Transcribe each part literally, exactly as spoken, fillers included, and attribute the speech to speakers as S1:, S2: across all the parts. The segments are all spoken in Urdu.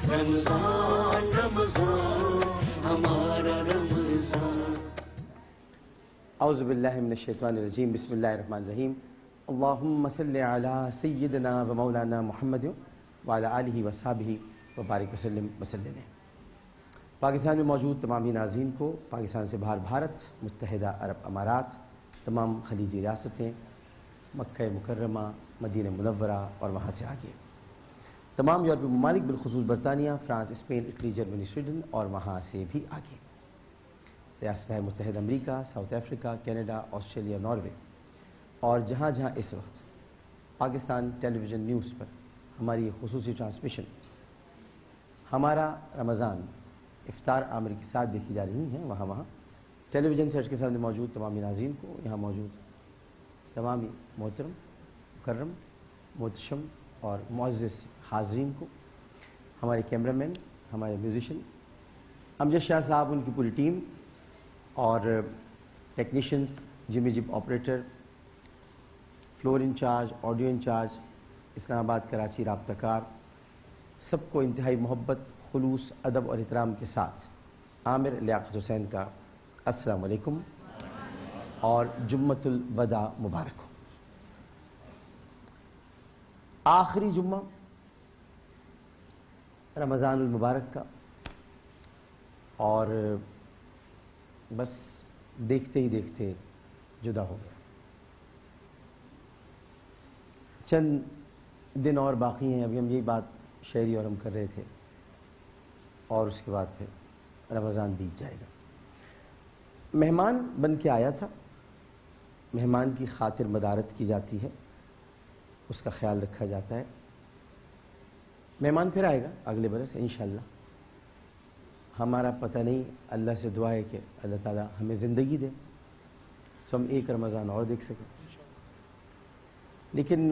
S1: رمضان رمضان ہمارا رمضان۔
S2: اعوذ باللہ من الشیطان الرجیم، بسم اللہ الرحمن الرحیم۔ اللہم صلی علی سیدنا و مولانا محمد وعلی آلہ وصحبہ وبارک وسلم وسلم۔ پاکستان میں موجود تمامی ناظرین کو، پاکستان سے باہر بھارت، متحدہ عرب امارات، تمام خلیجی ریاستیں، مکہ مکرمہ، مدینہ منورہ اور وہاں سے آگے تمام یورپی ممالک بالخصوص برطانیہ، France, Spain, Italy, Germany, Sweden اور وہاں سے بھی آگے ریاستہائے متحدہ امریکہ، South Africa, Canada, Australia, Norway اور جہاں جہاں اس وقت پاکستان ٹیلی ویژن نیوز پر ہماری خصوصی ٹرانسمیشن ہمارا رمضان افطار عامر کے ساتھ دیکھی جا رہی ہیں، وہاں وہاں ٹیلی ویژن سیٹ کے سامنے موجود تمامی ناظرین کو، یہاں موجود تمامی محترم، مکرم، محتشم اور معزز حاضرین کو، ہمارے کیمرہ مین، ہمارے میوزیشین امجد شاہ صاحب، ان کی پوری ٹیم اور technicians, jimmy jib operator, floor in-charge, audio in-charge, Islamabad Karachi رابطہ کار، سب کو انتہائی محبت، خلوص، ادب اور احترام کے ساتھ عامر لیاقت حسین کا السلام علیکم اور جمعۃ الوداع مبارک ہو۔ آخری جمعہ رمضان المبارک کا، اور بس دیکھتے ہی دیکھتے جدا ہو گیا۔ چند دن اور باقی ہیں، ابھی ہم یہی بات شاعری اور ہم کر رہے تھے، اور اس کے بعد پھر رمضان بیت جائے گا۔ مہمان بن کے آیا تھا، مہمان کی خاطر مدارت کی جاتی ہے، اس کا خیال رکھا جاتا ہے۔ مہمان پھر آئے گا اگلے برس انشاءاللہ، ہمارا پتہ نہیں، اللہ سے دعا ہے کہ اللہ تعالیٰ ہمیں زندگی دے تو ہم ایک رمضان اور دیکھ سکیں، لیکن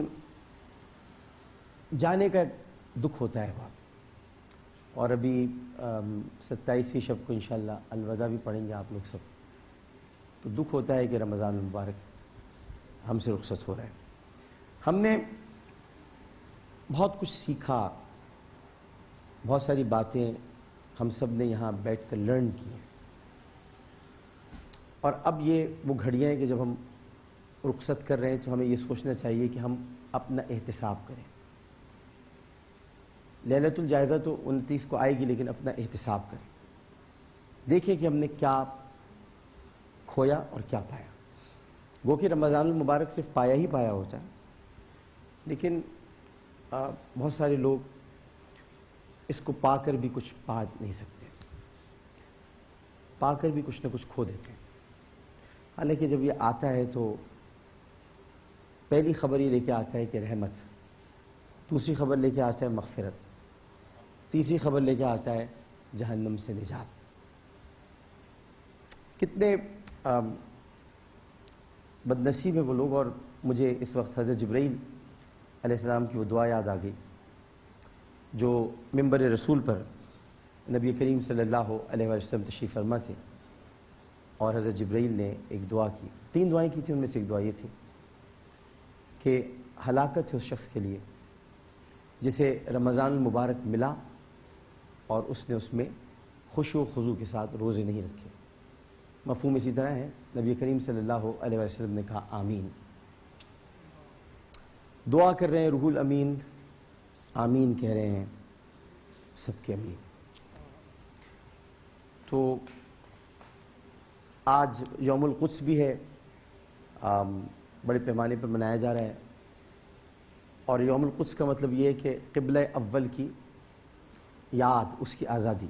S2: جانے کا دکھ ہوتا ہے بہت۔ اور ابھی ستائیسویں شب کو انشاءاللہ الوداع بھی پڑھیں گے آپ لوگ سب، تو دکھ ہوتا ہے کہ رمضان المبارک ہم سے رخصت ہو رہا ہے۔ ہم نے بہت کچھ سیکھا، بہت ساری باتیں ہم سب نے یہاں بیٹھ کر لرن کی ہیں، اور اب یہ وہ گھڑیاں ہیں کہ جب ہم رخصت کر رہے ہیں تو ہمیں یہ سوچنا چاہیے کہ ہم اپنا احتساب کریں۔ لیلۃ الجائزہ تو انتیس کو آئے گی، لیکن اپنا احتساب کریں، دیکھیں کہ ہم نے کیا کھویا اور کیا پایا۔ گو کہ رمضان المبارک صرف پایا ہی پایا ہوتا ہے، لیکن بہت سارے لوگ اس کو پا کر بھی کچھ پا نہیں سکتے، پا کر بھی کچھ نہ کچھ کھو دیتے ہیں۔ حالانکہ جب یہ آتا ہے تو پہلی خبر یہ لے کے آتا ہے کہ رحمت، دوسری خبر لے کے آتا ہے مغفرت، تیسری خبر لے کے آتا ہے جہنم سے نجات۔ کتنے بد نصیب ہیں وہ لوگ۔ اور مجھے اس وقت حضرت جبرائیل علیہ السلام کی وہ دعا یاد آ گئی جو منبر رسول پر نبی کریم صلی اللہ علیہ وسلم تشریف فرما تھے، اور حضرت جبرائیل نے ایک دعا کی، تین دعائیں کی تھیں، ان میں سے ایک دعا یہ تھی کہ ہلاکت ہے اس شخص کے لیے جسے رمضان المبارک ملا اور اس نے اس میں خشوع و خضوع کے ساتھ روزے نہیں رکھے۔ مفہوم اسی طرح ہے، نبی کریم صلی اللہ علیہ وسلم نے کہا آمین۔ دعا کر رہے ہیں روح الامین، آمین کہہ رہے ہیں سب کے امین۔ تو آج یوم القدس بھی ہے، بڑے پیمانے پر منایا جا رہا ہے، اور یوم القدس کا مطلب یہ ہے کہ قبلہ اول کی یاد، اس کی آزادی۔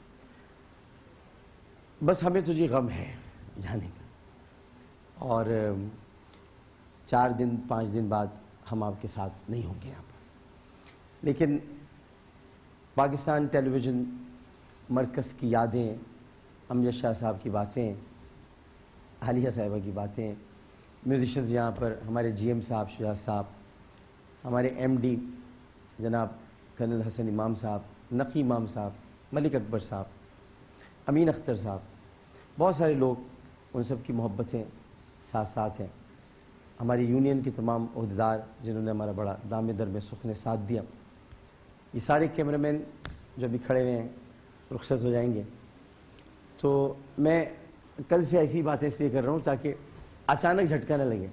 S2: بس ہمیں تو یہ غم ہے جانے کا، اور چار دن پانچ دن بعد ہم آپ کے ساتھ نہیں ہوں گے یہاں پر، لیکن پاکستان ٹیلی ویژن مرکز کی یادیں، امجد شاہ صاحب کی باتیں، حالیہ صاحبہ کی باتیں، میوزیشنز یہاں پر ہمارے جی ایم صاحب شجاعت صاحب، ہمارے ایم ڈی جناب کرنل حسن امام صاحب، نقی امام صاحب، ملک اکبر صاحب، امین اختر صاحب، بہت سارے لوگ، ان سب کی محبتیں ساتھ ساتھ ہیں۔ ہماری یونین کے تمام عہدیدار جنہوں نے ہمارا بڑا دام در میں سخن ساتھ دیا، یہ سارے کیمرہ مین جو ابھی کھڑے ہوئے ہیں رخصت ہو جائیں گے. تو میں کل سے ایسی باتیں اس لیے کر رہا ہوں تاکہ اچانک جھٹکا نہ لگے.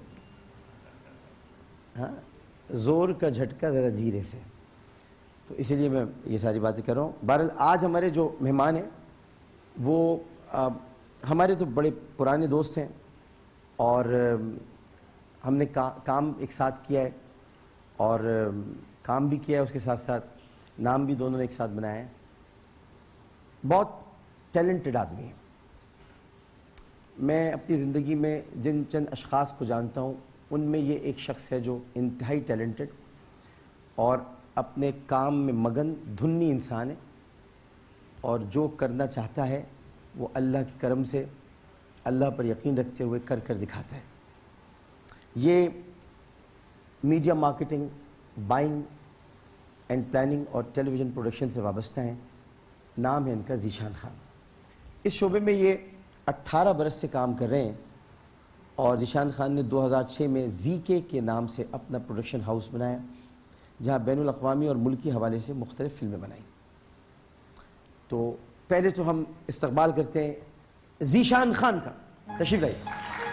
S2: ہاں زور کا جھٹکا ذرا دھیرے سے, تو اسی لیے میں یہ ساری باتیں کر رہا ہوں. بہرحال آج ہمارے جو مہمان ہیں وہ آ, ہمارے تو بڑے پرانے دوست ہیں اور ہم نے کا, کام ایک ساتھ کیا ہے اور کام بھی کیا ہے, اس کے ساتھ ساتھ نام بھی دونوں نے ایک ساتھ بنایا ہے. بہت ٹیلنٹڈ آدمی ہیں. میں اپنی زندگی میں جن چند اشخاص کو جانتا ہوں ان میں یہ ایک شخص ہے جو انتہائی ٹیلنٹڈ اور اپنے کام میں مگن دھنی انسان ہے, اور جو کرنا چاہتا ہے وہ اللہ کے کرم سے اللہ پر یقین رکھتے ہوئے کر کر دکھاتا ہے. یہ media marketing, buying and planning اور ٹیلی ویژن پروڈکشن سے وابستہ ہیں. نام ہے ان کا ذیشان خان. اس شعبے میں یہ اٹھارہ برس سے کام کر رہے ہیں اور ذیشان خان نے دو ہزار چھ میں زی کے کے نام سے اپنا پروڈکشن ہاؤس بنایا جہاں بین الاقوامی اور ملکی حوالے سے مختلف فلمیں بنائیں. تو پہلے تو ہم استقبال کرتے ہیں ذیشان خان کا. تشریف لائیے.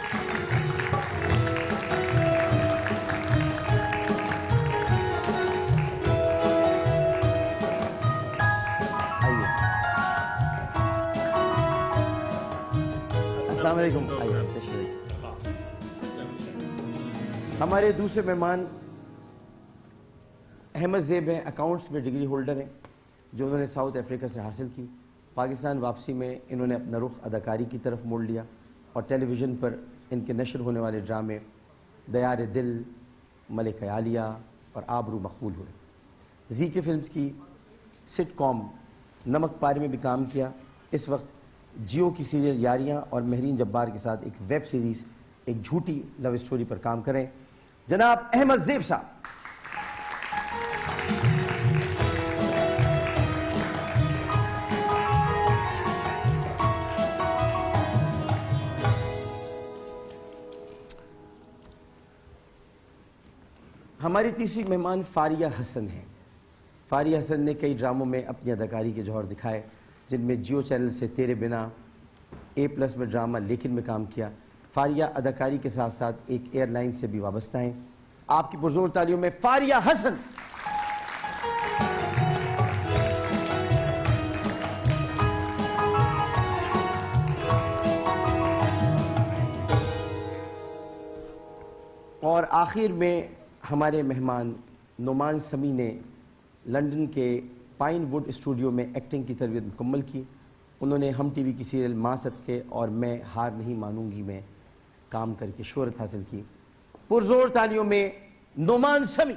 S2: السلام علیکم. آئیے تشریف لائیے. ہمارے دوسرے مہمان احمد زیب ہیں, اکاؤنٹس میں ڈگری ہولڈر ہیں جو انہوں نے ساؤتھ افریقہ سے حاصل کی. پاکستان واپسی میں انہوں نے اپنا رخ اداکاری کی طرف موڑ لیا اور ٹیلی ویژن پر ان کے نشر ہونے والے ڈرامے دیار دل, ملکہ عالیہ اور آبرو مقبول ہوئے. زی کے فلمز کی سٹ کام نمک پاری میں بھی کام کیا. اس وقت جیو کی سیریل یاریاں اور مہرین جبار کے ساتھ ایک ویب سیریز ایک جھوٹی لو اسٹوری پر کام کریں. جناب احمد زیب صاحب. ہماری تیسری مہمان فاریہ حسن ہیں. فاریہ حسن نے کئی ڈراموں میں اپنی اداکاری کے جوہر دکھائے جن میں جیو چینل سے تیرے بنا, اے پلس میں ڈرامہ لیکن میں کام کیا. فاریہ اداکاری کے ساتھ ساتھ ایک ایئر لائن سے بھی وابستہ ہیں. آپ کی پرزور تالیوں میں فاریہ حسن. اور آخر میں ہمارے مہمان نعمان سمیع نے لندن کے پائن ووڈ اسٹوڈیو میں ایکٹنگ کی تربیت مکمل کی. انہوں نے ہم ٹی وی کی سیریل ماں صدقے اور میں ہار نہیں مانوں گی میں کام کر کے شہرت حاصل کی. پرزور تالیوں میں نعمان سمیع.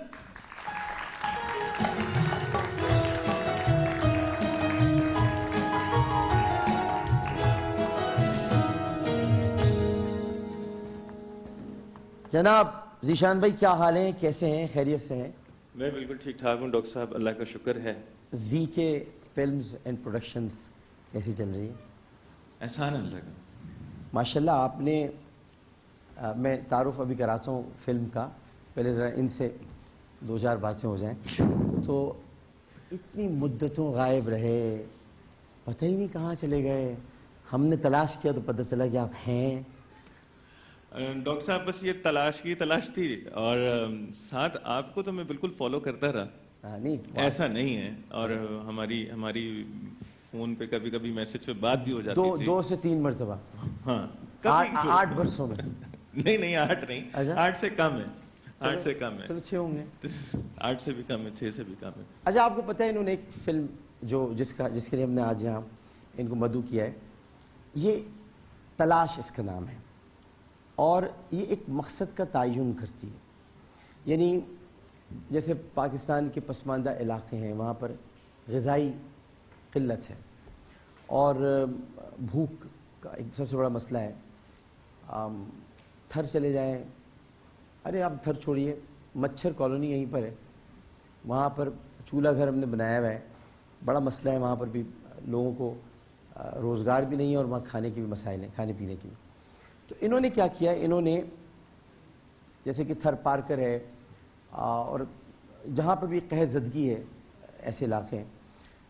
S2: جناب ذیشان بھائی کیا حال ہیں, کیسے ہیں, خیریت سے ہیں؟
S3: میں بالکل ٹھیک ٹھاک ہوں ڈاکٹر صاحب, اللہ کا شکر ہے.
S2: زی کے فلمز اینڈ پروڈکشنز کیسی چل رہی ہیں؟
S3: احسان اللہ کا.
S2: ماشاءاللہ آپ نے آ, میں تعارف ابھی کراتا ہوں فلم کا, پہلے ذرا ان سے دو چار باتیں ہو جائیں. تو اتنی مدتوں غائب رہے, پتہ ہی نہیں کہاں چلے گئے. ہم نے تلاش کیا تو پتہ چلا کہ آپ ہیں.
S3: ڈاکٹر صاحب بس یہ تلاش کی تلاش تھی, اور ساتھ آپ کو تو میں بالکل فالو کرتا رہا,
S2: نہیں
S3: ایسا نہیں ہے. اور ہماری ہماری فون پہ کبھی کبھی میسج پہ بات بھی ہو جاتی
S2: دو
S3: تھی.
S2: دو سے تین مرتبہ.
S3: ہاں
S2: آٹھ برسوں میں.
S3: نہیں نہیں آٹھ نہیں, آٹھ سے کم ہے, آٹھ سے کم ہے.
S2: چلو چھ ہوں گے.
S3: آٹھ سے بھی کم ہے, چھ سے بھی کم ہے.
S2: اچھا آپ کو پتہ ہے انہوں نے ایک فلم جو جس کا جس کے لیے ہم نے آج یہاں ان کو مدعو کیا ہے, یہ تلاش اس کا نام ہے, اور یہ ایک مقصد کا تعین کرتی ہے. یعنی جیسے پاکستان کے پسماندہ علاقے ہیں وہاں پر غذائی قلت ہے اور بھوک کا ایک سب سے بڑا مسئلہ ہے. تھر چلے جائیں, ارے آپ تھر چھوڑیے, مچھر کالونی یہیں پر ہے, وہاں پر چولہا گھر ہم نے بنایا ہوا ہے, بڑا مسئلہ ہے وہاں پر بھی, لوگوں کو روزگار بھی نہیں ہے اور وہاں کھانے کے بھی مسائل ہیں, کھانے پینے کی بھی. تو انہوں نے کیا کیا, انہوں نے جیسے کہ تھر پارکر ہے اور جہاں پر بھی قحط زدگی ہے ایسے علاقے ہیں,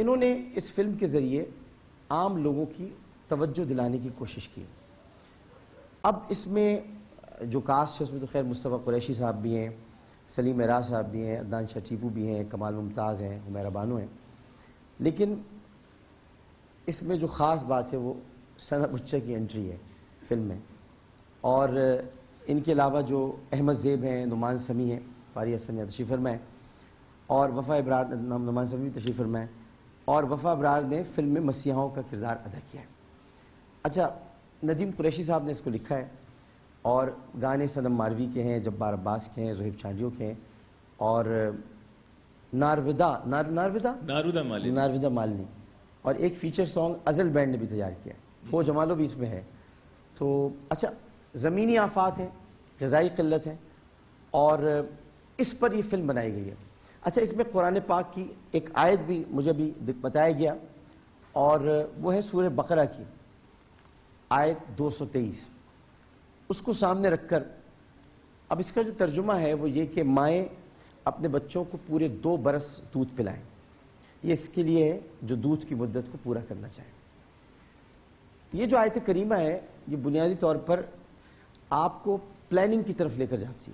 S2: انہوں نے اس فلم کے ذریعے عام لوگوں کی توجہ دلانے کی کوشش کی. اب اس میں جو کاسٹ ہے اس میں تو خیر مصطفیٰ قریشی صاحب بھی ہیں, سلیم معراج صاحب بھی ہیں, عدنان شاہ ٹیپو بھی ہیں, کمال ممتاز ہیں, حمیرہ بانو ہیں, لیکن اس میں جو خاص بات ہے وہ ثنا بچہ کی انٹری ہے فلم میں. اور ان کے علاوہ جو احمد زیب ہیں, نعمان سمیع ہیں, فاری حسن یا تشریف فرما ہے, اور وفا ابرار, نعمان سمیع بھی تشریف فرما ہے, اور وفا ابرار نے فلم میں مسیحاؤں کا کردار ادا کیا ہے. اچھا, ندیم قریشی صاحب نے اس کو لکھا ہے اور گانے صنم ماروی کے ہیں, جبار عباس کے ہیں, زہیب چانڈیو کے ہیں, اور نارودا نار نارودا
S3: نارودہ مالک
S2: نارودا مالنی, اور ایک فیچر سانگ ازل بینڈ نے بھی تیار کیا ہے, وہ جمالو بھی اس میں ہے. تو اچھا, زمینی آفات ہیں, غذائی قلت ہے, اور اس پر یہ فلم بنائی گئی ہے. اچھا, اس میں قرآن پاک کی ایک آیت بھی مجھے بھی بتایا گیا, اور وہ ہے سورہ بقرہ کی آیت دو سو تیئیس. اس کو سامنے رکھ کر اب اس کا جو ترجمہ ہے وہ یہ کہ مائیں اپنے بچوں کو پورے دو برس دودھ پلائیں. یہ اس کے لیے ہے جو دودھ کی مدت کو پورا کرنا چاہیں. یہ جو آیت کریمہ ہے یہ بنیادی طور پر آپ کو پلاننگ کی طرف لے کر جاتی ہے.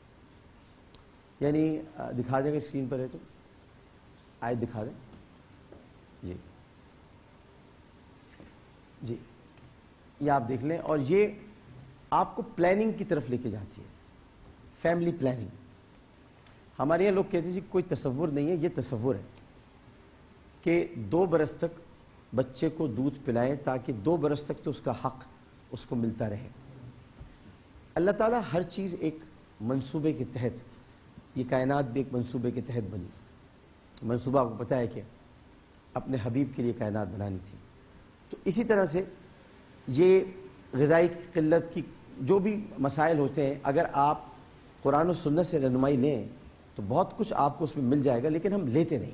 S2: یعنی دکھا دیں گے اسکرین پر ہے تو آیت دکھا دیں. جی جی یہ آپ دیکھ لیں, اور یہ آپ کو پلاننگ کی طرف لے کے جاتی ہے, فیملی پلاننگ. ہمارے یہاں لوگ کہتے ہیں جی کوئی تصور نہیں ہے, یہ تصور ہے کہ دو برس تک بچے کو دودھ پلائیں تاکہ دو برس تک تو اس کا حق اس کو ملتا رہے. اللہ تعالیٰ ہر چیز ایک منصوبے کے تحت, یہ کائنات بھی ایک منصوبے کے تحت بنی. منصوبہ آپ کو پتہ ہے کہ اپنے حبیب کے لیے کائنات بنانی تھی. تو اسی طرح سے یہ غذائی قلت کی جو بھی مسائل ہوتے ہیں, اگر آپ قرآن و سنت سے رہنمائی لیں تو بہت کچھ آپ کو اس میں مل جائے گا, لیکن ہم لیتے نہیں.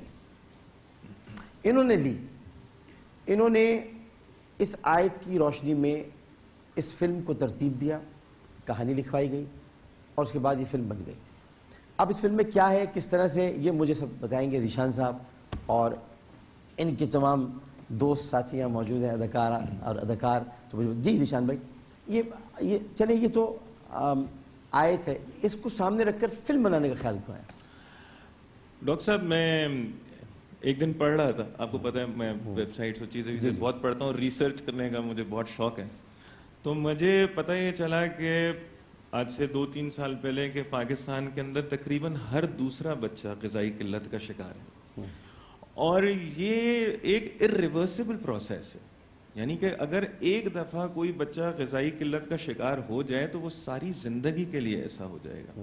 S2: انہوں نے لی, انہوں نے اس آیت کی روشنی میں اس فلم کو ترتیب دیا, کہانی لکھوائی گئی, اور اس کے بعد یہ فلم بن گئی. اب اس فلم میں کیا ہے, کس طرح سے, یہ مجھے سب بتائیں گے ذیشان صاحب, اور ان کے تمام دوست ساتھی یہاں موجود ہیں, اداکار اور اداکار. تو جی ذیشان بھائی, یہ یہ چلے, یہ تو آیت ہے, اس کو سامنے رکھ کر فلم بنانے کا خیال کیوں آیا؟
S3: ڈاکٹر صاحب, میں ایک دن پڑھ رہا تھا, آپ کو پتہ ہے میں ویب سائٹس اور چیزیں ویزیں بہت پڑھتا ہوں, ریسرچ کرنے کا مجھے بہت شوق ہے. تو مجھے پتہ یہ چلا کہ آج سے دو تین سال پہلے کہ پاکستان کے اندر تقریباً ہر دوسرا بچہ غذائی قلت کا شکار ہے, اور یہ ایک ارریورسیبل پروسیس ہے. یعنی کہ اگر ایک دفعہ کوئی بچہ غذائی قلت کا شکار ہو جائے تو وہ ساری زندگی کے لیے ایسا ہو جائے گا.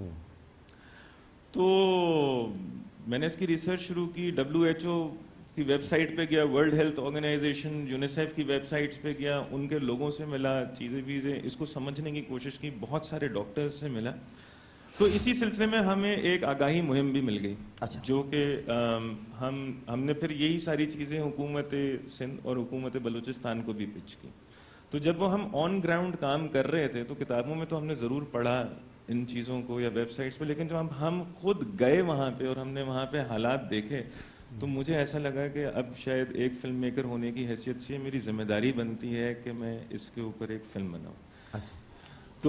S3: تو میں نے اس کی ریسرچ شروع کی, ڈبلیو ایچ او کی ویب سائٹ پہ گیا, ورلڈ ہیلتھ آرگنائزیشن, یونیسیف کی ویب سائٹس پہ گیا, ان کے لوگوں سے ملا, چیزیں ویزیں اس کو سمجھنے کی کوشش کی, بہت سارے ڈاکٹرز سے ملا. تو اسی سلسلے میں ہمیں ایک آگاہی مہم بھی مل گئی, جو کہ ہم ہم نے پھر یہی ساری چیزیں حکومت سندھ اور حکومت بلوچستان کو بھی پچ کی. تو جب وہ ہم آن گراؤنڈ کام کر رہے تھے تو کتابوں میں تو ہم نے ضرور پڑھا ان چیزوں کو یا ویب سائٹس پہ, لیکن جب ہم ہم خود گئے وہاں پہ اور ہم نے وہاں پہ حالات دیکھے تو مجھے ایسا لگا کہ اب شاید ایک فلم میکر ہونے کی حیثیت سے میری ذمہ داری بنتی ہے کہ میں اس کے اوپر ایک فلم بناؤں.
S2: اچھا,
S3: تو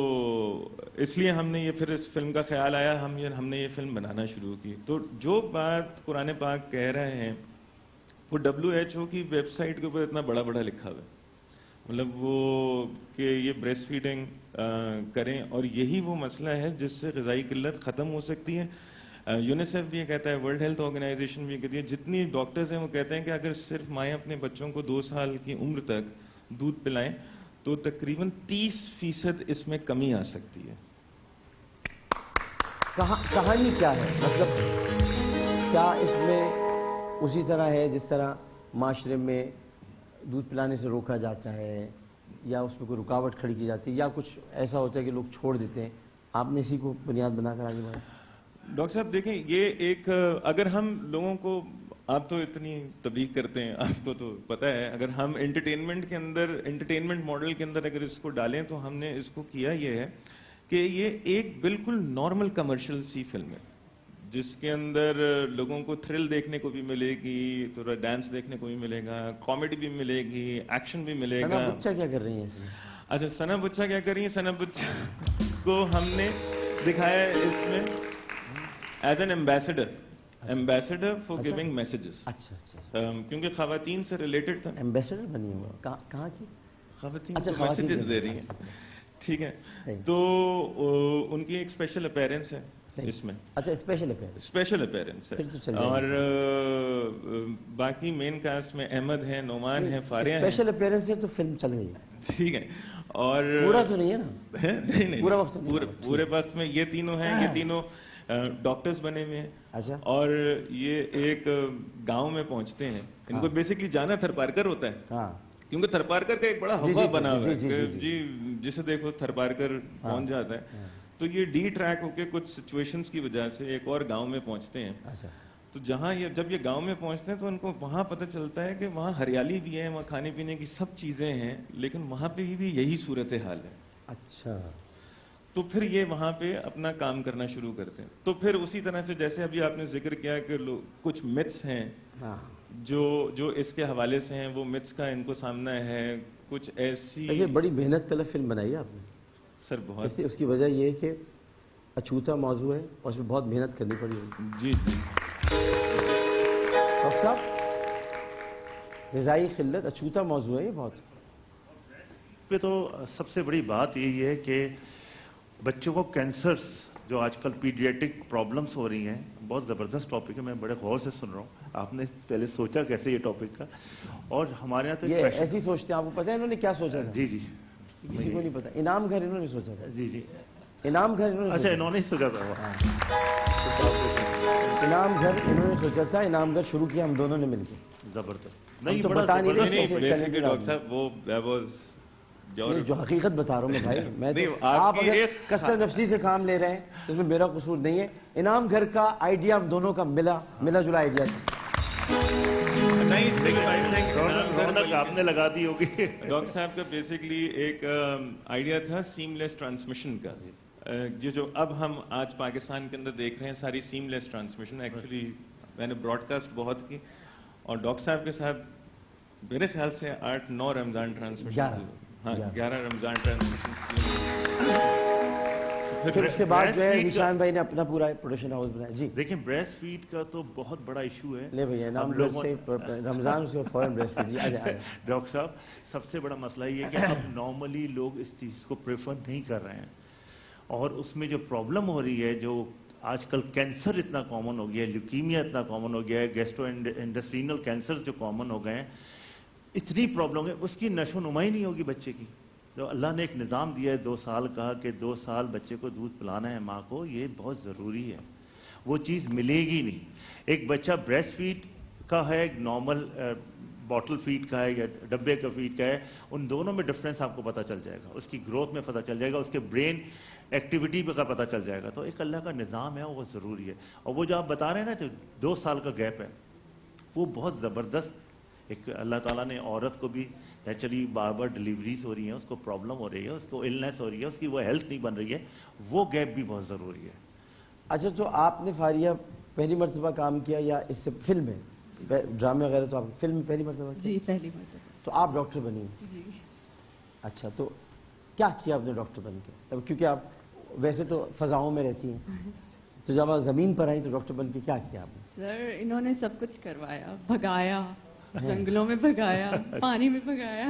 S3: اس لیے ہم نے یہ پھر اس فلم کا خیال آیا, ہم یہ ہم نے یہ فلم بنانا شروع کی. تو جو بات قرآن پاک کہہ رہے ہیں وہ ڈبلیو ایچ او کی ویب سائٹ کے اوپر اتنا بڑا بڑا لکھا ہوا ہے, مطلب وہ کہ یہ بریسٹ فیڈنگ کریں, اور یہی وہ مسئلہ ہے جس سے غذائی قلت ختم ہو سکتی ہے. یونیسیف بھی یہ کہتا ہے, ورلڈ ہیلتھ آرگنائزیشن بھی یہ کہتی ہے, جتنی ڈاکٹرز ہیں وہ کہتے ہیں کہ اگر صرف مائیں اپنے بچوں کو دو سال کی عمر تک دودھ پلائیں تو تقریباً تیس فیصد اس میں کمی آ سکتی ہے.
S2: کہانی کیا ہے, مطلب کیا اس میں اسی طرح ہے جس طرح معاشرے میں دودھ پلانے سے روکا جاتا ہے, یا اس میں کوئی رکاوٹ کھڑی کی جاتی ہے, یا کچھ ایسا ہوتا ہے کہ لوگ چھوڑ دیتے ہیں؟ آپ نے اسی کو بنیاد بنا کر آگے بڑھا.
S3: ڈاکٹر صاحب دیکھیں, یہ ایک اگر ہم لوگوں کو, آپ تو اتنی تبلیغ کرتے ہیں, آپ کو تو پتہ ہے, اگر ہم انٹرٹینمنٹ کے اندر انٹرٹینمنٹ ماڈل کے اندر اگر اس کو ڈالیں تو ہم نے اس کو کیا یہ ہے کہ یہ ایک بالکل نارمل کمرشل سی فلم ہے جس کے اندر لوگوں کو تھرل دیکھنے کو بھی ملے گی, تھوڑا ڈانس دیکھنے کو بھی ملے گا, کامیڈی بھی ملے گی, ایکشن بھی ملے گا.
S2: ثنا بچہ کیا کر رہی ہیں اس میں؟
S3: اچھا ثنا بچہ کیا کر رہی ہیں؟ ثنا بچہ کو ہم نے دکھایا ہے اس میں as an ambassador, ambassador for giving messages.
S2: اچھا اچھا,
S3: کیونکہ خواتین سے ریلیٹڈ تھا.
S2: ایمبیسڈر بنی ہوا کہاں کی؟
S3: خواتین کو میسیجز دے رہی ہیں. ٹھیک ہے, تو ان کی ایک اسپیشل اپیرنس ہے اس میں.
S2: اچھا اسپیشل اپیرنس,
S3: اسپیشل اپیرنس ہے. اور باقی مین کاسٹ میں احمد ہے, نعمان ہے, فاریہ ہے.
S2: اسپیشل اپیرنس ہے تو فلم چل گئی.
S3: ٹھیک ہے, اور
S2: پورا تو نہیں ہے نا؟
S3: نہیں نہیں,
S2: پورا وقت
S3: پورے وقت میں یہ تینوں ہیں, یہ تینوں ڈاکٹرز بنے ہوئے ہیں.
S2: اچھا,
S3: اور یہ ایک گاؤں میں پہنچتے ہیں. ان کو بیسکلی جانا تھرپارکر ہوتا ہے.
S2: ہاں,
S3: کیونکہ تھرپارکر کا ایک بڑا ہوا بنا ہوا ہے جی, جسے دیکھو تھرپارکر پہنچ جاتا ہے. تو یہ ڈی ٹریک ہو کے کچھ سچویشنز کی وجہ سے ایک اور گاؤں میں پہنچتے ہیں. تو جہاں یہ جب یہ گاؤں میں پہنچتے ہیں تو ان کو وہاں پتہ چلتا ہے کہ وہاں ہریالی بھی ہے, وہاں کھانے پینے کی سب چیزیں ہیں, لیکن وہاں پہ بھی یہی صورت حال ہے.
S2: اچھا,
S3: تو پھر یہ وہاں پہ اپنا کام کرنا شروع کرتے ہیں. تو پھر اسی طرح سے جیسے ابھی آپ نے ذکر کیا کہ کچھ متس ہیں جو جو اس کے حوالے سے ہیں, وہ متس کا ان کو سامنا ہے. کچھ ایسی
S2: ایسے بڑی محنت طلب فلم بنائی ہے آپ نے
S3: سر. بہت.
S2: اس کی وجہ یہ ہے کہ اچھوتا موضوع ہے اور اس میں بہت محنت کرنی پڑی ہے.
S3: جی جی
S2: ڈاکٹر صاحب, غذائی قلت اچھوتا موضوع ہے یہ بہت.
S4: پہ تو سب سے بڑی بات یہی ہے کہ بچوں کو کینسرز جو آج کل پیڈیاٹرک پرابلمس ہو رہی ہیں, بہت زبردست ٹاپک ہے. میں بڑے غور سے سن رہا ہوں. آپ نے پہلے سوچا کیسے یہ ٹاپک کا؟ اور ہمارے یہاں تو
S2: یہ ایسی سوچتے ہیں, آپ کو پتہ ہے انہوں نے کیا سوچا تھا؟
S4: جی جی,
S2: کسی کو نہیں پتا. انعام گھر انہوں نے سوچا تھا.
S4: جی جی,
S2: انعام گھر انہوں نے,
S4: اچھا انہوں نے سوچا تھا.
S2: انعام گھر انہوں نے سوچا تھا. انعام گھر شروع کیا ہم دونوں نے مل کے.
S4: زبردست.
S2: نہیں تو بتا نہیں رہے
S3: بیسیکلی ڈاکٹر صاحب وہ
S2: جو حقیقت بتا رہا ہوں میں بھائی. میں آپ اگر کثرت نفسی سے کام لے رہے ہیں تو اس میں میرا قصور نہیں ہے. انعام گھر کا آئیڈیا ہم دونوں کا ملا ملا جلا آئیڈیا تھا.
S4: آپ نے لگا دی ہوگی.
S3: ڈاکٹر صاحب کا بیسکلی ایک آئیڈیا تھا سیم لیس ٹرانسمیشن کا. جو جو اب ہم آج پاکستان کے اندر دیکھ رہے ہیں ساری سیم لیس ٹرانسمیشن. ایکچولی میں نے براڈ کاسٹ بہت کی, اور ڈاکٹر صاحب کے ساتھ میرے خیال سے آٹھ نو رمضان ٹرانسمیشن, ہاں گیارہ رمضان ٹرانسمیشن.
S2: پھر اس کے بعد جو ہے نشان بھائی نے اپنا پورا پروڈکشن ہاؤس بنایا. جی
S4: دیکھیں, بریسٹ فیڈ کا تو بہت بڑا ایشو ہے.
S2: لے بھیا نام لوگ سے رمضان سے فوراً بریسٹ فیڈ. جی
S4: ڈاکٹر صاحب, سب سے بڑا مسئلہ یہ ہے کہ اب نارملی لوگ اس چیز کو پریفر نہیں کر رہے ہیں, اور اس میں جو پرابلم ہو رہی ہے, جو آج کل کینسر اتنا کامن ہو گیا ہے, لیوکیمیا اتنا کامن ہو گیا ہے, گیسٹرو انڈسٹرینل کینسر جو کامن ہو گئے ہیں, اتنی پرابلم ہے, اس کی نشو نمائی نہیں ہوگی بچے کی. جو اللہ نے ایک نظام دیا ہے دو سال کا کہ دو سال بچے کو دودھ پلانا ہے ماں کو, یہ بہت ضروری ہے. وہ چیز ملے گی نہیں. ایک بچہ بریسٹ فیڈ کا ہے, ایک نارمل باٹل فیڈ کا ہے یا ڈبے کا فیڈ کا ہے, ان دونوں میں ڈفرینس آپ کو پتہ چل جائے گا. اس کی گروتھ میں پتہ چل جائے گا, اس کے برین ایکٹیویٹی کا پتہ چل جائے گا. تو ایک اللہ کا نظام ہے, وہ ضروری ہے. اور وہ جو آپ بتا رہے ہیں نا, جو دو سال کا گیپ ہے, وہ بہت زبردست. ایک اللہ تعالیٰ نے عورت کو بھی نیچرلی بار بار ڈلیوریز ہو رہی ہیں, اس کو پرابلم ہو رہی ہے, اس کو النیس ہو رہی ہے, اس کی وہ ہیلتھ نہیں بن رہی ہے, وہ گیپ بھی بہت ضروری ہے.
S2: اچھا, تو آپ نے فاریہ پہلی مرتبہ کام کیا یا اس سے فلم میں ڈرامے وغیرہ؟ تو آپ فلم میں پہلی مرتبہ؟
S5: جی پہلی مرتبہ.
S2: تو آپ ڈاکٹر بنی؟
S5: جی.
S2: اچھا, تو کیا کیا آپ نے ڈاکٹر بن کے؟ کیونکہ آپ ویسے تو فضاؤں میں رہتی ہیں, تو جب آپ زمین پر آئی تو ڈاکٹر بن کے کیا کیا آپ نے؟
S5: سر انہوں نے سب کچھ کروایا, بھگایا, جنگلوں میں بھگایا, پانی میں بھگایا.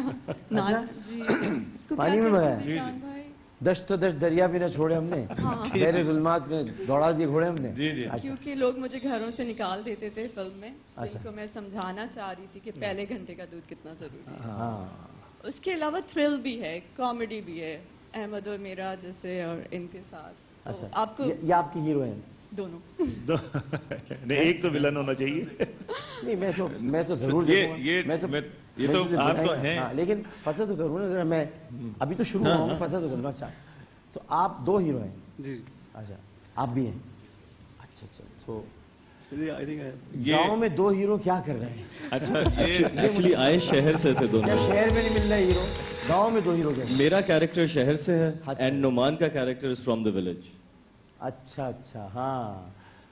S5: جی
S2: پانی میں بھگایا, دشت تو دشت دریا بھی نہ چھوڑے ہم نے, گہرے ظلمات میں دوڑا دیے گھوڑے ہم نے.
S5: کیونکہ لوگ مجھے گھروں سے نکال دیتے تھے فلم میں, جن کو میں سمجھانا چاہ رہی تھی کہ پہلے گھنٹے کا دودھ کتنا ضروری ہے. اس کے علاوہ تھرل بھی ہے, کامیڈی بھی ہے, احمد اور میرا جیسے, اور ان کے ساتھ. آپ کو
S2: یہ آپ کی ہیرو ہیں
S5: دونوں؟
S4: نہیں, ایک تو ولن ہونا چاہیے.
S2: نہیں, میں تو میں تو ضرور دیکھوں, یہ تو آپ تو ہیں, لیکن پتہ تو کروں نا ذرا, میں ابھی تو شروع ہوا ہوں, پتہ تو کرنا چاہتا. تو آپ دو ہیرو ہیں؟ جی. اچھا, آپ بھی ہیں. اچھا اچھا, تو گاؤں میں دو ہیرو کیا کر رہے ہیں؟
S6: اچھا, ایکچولی آئے شہر سے تھے دونوں.
S2: شہر میں نہیں مل رہا ہیرو, گاؤں میں دو ہیرو کیا؟
S6: میرا کیریکٹر شہر سے ہے, اینڈ نعمان کا character is from the village.
S2: اچھا اچھا, ہاں.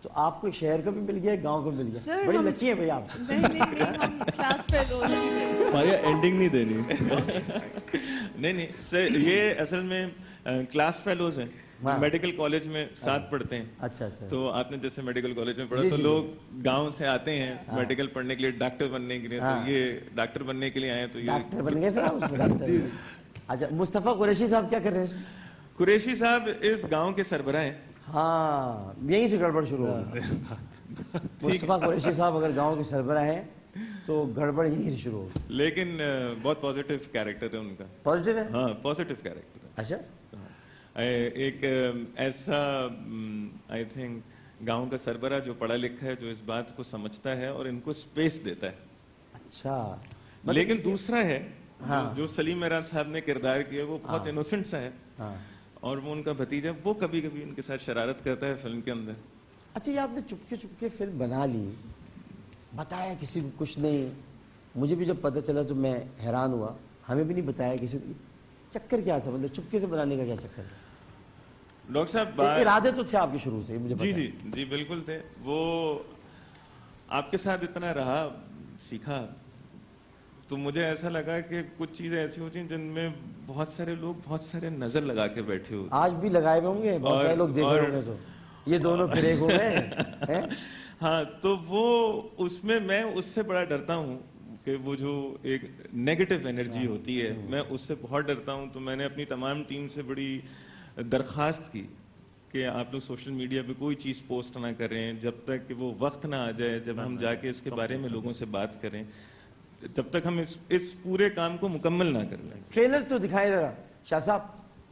S2: تو آپ کو شہر کا بھی مل گیا گاؤں کا مل گیا, بڑی لکی ہیں بھائی آپ.
S5: نہیں نہیں نہیں ہم کلاس فیلوز بھی تھے.
S6: ماریا اینڈنگ نہیں دینی.
S3: نہیں نہیں سر, یہ اصل میں کلاس فیلوز ہیں, میڈیکل کالج میں ساتھ پڑھتے ہیں.
S2: اچھا اچھا.
S3: تو آپ نے جیسے میڈیکل کالج میں پڑھا تو لوگ گاؤں سے آتے ہیں میڈیکل پڑھنے کے لیے, ڈاکٹر بننے کے لیے, تو یہ ڈاکٹر بننے کے لیے آئے تو یہ
S2: ڈاکٹر بن گئے پھر آپ اس میں ڈاکٹر. اچھا مصطفیٰ قریشی صاحب کیا کر رہے ہیں؟
S3: قریشی صاحب اس گاؤں کے سربراہ ہیں.
S2: ہاں یہیں سے گڑبڑ شروع ہوگی. مصطفیٰ قریشی صاحب اگر گاؤں کے سربراہ ہیں تو گڑبڑ یہیں سے شروع ہوگی.
S3: لیکن بہت پازیٹیو کیریکٹر ہے ان کا.
S2: پازیٹیو ہے؟
S3: ہاں پازیٹیو کیریکٹر ہے.
S2: اچھا.
S3: ایک ایسا آئی تھنک گاؤں کا سربراہ جو پڑھا لکھا ہے, جو اس بات کو سمجھتا ہے اور ان کو اسپیس دیتا ہے.
S2: اچھا.
S3: لیکن دوسرا ہے جو سلیم میران صاحب نے کردار کیا, وہ بہت انوسنٹ سا ہے, اور وہ ان کا بھتیجا, وہ کبھی کبھی ان کے ساتھ شرارت کرتا ہے فلم کے اندر.
S2: اچھا یہ آپ نے چپکے چپکے فلم بنا لی, بتایا کسی کو کچھ نہیں. مجھے بھی جب پتہ چلا تو میں حیران ہوا, ہمیں بھی نہیں بتایا کسی کو. چکر کیا تھا, مطلب چپکے سے بنانے کا کیا چکر ہے؟
S3: ڈاکٹر صاحب
S2: ارادے تو تھے آپ کے شروع سے, مجھے
S3: جی جی جی بالکل تھے. وہ آپ کے ساتھ اتنا رہا, سیکھا, تو مجھے ایسا لگا کہ کچھ چیزیں ایسی ہوتی ہیں جن میں بہت سارے لوگ بہت سارے نظر لگا کے بیٹھے ہوتے ہیں.
S2: آج بھی لگائے ہوئے ہوں گے, بہت سارے لوگ دیکھ رہے ہوں گے, تو یہ دونوں پھر ایک ہو گئے.
S3: ہاں تو وہ اس میں میں اس سے بڑا ڈرتا ہوں کہ وہ جو ایک نیگیٹو انرجی ہوتی ہے, میں اس سے بہت ڈرتا ہوں. تو میں نے اپنی تمام ٹیم سے بڑی درخواست کی کہ آپ لوگ سوشل میڈیا پہ کوئی چیز پوسٹ نہ کریں جب تک کہ وہ وقت نہ آ جائے جب ہم جا کے اس کے بارے میں لوگوں سے بات کریں, جب تک ہم اس اس پورے کام کو مکمل نہ کر لیں.
S2: ٹریلر تو دکھائیں ذرا شاہ صاحب.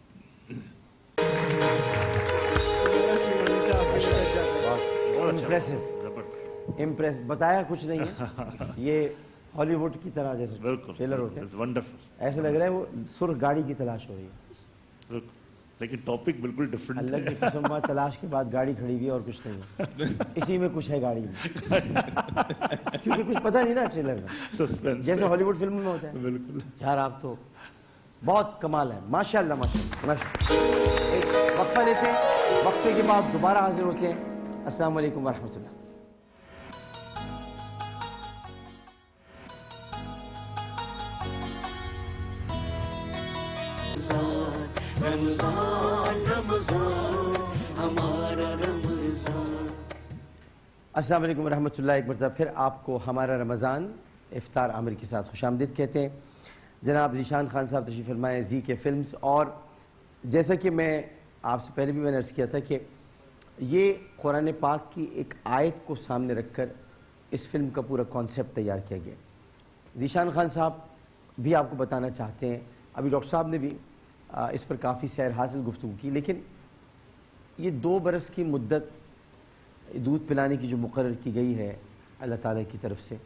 S2: امپریسو امپریس, بتایا کچھ نہیں ہے, یہ ہالی ووڈ کی طرح جیسے ٹریلر ہوتے ہیں, ایسا لگ رہا ہے وہ سرخ گاڑی کی تلاش ہو رہی ہے,
S4: لیکن ٹاپک بالکل ڈفرنٹ.
S2: اللہ کی قسم, بات تلاش کے بعد گاڑی کھڑی ہوئی ہے اور کچھ نہیں ہے, اسی میں کچھ ہے گاڑی میں, کیونکہ کچھ پتہ نہیں نا ٹریلر میں, جیسے ہالی ووڈ فلم میں ہوتا ہے.
S4: بالکل
S2: یار آپ تو بہت کمال ہے, ماشاء اللہ ماشاء اللہ. ایک وقفہ لیتے ہیں, وقفے کے بعد دوبارہ حاضر ہوتے ہیں. السلام علیکم ورحمۃ اللہ.
S1: رمضان رمضان ہمارا رمضان.
S2: السلام علیکم ورحمۃ اللہ. ایک مرتبہ پھر آپ کو ہمارا رمضان افطار عامر کے ساتھ خوش آمدید کہتے ہیں. جناب ذیشان خان صاحب تشریف فرمائے, زی کے فلمز. اور جیسا کہ میں آپ سے پہلے بھی میں نے عرض کیا تھا کہ یہ قرآن پاک کی ایک آیت کو سامنے رکھ کر اس فلم کا پورا کانسیپٹ تیار کیا گیا. ذیشان خان صاحب بھی آپ کو بتانا چاہتے ہیں, ابھی ڈاکٹر صاحب نے بھی اس پر کافی سیر حاصل گفتگو کی, لیکن یہ دو برس کی مدت دودھ پلانے کی جو مقرر کی گئی ہے اللہ تعالیٰ کی طرف سے,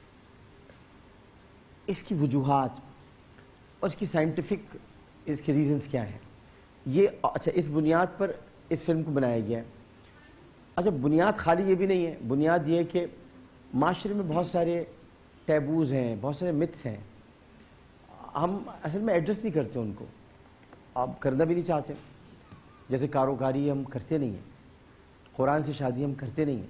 S2: اس کی وجوہات اور اس کی سائنٹیفک اس کے ریزنز کیا ہیں یہ؟ اچھا اس بنیاد پر اس فلم کو بنایا گیا ہے. اچھا بنیاد خالی یہ بھی نہیں ہے, بنیاد یہ ہے کہ معاشرے میں بہت سارے ٹیبوز ہیں, بہت سارے متس ہیں, ہم اصل میں ایڈریس نہیں کرتے ان کو, آپ کرنا بھی نہیں چاہتے. جیسے کاروکاری ہم کرتے نہیں ہیں, قرآن سے شادی ہم کرتے نہیں ہیں,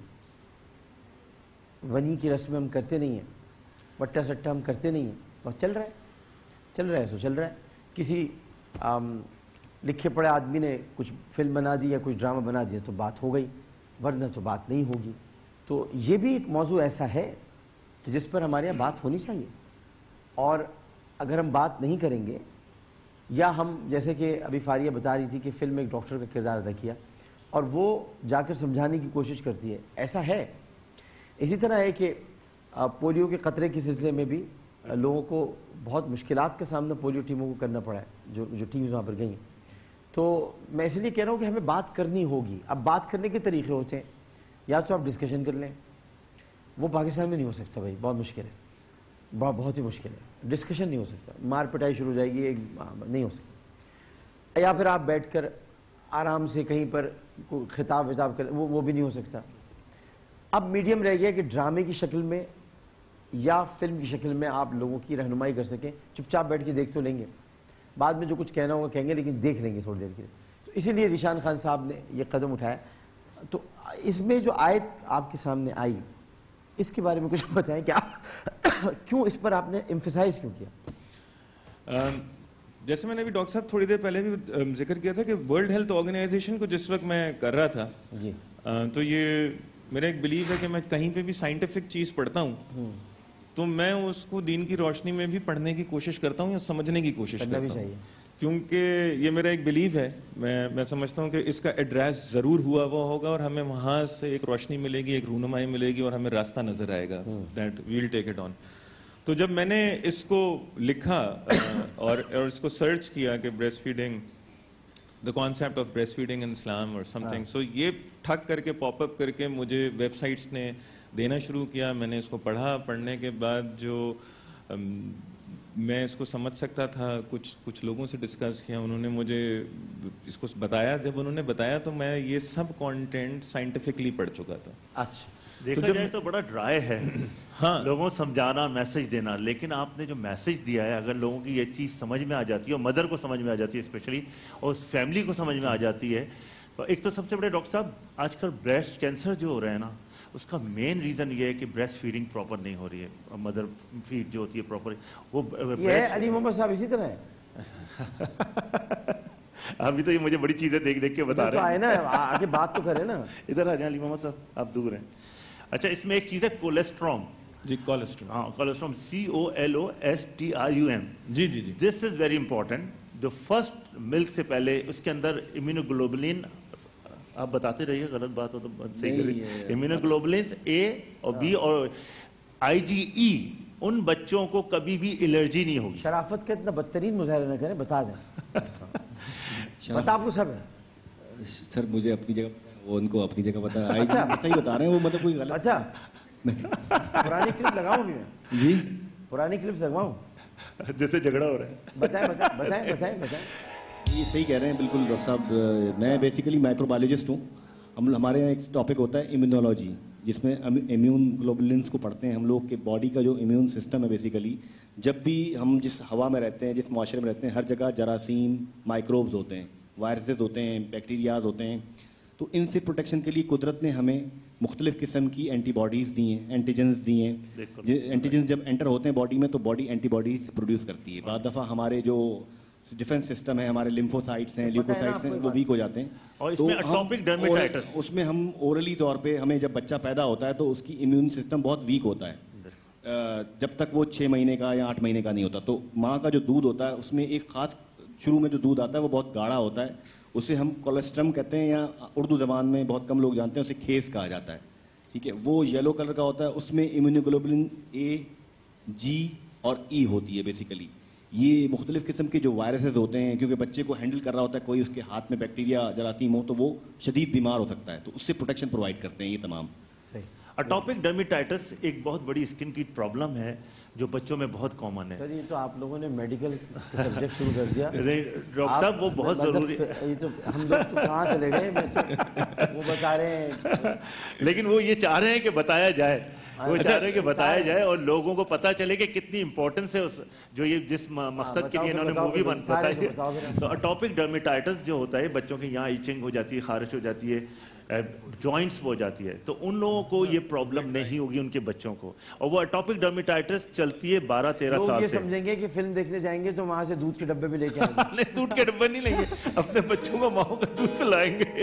S2: ونی کی رسمیں ہم کرتے نہیں ہیں, بٹا سٹا ہم کرتے نہیں ہیں. بس چل رہا ہے چل رہا ہے سو چل رہا ہے. کسی لکھے پڑھے آدمی نے کچھ فلم بنا دی یا کچھ ڈرامہ بنا دیا تو بات ہو گئی, ورنہ تو بات نہیں ہوگی. تو یہ بھی ایک موضوع ایسا ہے جس پر ہمارے یہاں بات ہونی چاہیے, اور اگر ہم بات نہیں کریں گے, یا ہم جیسے کہ ابھی فاریہ بتا رہی تھی کہ فلم میں ایک ڈاکٹر کا کردار ادا کیا اور وہ جا کر سمجھانے کی کوشش کرتی ہے, ایسا ہے. اسی طرح ہے کہ پولیو کے قطرے کے سلسلے میں بھی لوگوں کو بہت مشکلات کا سامنا پولیو ٹیموں کو کرنا پڑا ہے, جو جو ٹیمز وہاں پر گئی ہیں. تو میں اس لیے کہہ رہا ہوں کہ ہمیں بات کرنی ہوگی. اب بات کرنے کے طریقے ہوتے ہیں, یا تو آپ ڈسکشن کر لیں, وہ پاکستان میں نہیں ہو سکتا بھائی, بہت مشکل ہے, بہت بہت ہی مشکل ہے. ڈسکشن نہیں ہو سکتا, مار پٹائی شروع ہو جائے گی, نہیں ہو سکتا. یا پھر آپ بیٹھ کر آرام سے کہیں پر خطاب وطاب کر, وہ وہ بھی نہیں ہو سکتا. اب میڈیم رہ گیا کہ ڈرامے کی شکل میں یا فلم کی شکل میں آپ لوگوں کی رہنمائی کر سکیں. چپ چاپ بیٹھ کے دیکھ تو لیں گے, بعد میں جو کچھ کہنا ہوگا کہیں گے, لیکن دیکھ لیں گے تھوڑی دیر کے لیے. تو اسی لیے ذیشان خان صاحب نے یہ قدم اٹھایا تو اس میں جو آیت آپ کے سامنے آئی اس کے بارے میں کچھ بتائیں کہ کیوں اس پر آپ نے ایمفسائز کیوں کیا؟
S3: جیسے میں نے ابھی ڈاکٹر صاحب تھوڑی دیر پہلے بھی ذکر کیا تھا کہ ورلڈ ہیلتھ آرگنائزیشن کو جس وقت میں کر رہا تھا
S2: جی
S3: تو یہ میرا ایک بلیو ہے کہ میں کہیں پہ بھی سائنٹیفک چیز پڑھتا ہوں تو میں اس کو دین کی روشنی میں بھی پڑھنے کی کوشش کرتا ہوں یا سمجھنے کی کوشش کرتا ہوں، کیونکہ یہ میرا ایک بلیو ہے. میں میں سمجھتا ہوں کہ اس کا ایڈریس ضرور ہوا ہوا ہوگا اور ہمیں وہاں سے ایک روشنی ملے گی، ایک رہنمائی ملے گی اور ہمیں راستہ نظر آئے گا. That will take it on. تو جب میں نے اس کو لکھا اور اور اس کو سرچ کیا کہ breast feeding, the concept of breast feeding in Islam اور سم تھنگ، سو یہ ٹھک کر کے پاپ اپ کر کے مجھے ویب سائٹس نے دینا شروع کیا. میں نے اس کو پڑھا، پڑھنے کے بعد جو میں اس کو سمجھ سکتا تھا کچھ کچھ لوگوں سے ڈسکس کیا، انہوں نے مجھے اس کو بتایا. جب انہوں نے بتایا تو میں یہ سب کانٹینٹ سائنٹیفکلی پڑھ چکا تھا.
S2: اچھا
S4: دیکھا جائے تو بڑا ڈرائی ہے ہاں لوگوں سمجھانا، میسج دینا، لیکن آپ نے جو میسج دیا ہے اگر لوگوں کی یہ چیز سمجھ میں آ جاتی ہے اور مدر کو سمجھ میں آ جاتی ہے اسپیشلی، اور اس فیملی کو سمجھ میں آ جاتی ہے. ایک تو سب سے بڑے ڈاکٹر صاحب آج کل بریسٹ کینسر جو ہو رہے ہیں نا، اس کا مین ریزن یہ ہے کہ بریسٹ فیڈنگ پراپر نہیں ہو رہی ہے. مدر فیڈ جو ہوتی ہے پراپر وہ
S2: علی محمد صاحب اسی طرح ہے.
S4: ابھی تو یہ مجھے بڑی چیزیں دیکھ دیکھ کے بتا رہے ہیں
S2: نا، آگے بات تو کرے نا.
S4: ادھر آ جائیں علی محمد صاحب، آپ دور ہیں. اچھا اس میں ایک چیز ہے کولیسٹرول.
S3: جی کولیسٹرول،
S4: ہاں cholesterol, C O L O S T R U M.
S3: جی جی جی
S4: دس از ویری امپورٹنٹ. جو فرسٹ ملک سے پہلے اس کے اندر امیونوگلوبولین، آپ بتاتے رہیے غلط بات ہو تو صحیح کریں. امیونوگلوبولینز اے اور بی اور آئی جی ای ان بچوں کو کبھی بھی الرجی نہیں ہوگی.
S2: شرافت کا اتنا بدترین مظاہرہ نہ کریں، بتا دیں. بتا آپ کو سب ہے
S6: سر، مجھے اپنی جگہ وہ ان کو اپنی جگہ بتا صحیح بتا رہے ہیں وہ، مطلب کوئی غلط.
S2: اچھا پرانی کلپ لگاؤں بھی میں؟
S6: جی
S2: پرانی کلپ لگواؤں
S4: جیسے جھگڑا ہو رہا ہے.
S2: بتائیں بتائیں بتائیں بتائیں بتائیں.
S6: یہ صحیح کہہ رہے ہیں بالکل ڈاکٹر صاحب. میں بیسیکلی مائکرو بایولوجسٹ ہوں. ہم ہمارے یہاں ایک ٹاپک ہوتا ہے امیونولوجی، جس میں امیون گلوبولنس کو پڑھتے ہیں ہم لوگ کے باڈی کا جو امیون سسٹم ہے. بیسیکلی جب بھی ہم جس ہوا میں رہتے ہیں، جس معاشرے میں رہتے ہیں، ہر جگہ جراثیم، مائکروبز ہوتے ہیں، وائرسز ہوتے ہیں، بیکٹیریاز ہوتے ہیں. تو ان سے پروٹیکشن کے لیے قدرت نے ہمیں مختلف قسم کی اینٹی باڈیز دی ہیں، اینٹیجنز دی ہیں. اینٹیجنز جب انٹر ہوتے ہیں باڈی میں تو باڈی اینٹی باڈیز پروڈیوس کرتی ہے. بعض دفعہ ہمارے جو ڈیفنس سسٹم ہے، ہمارے لیمفوسائٹس ہیں، لیوکوسائٹس ہیں، وہ ویک ہو جاتے ہیں.
S4: اور اس میں اٹوپک ڈرمیٹائٹس،
S6: اس میں ہم اورلی طور پہ ہمیں جب بچہ پیدا ہوتا ہے تو اس کی امیون سسٹم بہت ویک ہوتا ہے جب تک وہ چھ مہینے کا یا آٹھ مہینے کا نہیں ہوتا. تو ماں کا جو دودھ ہوتا ہے اس میں ایک خاص شروع میں جو دودھ آتا ہے وہ بہت گاڑھا ہوتا ہے. اسے ہم کولیسٹرم کہتے ہیں، یا اردو زبان میں بہت کم لوگ جانتے ہیں اسے کھیس کہا جاتا ہے. ٹھیک ہے، وہ یلو کلر کا ہوتا ہے. اس میں امیونوگلوبولن اے، جی اور ای ہوتی ہے. بیسیکلی یہ مختلف قسم کے جو وائرسز ہوتے ہیں، کیونکہ بچے کو ہینڈل کر رہا ہوتا ہے کوئی، اس کے ہاتھ میں بیکٹیریا جراثیم ہو تو وہ شدید بیمار ہو سکتا ہے. تو اس سے پروٹیکشن پرووائڈ کرتے ہیں یہ تمام.
S4: اٹوپک ڈرمیٹائٹس ایک بہت بڑی اسکن کی پرابلم ہے جو بچوں میں بہت کامن ہے.
S2: سر یہ تو آپ لوگوں نے میڈیکل سبجیکٹ شروع کر دیا.
S4: ڈاکٹر صاحب وہ بہت ضروری ہے.
S2: یہ تو ہم لوگ تو کہاں چلے گئے، وہ بتا رہے ہیں.
S4: لیکن وہ یہ چاہ رہے ہیں کہ بتایا جائے، وہ چاہ رہے ہیں کہ بتایا جائے اور لوگوں کو پتہ چلے کہ کتنی امپورٹنس ہے اس جو یہ جس مقصد کے لیے انہوں نے مووی بتائی ہے. تو اٹوپک ڈرمیٹائٹس جو ہوتا ہے بچوں کے یہاں ایچنگ ہو جاتی ہے، خارش ہو جاتی ہے، جوائنٹس ہو جاتی ہے. تو ان لوگوں کو یہ پرابلم نہیں ہوگی ان کے بچوں کو. اور وہ اٹوپک ڈرمیٹائٹس چلتی ہے بارہ تیرہ سال سے.
S2: یہ سمجھیں گے کہ فلم دیکھنے جائیں گے تو وہاں سے دودھ کے ڈبے بھی لے کے آئیں گے.
S4: دودھ کے ڈبے نہیں لیں گے، اپنے بچوں کو ماؤں کا دودھ پلائیں گے.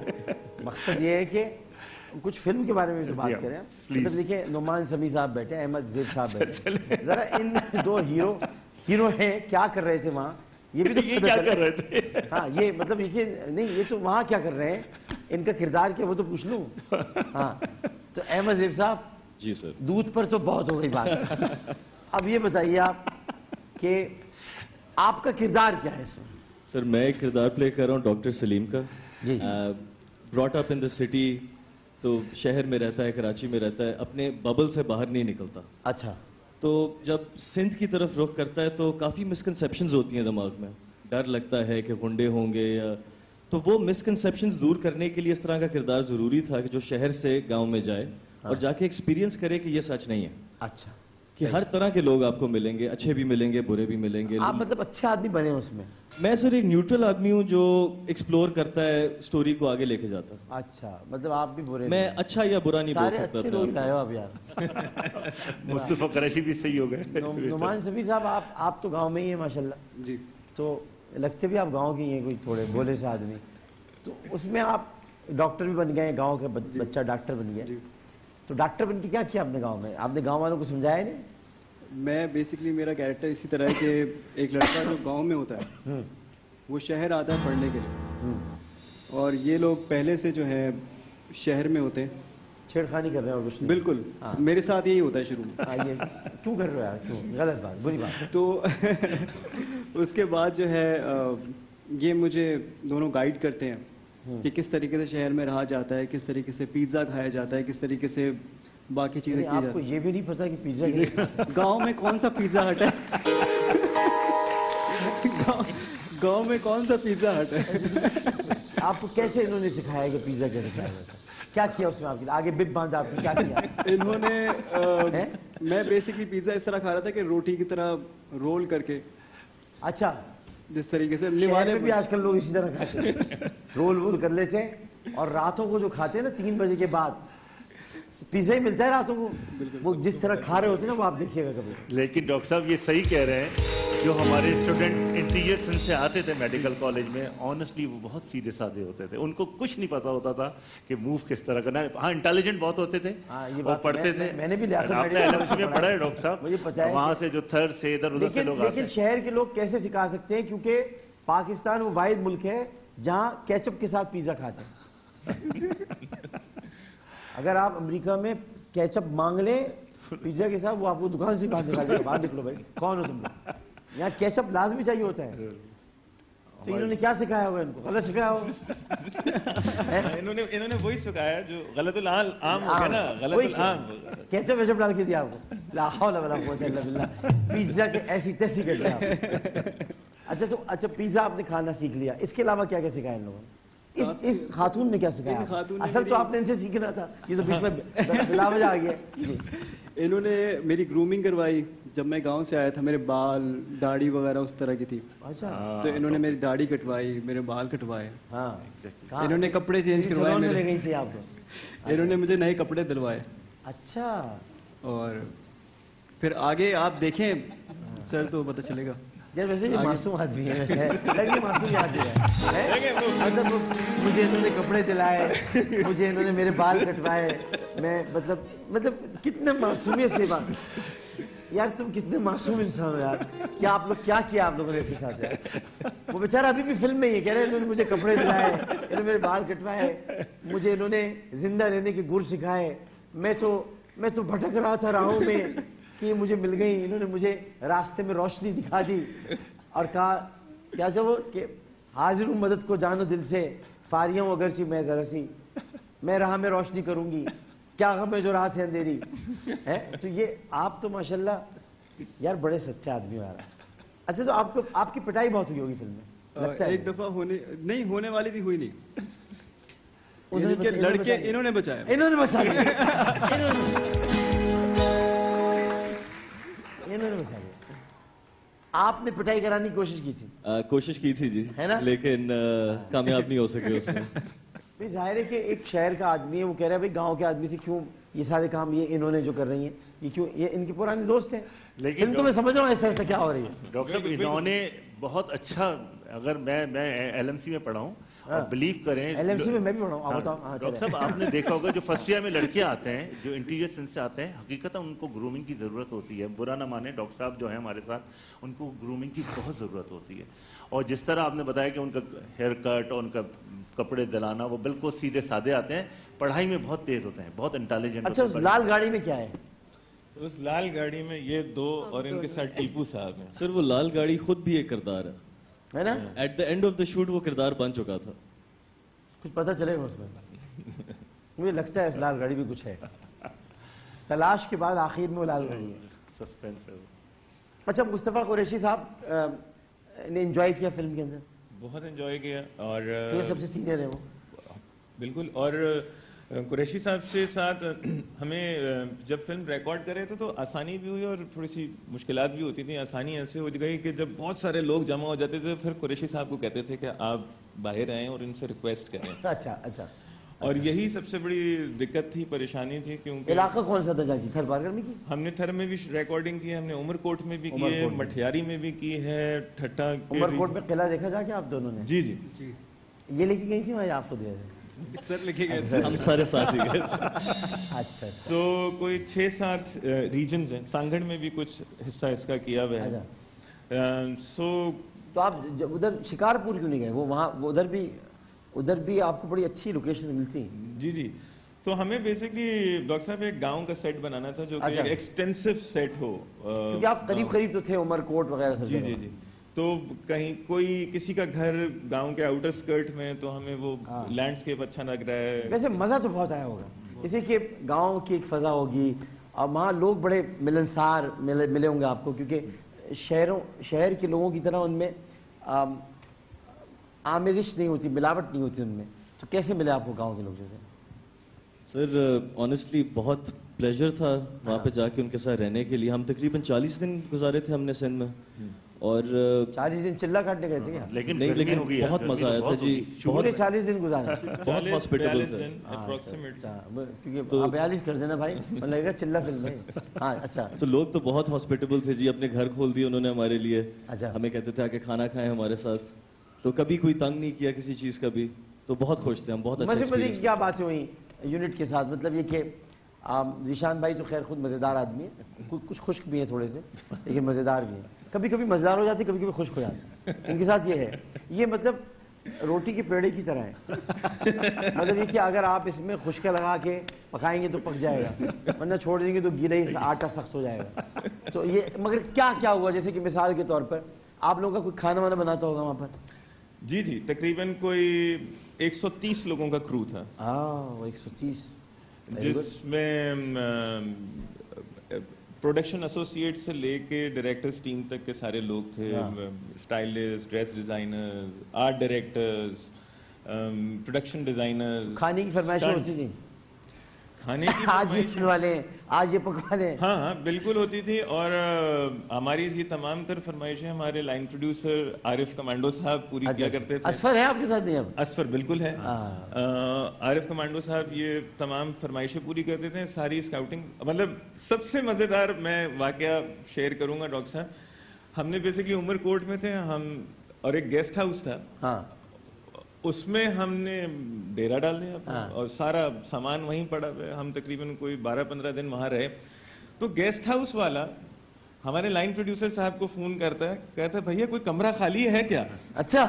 S2: مقصد یہ ہے کہ کچھ فلم کے بارے میں جو بات کریں. مطلب دیکھیں نعمان سمیع صاحب بیٹھے، احمد زیب صاحب بیٹھے، ذرا ان دو ہیرو ہیرو ہیں کیا کر رہے تھے وہاں، یہ بھی تو
S4: یہ کیا کر رہے تھے.
S2: ہاں یہ مطلب یہ نہیں، یہ تو وہاں کیا کر رہے ہیں، ان کا کردار کیا وہ تو پوچھ لوں. ہاں تو احمد زیب صاحب
S6: جی سر،
S2: دودھ پر تو بہت ہو گئی بات. اب یہ بتائیے آپ کہ آپ کا کردار کیا ہے اس میں.
S6: سر میں ایک کردار پلے کر رہا ہوں ڈاکٹر سلیم کا.
S2: جی
S6: brought up in the city, تو شہر میں رہتا ہے، کراچی میں رہتا ہے، اپنے ببل سے باہر نہیں نکلتا.
S2: اچھا.
S6: تو جب سندھ کی طرف رخ کرتا ہے تو کافی مسکنسیپشنز ہوتی ہیں دماغ میں، ڈر لگتا ہے کہ غنڈے ہوں گے یا، تو وہ مسکنسیپشنز دور کرنے کے لیے اس طرح کا کردار ضروری تھا کہ جو شہر سے گاؤں میں جائے اور جا کے ایکسپیرینس کرے کہ یہ سچ نہیں ہے.
S2: اچھا.
S7: کہ ہر طرح کے لوگ آپ کو ملیں گے, اچھے بھی ملیں گے, برے بھی ملیں گے.
S2: آپ مطلب اچھے آدمی بنے اس میں؟
S7: میں سر ایک نیوٹرل آدمی ہوں جو ایکسپلور کرتا ہے, سٹوری کو آگے لے کے جاتا.
S2: اچھا, مطلب آپ بھی برے
S7: میں اچھا یا برا نہیں بول
S2: سارے
S7: سکتا.
S2: اچھے لوگ لائے ہو آپ یار.
S4: مصطفیٰ قریشی بھی صحیح ہو گئے.
S2: نعمان شفیع صاحب, آپ آپ تو گاؤں میں ہی ہیں ماشاءاللہ
S8: جی,
S2: تو لگتے بھی آپ گاؤں کے ہی ہیں, کوئی تھوڑے بولے سے آدمی. تو اس میں آپ ڈاکٹر بھی بن گئے, گاؤں کا بچہ ڈاکٹر بن گیا. تو ڈاکٹر بن کے کیا کیا آپ نے گاؤں میں؟ آپ نے گاؤں والوں کو سمجھایا نہیں؟
S8: میں بیسکلی میرا کیریکٹر اسی طرح ہے کہ ایک لڑکا جو گاؤں میں ہوتا ہے وہ شہر آتا ہے پڑھنے کے لیے, اور یہ لوگ پہلے سے جو ہے شہر میں ہوتے ہیں.
S2: چھیڑ خانی کر رہے ہیں اور کچھ نہیں؟
S8: بالکل, میرے ساتھ یہی ہوتا ہے شروع میں.
S2: یہ کیوں کر رہے ہو یار, کیوں؟ غلط بات, بری بات.
S8: تو اس کے بعد جو ہے یہ مجھے دونوں گائیڈ کرتے ہیں کہ کس طریقے سے شہر میں رہا جاتا ہے, کس طریقے سے پیزا کھایا جاتا ہے, کس طریقے سے باقی چیزیں کی
S2: آپ کو
S8: جاتی
S2: یہ بھی نہیں پتا کہ پیزا
S8: ہیں. گاؤں میں کون سا پیزا ہٹ ہے, گاؤں میں کون سا پیزا ہٹ ہے.
S2: آپ کو کیسے انہوں نے سکھایا کہ پیزا کیسے کھایا جاتا ہے؟ کیا کیا اس میں آپ کے آگے بپ باندھا, آپ نے کیا کیا؟
S8: انہوں نے, میں بیسکلی پیزا اس طرح کھا رہا تھا کہ روٹی کی طرح رول کر کے.
S2: اچھا,
S8: جس طریقے سے
S2: نوالے بھی آج کل لوگ اسی طرح کھاتے ہیں, رول وول کر لیتے ہیں. اور راتوں کو جو کھاتے ہیں نا تین بجے کے بعد پیزا ہی ملتا ہے راتوں کو, وہ جس طرح کھا رہے ہوتے ہیں نا وہ آپ دیکھیے گا کبھی.
S4: لیکن ڈاکٹر صاحب یہ صحیح کہہ رہے ہیں, جو ہمارے اسٹوڈنٹ انٹیریئر سائنس سے آتے تھے میڈیکل کالج میں, آنیسٹلی وہ بہت سیدھے سادھے ہوتے تھے. ان کو کچھ نہیں پتا ہوتا تھا کہ موو کس طرح کرنا ہے. ہاں انٹیلیجنٹ بہت ہوتے تھے, وہ پڑھتے تھے.
S2: میں نے بھی
S4: آپ نے ایل ایم سی میں پڑھا ہے ڈاکٹر صاحب,
S2: مجھے پتا ہے.
S4: وہاں سے جو تھر سے ادھر ادھر سے لوگ آتے ہیں.
S2: لیکن شہر کے لوگ کیسے سکھا سکتے ہیں, کیونکہ پاکستان وہ واحد ملک ہے جہاں کیچپ کے ساتھ پیزا کھاتے ہیں. اگر آپ امریکہ میں کیچپ مانگ لیں پیزا کے ساتھ, وہ آپ کو دکان سے باہر نکال دے گا, باہر نکلو بھائی, کون ہو تم لوگ. یہاں کیچپ لازمی چاہیے ہوتا ہے. تو انہوں نے کیا سکھایا ہوگا ان کو؟ غلط سکھایا ہوگا.
S3: انہوں نے انہوں نے وہی سکھایا جو غلط العام عام ہو گیا نا, غلط العام.
S2: کیچپ ویچپ ڈال کے دیا آپ کو, لا حول ولا قوت الا باللہ, پیزا کے ایسی تیسی کر دیا. اچھا تو اچھا پیزا آپ نے کھانا سیکھ لیا, اس کے علاوہ کیا کیا سکھایا ان لوگوں نے؟ اس اس خاتون نے کیا سکھایا؟ اصل تو آپ نے ان سے سیکھنا تھا, یہ تو بیچ میں بلاوجہ آ گیا.
S8: انہوں نے میری گرومنگ کروائی. جب میں گاؤں سے آیا تھا میرے بال داڑھی وغیرہ اس طرح کی تھی, تو انہوں نے میری داڑھی کٹوائی, میرے بال کٹوائے.
S2: ہاں,
S8: انہوں نے کپڑے چینج کروائے میرے, انہوں نے مجھے نئے کپڑے دلوائے.
S2: اچھا, اور
S8: پھر آگے آپ دیکھیں سر تو پتہ چلے گا.
S2: یار ویسے یہ معصوم آدمی ہے, ویسے لگے معصوم آدمی ہے. مجھے انہوں نے کپڑے دلائے, مجھے انہوں نے میرے بال کٹوائے, میں مطلب مطلب کتنے معصومیت سے بات. یار تم کتنے معصوم انسان ہو یار, کیا آپ لوگ کیا کیا آپ لوگوں نے اس کے ساتھ یار. وہ بیچارہ ابھی بھی فلم میں یہ کہہ رہے ہیں انہوں نے مجھے کپڑے دلائے, انہوں نے میرے بال کٹوائے, مجھے انہوں نے زندہ رہنے کے گر سکھائے. میں تو میں تو بھٹک رہا تھا راہوں میں کہ مجھے مل گئی, انہوں نے مجھے راستے میں روشنی دکھا دی اور کہا کیا جب کہ حاضر ہوں مدد کو جانو دل سے, فاریاں ہوں اگرچہ میں ذرا سی, میں راہ میں روشنی کروں گی, کیا غم ہے جو رات ہے اندھیری ہے. تو یہ آپ تو ماشاءاللہ یار بڑے سچے آدمی ہو یار. اچھا تو آپ کو آپ کی پٹائی بہت ہوئی ہوگی فلم میں لگتا ہے؟
S8: ایک دفعہ ہونے نہیں ہونے والی تھی, ہوئی نہیں. لڑکے انہوں نے بچایا,
S2: انہوں نے بچایا, انہوں نے بچایا. آپ نے پٹائی کرانے کی کوشش کی تھی؟
S7: کوشش کی تھی جی, ہے نا, لیکن کامیاب نہیں ہو سکے اس میں.
S2: ظاہر ہے کہ ایک شہر کا آدمی ہے, وہ کہہ رہا ہے بھائی گاؤں کے آدمی سے کیوں یہ سارے کام یہ انہوں نے جو کر رہی ہیں, یہ کیوں, یہ ان کے پرانے دوست ہیں. لیکن تو میں سمجھ رہا ہوں ایسا ایسا کیا ہو رہی ہے.
S4: ڈاکٹر صاحب انہوں نے بہت اچھا, اگر میں میں ایل ایم سی میں پڑھا ہوں, اور بلیو کریں
S2: ایل ایم سی میں میں بھی پڑھا ہوں.
S4: ڈاکٹر صاحب آپ نے دیکھا ہوگا جو فرسٹ ایئر میں لڑکے آتے ہیں جو انٹیریئر سائنس سے آتے ہیں, حقیقت ان کو گرومنگ کی ضرورت ہوتی ہے. برا نہ مانے ڈاکٹر صاحب جو ہیں ہمارے ساتھ, ان کو گرومنگ کی بہت ضرورت ہوتی ہے. اور جس طرح آپ نے بتایا کہ ان کا ہیئر کٹ اور ان کا کپڑے دلانا, وہ بالکل سیدھے سادے آتے ہیں, پڑھائی میں بہت تیز ہوتے ہیں, بہت انٹیلیجنٹ.
S2: اچھا اس لال گاڑی میں کیا ہے؟
S3: اس لال گاڑی میں یہ دو اور ان کے ساتھ ٹیپو صاحب ہیں.
S7: سر وہ لال گاڑی خود بھی ایک کردار ہے نا, at the end of the shoot وہ کردار بن چکا تھا.
S2: کچھ پتہ چلے گا اس میں, مجھے لگتا ہے اس لال گاڑی بھی کچھ ہے, تلاش کے بعد آخر میں وہ لال گاڑی ہے.
S4: سسپینس ہے.
S2: اچھا مصطفیٰ قریشی صاحب نے انجوائے کیا فلم کے اندر؟
S3: بہت انجوائے کیا, اور
S2: سب سے سینئر ہے وہ.
S3: بالکل, اور قریشی صاحب سے ساتھ ہمیں جب فلم ریکارڈ کر رہے تھے تو آسانی بھی ہوئی اور تھوڑی سی مشکلات بھی ہوتی تھیں. آسانی ایسے ہو گئی کہ جب بہت سارے لوگ جمع ہو جاتے تھے پھر قریشی صاحب کو کہتے تھے کہ آپ باہر آئیں اور ان سے ریکویسٹ کریں.
S2: اچھا اچھا.
S3: اور یہی سب سے بڑی دقت تھی, پریشانی تھی. کیونکہ
S2: علاقہ کون سا تھا جا کی؟ تھر بارگر میں کی؟
S3: ہم نے تھر میں بھی ریکارڈنگ کی ہے, ہم نے عمر کوٹ میں بھی کی ہے, مٹھیاری میں بھی کی ہے, ٹھٹا.
S2: عمر کوٹ میں قلعہ دیکھا جا کے آپ دونوں نے؟
S3: جی جی.
S2: یہ لے کے گئی تھی وہاں آپ کو دیا تھا؟
S8: سر لکھے گئے تھے,
S7: ہم سارے ساتھ ہی گئے تھے.
S2: اچھا.
S3: سو کوئی چھ سات ریجنز ہیں, سانگھڑ میں بھی کچھ حصہ اس کا کیا ہوا ہے. سو
S2: تو آپ جب ادھر شکارپور کیوں نہیں گئے؟ وہ وہاں وہ ادھر بھی ادھر بھی آپ کو بڑی اچھی لوکیشن ملتی ہیں.
S3: جی جی. تو ہمیں بیسکلی ڈاکٹر صاحب ایک گاؤں کا سیٹ بنانا تھا جو کہ ایکسٹینسو سیٹ ہو,
S2: کیونکہ آپ قریب قریب تو تھے عمر کوٹ وغیرہ سب.
S3: جی جی جی. تو کہیں کوئی کسی کا گھر گاؤں کے آؤٹر اسکرٹ میں, تو ہمیں وہ لینڈسکیپ اچھا لگ رہا ہے.
S2: ویسے مزہ تو بہت آیا ہوگا, اسی کہ گاؤں کی ایک فضا ہوگی اور وہاں لوگ بڑے ملنسار ملے ملے ہوں گے آپ کو, کیونکہ شہروں شہر کے لوگوں کی طرح ان میں آمیزش نہیں ہوتی, ملاوٹ نہیں ہوتی ان میں. تو کیسے ملے آپ کو گاؤں کے لوگ جیسے؟
S7: سر آنیسٹلی بہت پلیجر تھا وہاں پہ جا کے ان کے ساتھ رہنے کے لیے. ہم تقریباً چالیس دن گزارے تھے ہم نے سندھ میں, اور
S2: چالیس دن چلا کاٹنے گئے تھے.
S4: لیکن
S7: نہیں لیکن بہت مزہ آیا تھا جی.
S2: پورے چالیس دن گزارے,
S7: بہت ہاسپٹیبل تھے.
S2: کیونکہ آپ بیالیس کر دینا بھائی, لگے گا چلا فلم میں. ہاں اچھا.
S7: تو لوگ تو بہت ہاسپٹیبل تھے جی, اپنے گھر کھول دیے انہوں نے ہمارے لیے. ہمیں کہتے تھے آ کے کھانا کھائیں ہمارے ساتھ, تو کبھی کوئی تنگ نہیں کیا کسی چیز کا بھی. تو بہت خوش تھے ہم, بہت اچھا ایکسپیرینس.
S2: کیا باتیں ہوئی یونٹ کے ساتھ؟ مطلب یہ کہ ذیشان بھائی تو خیر خود مزیدار آدمی ہے, کچھ خشک بھی ہیں تھوڑے سے لیکن مزیدار بھی ہیں. کبھی کبھی مزیدار ہو جاتی, کبھی کبھی خشک ہو جاتی. ان کے ساتھ یہ ہے, یہ مطلب روٹی کے پیڑے کی طرح ہے. مطلب یہ کہ اگر آپ اس میں خشکا لگا کے پکائیں گے تو پک جائے گا, ورنہ چھوڑ دیں گے تو گیلا ہی آٹا سخت ہو جائے گا. تو یہ مگر کیا کیا ہوا, جیسے کہ مثال کے طور پر آپ لوگوں کا کوئی کھانا وانا بناتا ہوگا وہاں پر؟
S3: جی جی. تقریباً کوئی ایک سو تیس لوگوں کا کرو تھا.
S2: ہاں ایک سو تیس,
S3: جس میں پروڈکشن ایسوسیٹ سے لے کے ڈائریکٹرز ٹیم تک کے سارے لوگ تھے. Stylist, dress designers, art directors, production designers.
S2: کھانے کی فرمائشیں ہوتی تھیں؟
S3: کھانے کی
S2: آج یہ کھلوا لیں, آج یہ پکوا لیں.
S3: ہاں ہاں بالکل ہوتی تھی. اور ہماری یہ تمام تر فرمائشیں ہمارے لائن پروڈیوسر عارف کمانڈو صاحب پوری کیا کرتے تھے.
S2: اسفر ہے آپ کے ساتھ؟ نہیں, اب
S3: اسفر بالکل ہے. عارف کمانڈو صاحب یہ تمام فرمائشیں پوری کرتے تھے. ساری اسکاؤٹنگ, مطلب سب سے مزیدار میں واقعہ شیئر کروں گا ڈاکٹر صاحب. ہم نے بیسکلی عمر کوٹ میں تھے ہم, اور ایک گیسٹ ہاؤس تھا.
S2: ہاں
S3: اس میں ہم نے ڈیرا ڈال دیا اور سارا سامان وہیں پڑا. ہم تقریباً کوئی بارہ پندرہ دن وہاں رہے. تو گیسٹ ہاؤس والا ہمارے لائن پروڈیوسر صاحب کو فون کرتا ہے, کہتا ہے بھیا کوئی کمرہ خالی ہے کیا؟
S2: اچھا.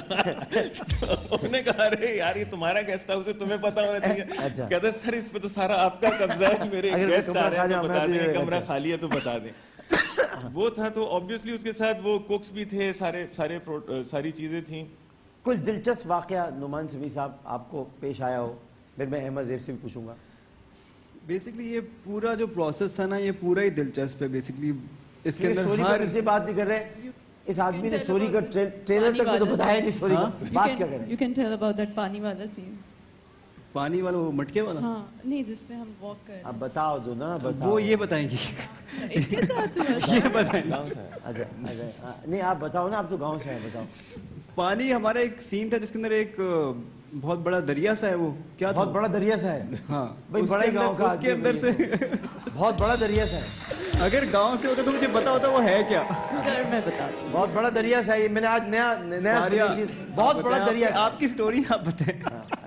S3: انہوں نے کہا ارے یار یہ تمہارا گیسٹ ہاؤس ہے, تمہیں پتا ہونا چاہیے. کہتا ہے سر اس پہ تو سارا آپ کا قبضہ ہے, میرے گیسٹ آ رہے ہیں تو بتا دیں, کمرہ خالی ہے تو بتا دیں. وہ تھا. تو آبویسلی اس کے ساتھ وہ کوکس بھی تھے, سارے سارے ساری چیزیں تھیں.
S2: کچھ دلچسپ واقعہ نعمان سمیع صاحب آپ کو پیش آیا ہو؟ پھر میں احمد زیب سے بھی پوچھوں گا.
S8: بیسکلی یہ پورا جو پروسیس تھا نا, یہ پورا ہی دلچسپ ہے. بیسکلی اس کے اندر
S2: سوری پر اس سے بات نہیں کر رہے, اس آدمی نے سوری کا ٹریلر تک تو بتایا نہیں. سوری بات کیا کریں؟
S5: You can tell about that پانی والا scene.
S8: پانی والا, وہ مٹکے والا؟
S5: ہاں نہیں, جس پہ ہم واک کر رہے ہیں.
S2: اب بتاؤ دو نا, بتاؤ.
S8: وہ یہ بتائیں گی,
S5: اس کے ساتھ
S8: یہ بتائیں گے.
S2: اچھا اچھا نہیں آپ بتاؤ نا, آپ تو گاؤں سے ہیں, بتاؤ.
S8: پانی ہمارا ایک سین تھا جس کے اندر ایک بہت بڑا دریا سا ہے. وہ کیا
S2: بہت بڑا دریا سا ہے؟
S8: ہاں
S2: بھائی بڑا ہی گاؤں کا,
S8: اس کے اندر سے
S2: بہت بڑا دریا سا ہے.
S8: اگر گاؤں سے ہوتا تو مجھے پتا ہوتا وہ ہے کیا.
S5: سر میں بتاتی ہوں,
S2: بہت بڑا دریا سا ہے. میں نے آج نیا نیا بہت بڑا دریا.
S8: آپ کی سٹوری آپ بتائیں.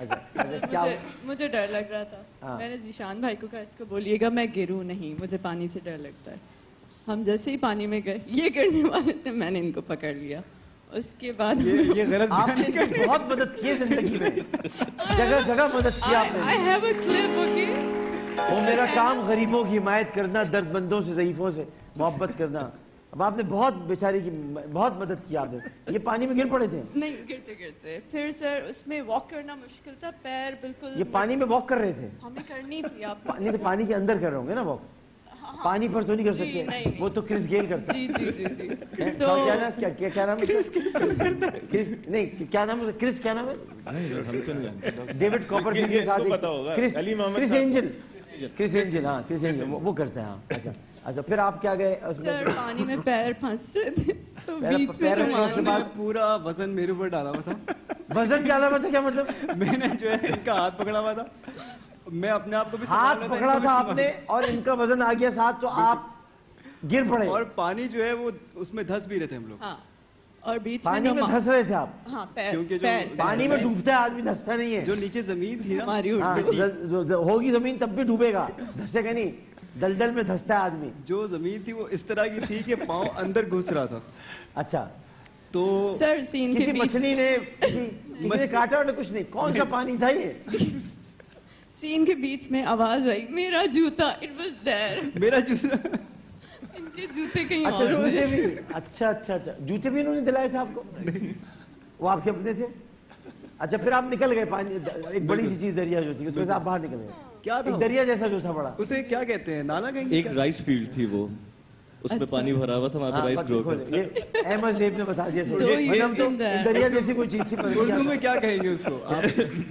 S5: مجھے ڈر لگ رہا تھا. میں نے ذیشان بھائی کو کہا اس کو بولیے گا میں گروں نہیں, مجھے پانی سے ڈر لگتا ہے. ہم جیسے ہی پانی میں گئے, یہ گرنے والے تھے, میں نے ان کو پکڑ لیا. اس کے بعد
S8: یہ غلط
S2: آپ نے بہت مدد کی زندگی میں, جگہ جگہ مدد کی آپ نے.
S5: I have a clip, okay?
S2: وہ میرا کام غریبوں کی حمایت کرنا, درد مندوں سے, ضعیفوں سے محبت کرنا. اب آپ نے بہت بیچاری کی بہت مدد کی. آپ نے یہ پانی میں گر پڑے تھے؟
S5: نہیں گرتے گرتے. پھر سر اس میں واک کرنا مشکل تھا, پیر بالکل.
S2: یہ پانی میں واک کر رہے تھے؟
S5: ہمیں کرنی تھی. آپ
S2: نہیں تو پانی کے اندر کر رہے ہوں گے نا واک. پانی پر تو نہیں کر سکتے, وہ تو کرس گیل کرتا ہے.
S5: جی جی جی جی
S2: تو کیا نام کیا کیا نام ہے کرس نہیں کیا نام ہے کرس کیا نام ہے ڈیوڈ کاپرفیلڈ کے ساتھ کرس کرس اینجل کرس اینجل ہاں کرس اینجل وہ کرتا ہے. ہاں اچھا اچھا پھر آپ کیا گئے
S5: سر پانی میں پیر پھنس رہے تھے تو بیچ میں
S8: اس کے بعد پورا وزن میرے اوپر ڈالا ہوا تھا.
S2: وزن ڈالا ہوا تھا کیا مطلب؟
S8: میں نے جو ہے ان کا ہاتھ پکڑا ہوا تھا, میں اپنے آپ کو بھی
S2: ہاتھ پکڑا تھا آپ نے اور ان کا وزن آ گیا ساتھ تو آپ گر پڑے.
S8: اور پانی جو ہے وہ اس میں دھس بھی رہے تھے ہم لوگ.
S5: ہاں اور بیچ
S2: پانی میں دھس رہے تھے آپ.
S5: ہاں پیر
S8: کیونکہ جو
S2: پانی میں ڈوبتا ہے آدمی دھستا نہیں ہے.
S8: جو نیچے زمین تھی نا
S5: ہماری
S2: ہوگی زمین تب بھی ڈوبے گا, دھسے گا نہیں. دلدل میں دھستا ہے آدمی.
S8: جو زمین تھی وہ اس طرح کی تھی کہ پاؤں اندر گھس رہا تھا.
S2: اچھا
S8: تو
S5: سر سین کے
S2: کسی مچھلی نے کسی نے کاٹا اور کچھ نہیں, کون سا پانی تھا یہ؟
S5: سین کے بیچ میں آواز آئی میرا جوتا, اٹ واز دیر.
S8: میرا جوتا
S5: ان کے جوتے کہیں
S2: اچھا
S5: اور
S2: جوتے بھی اچھا اچھا اچھا جوتے بھی انہوں نے دلائے تھے آپ کو؟ وہ آپ کے اپنے تھے. اچھا پھر آپ نکل گئے پانی, ایک بڑی سی چیز دریا جو تھی اس میں سے آپ باہر نکل گئے.
S8: کیا تھا
S2: دریا جیسا جو تھا بڑا,
S8: اسے کیا کہتے ہیں نالا کہیں گے؟
S7: ایک رائس فیلڈ تھی وہ, اس میں پانی بھرا ہوا تھا, وہاں پہ رائس گرو کرتا.
S2: یہ احمد زیب نے بتا دیا.
S5: years in there.
S2: دریا جیسی کوئی چیز تھی.
S8: اردو میں کیا کہیں گے اس کو آپ؟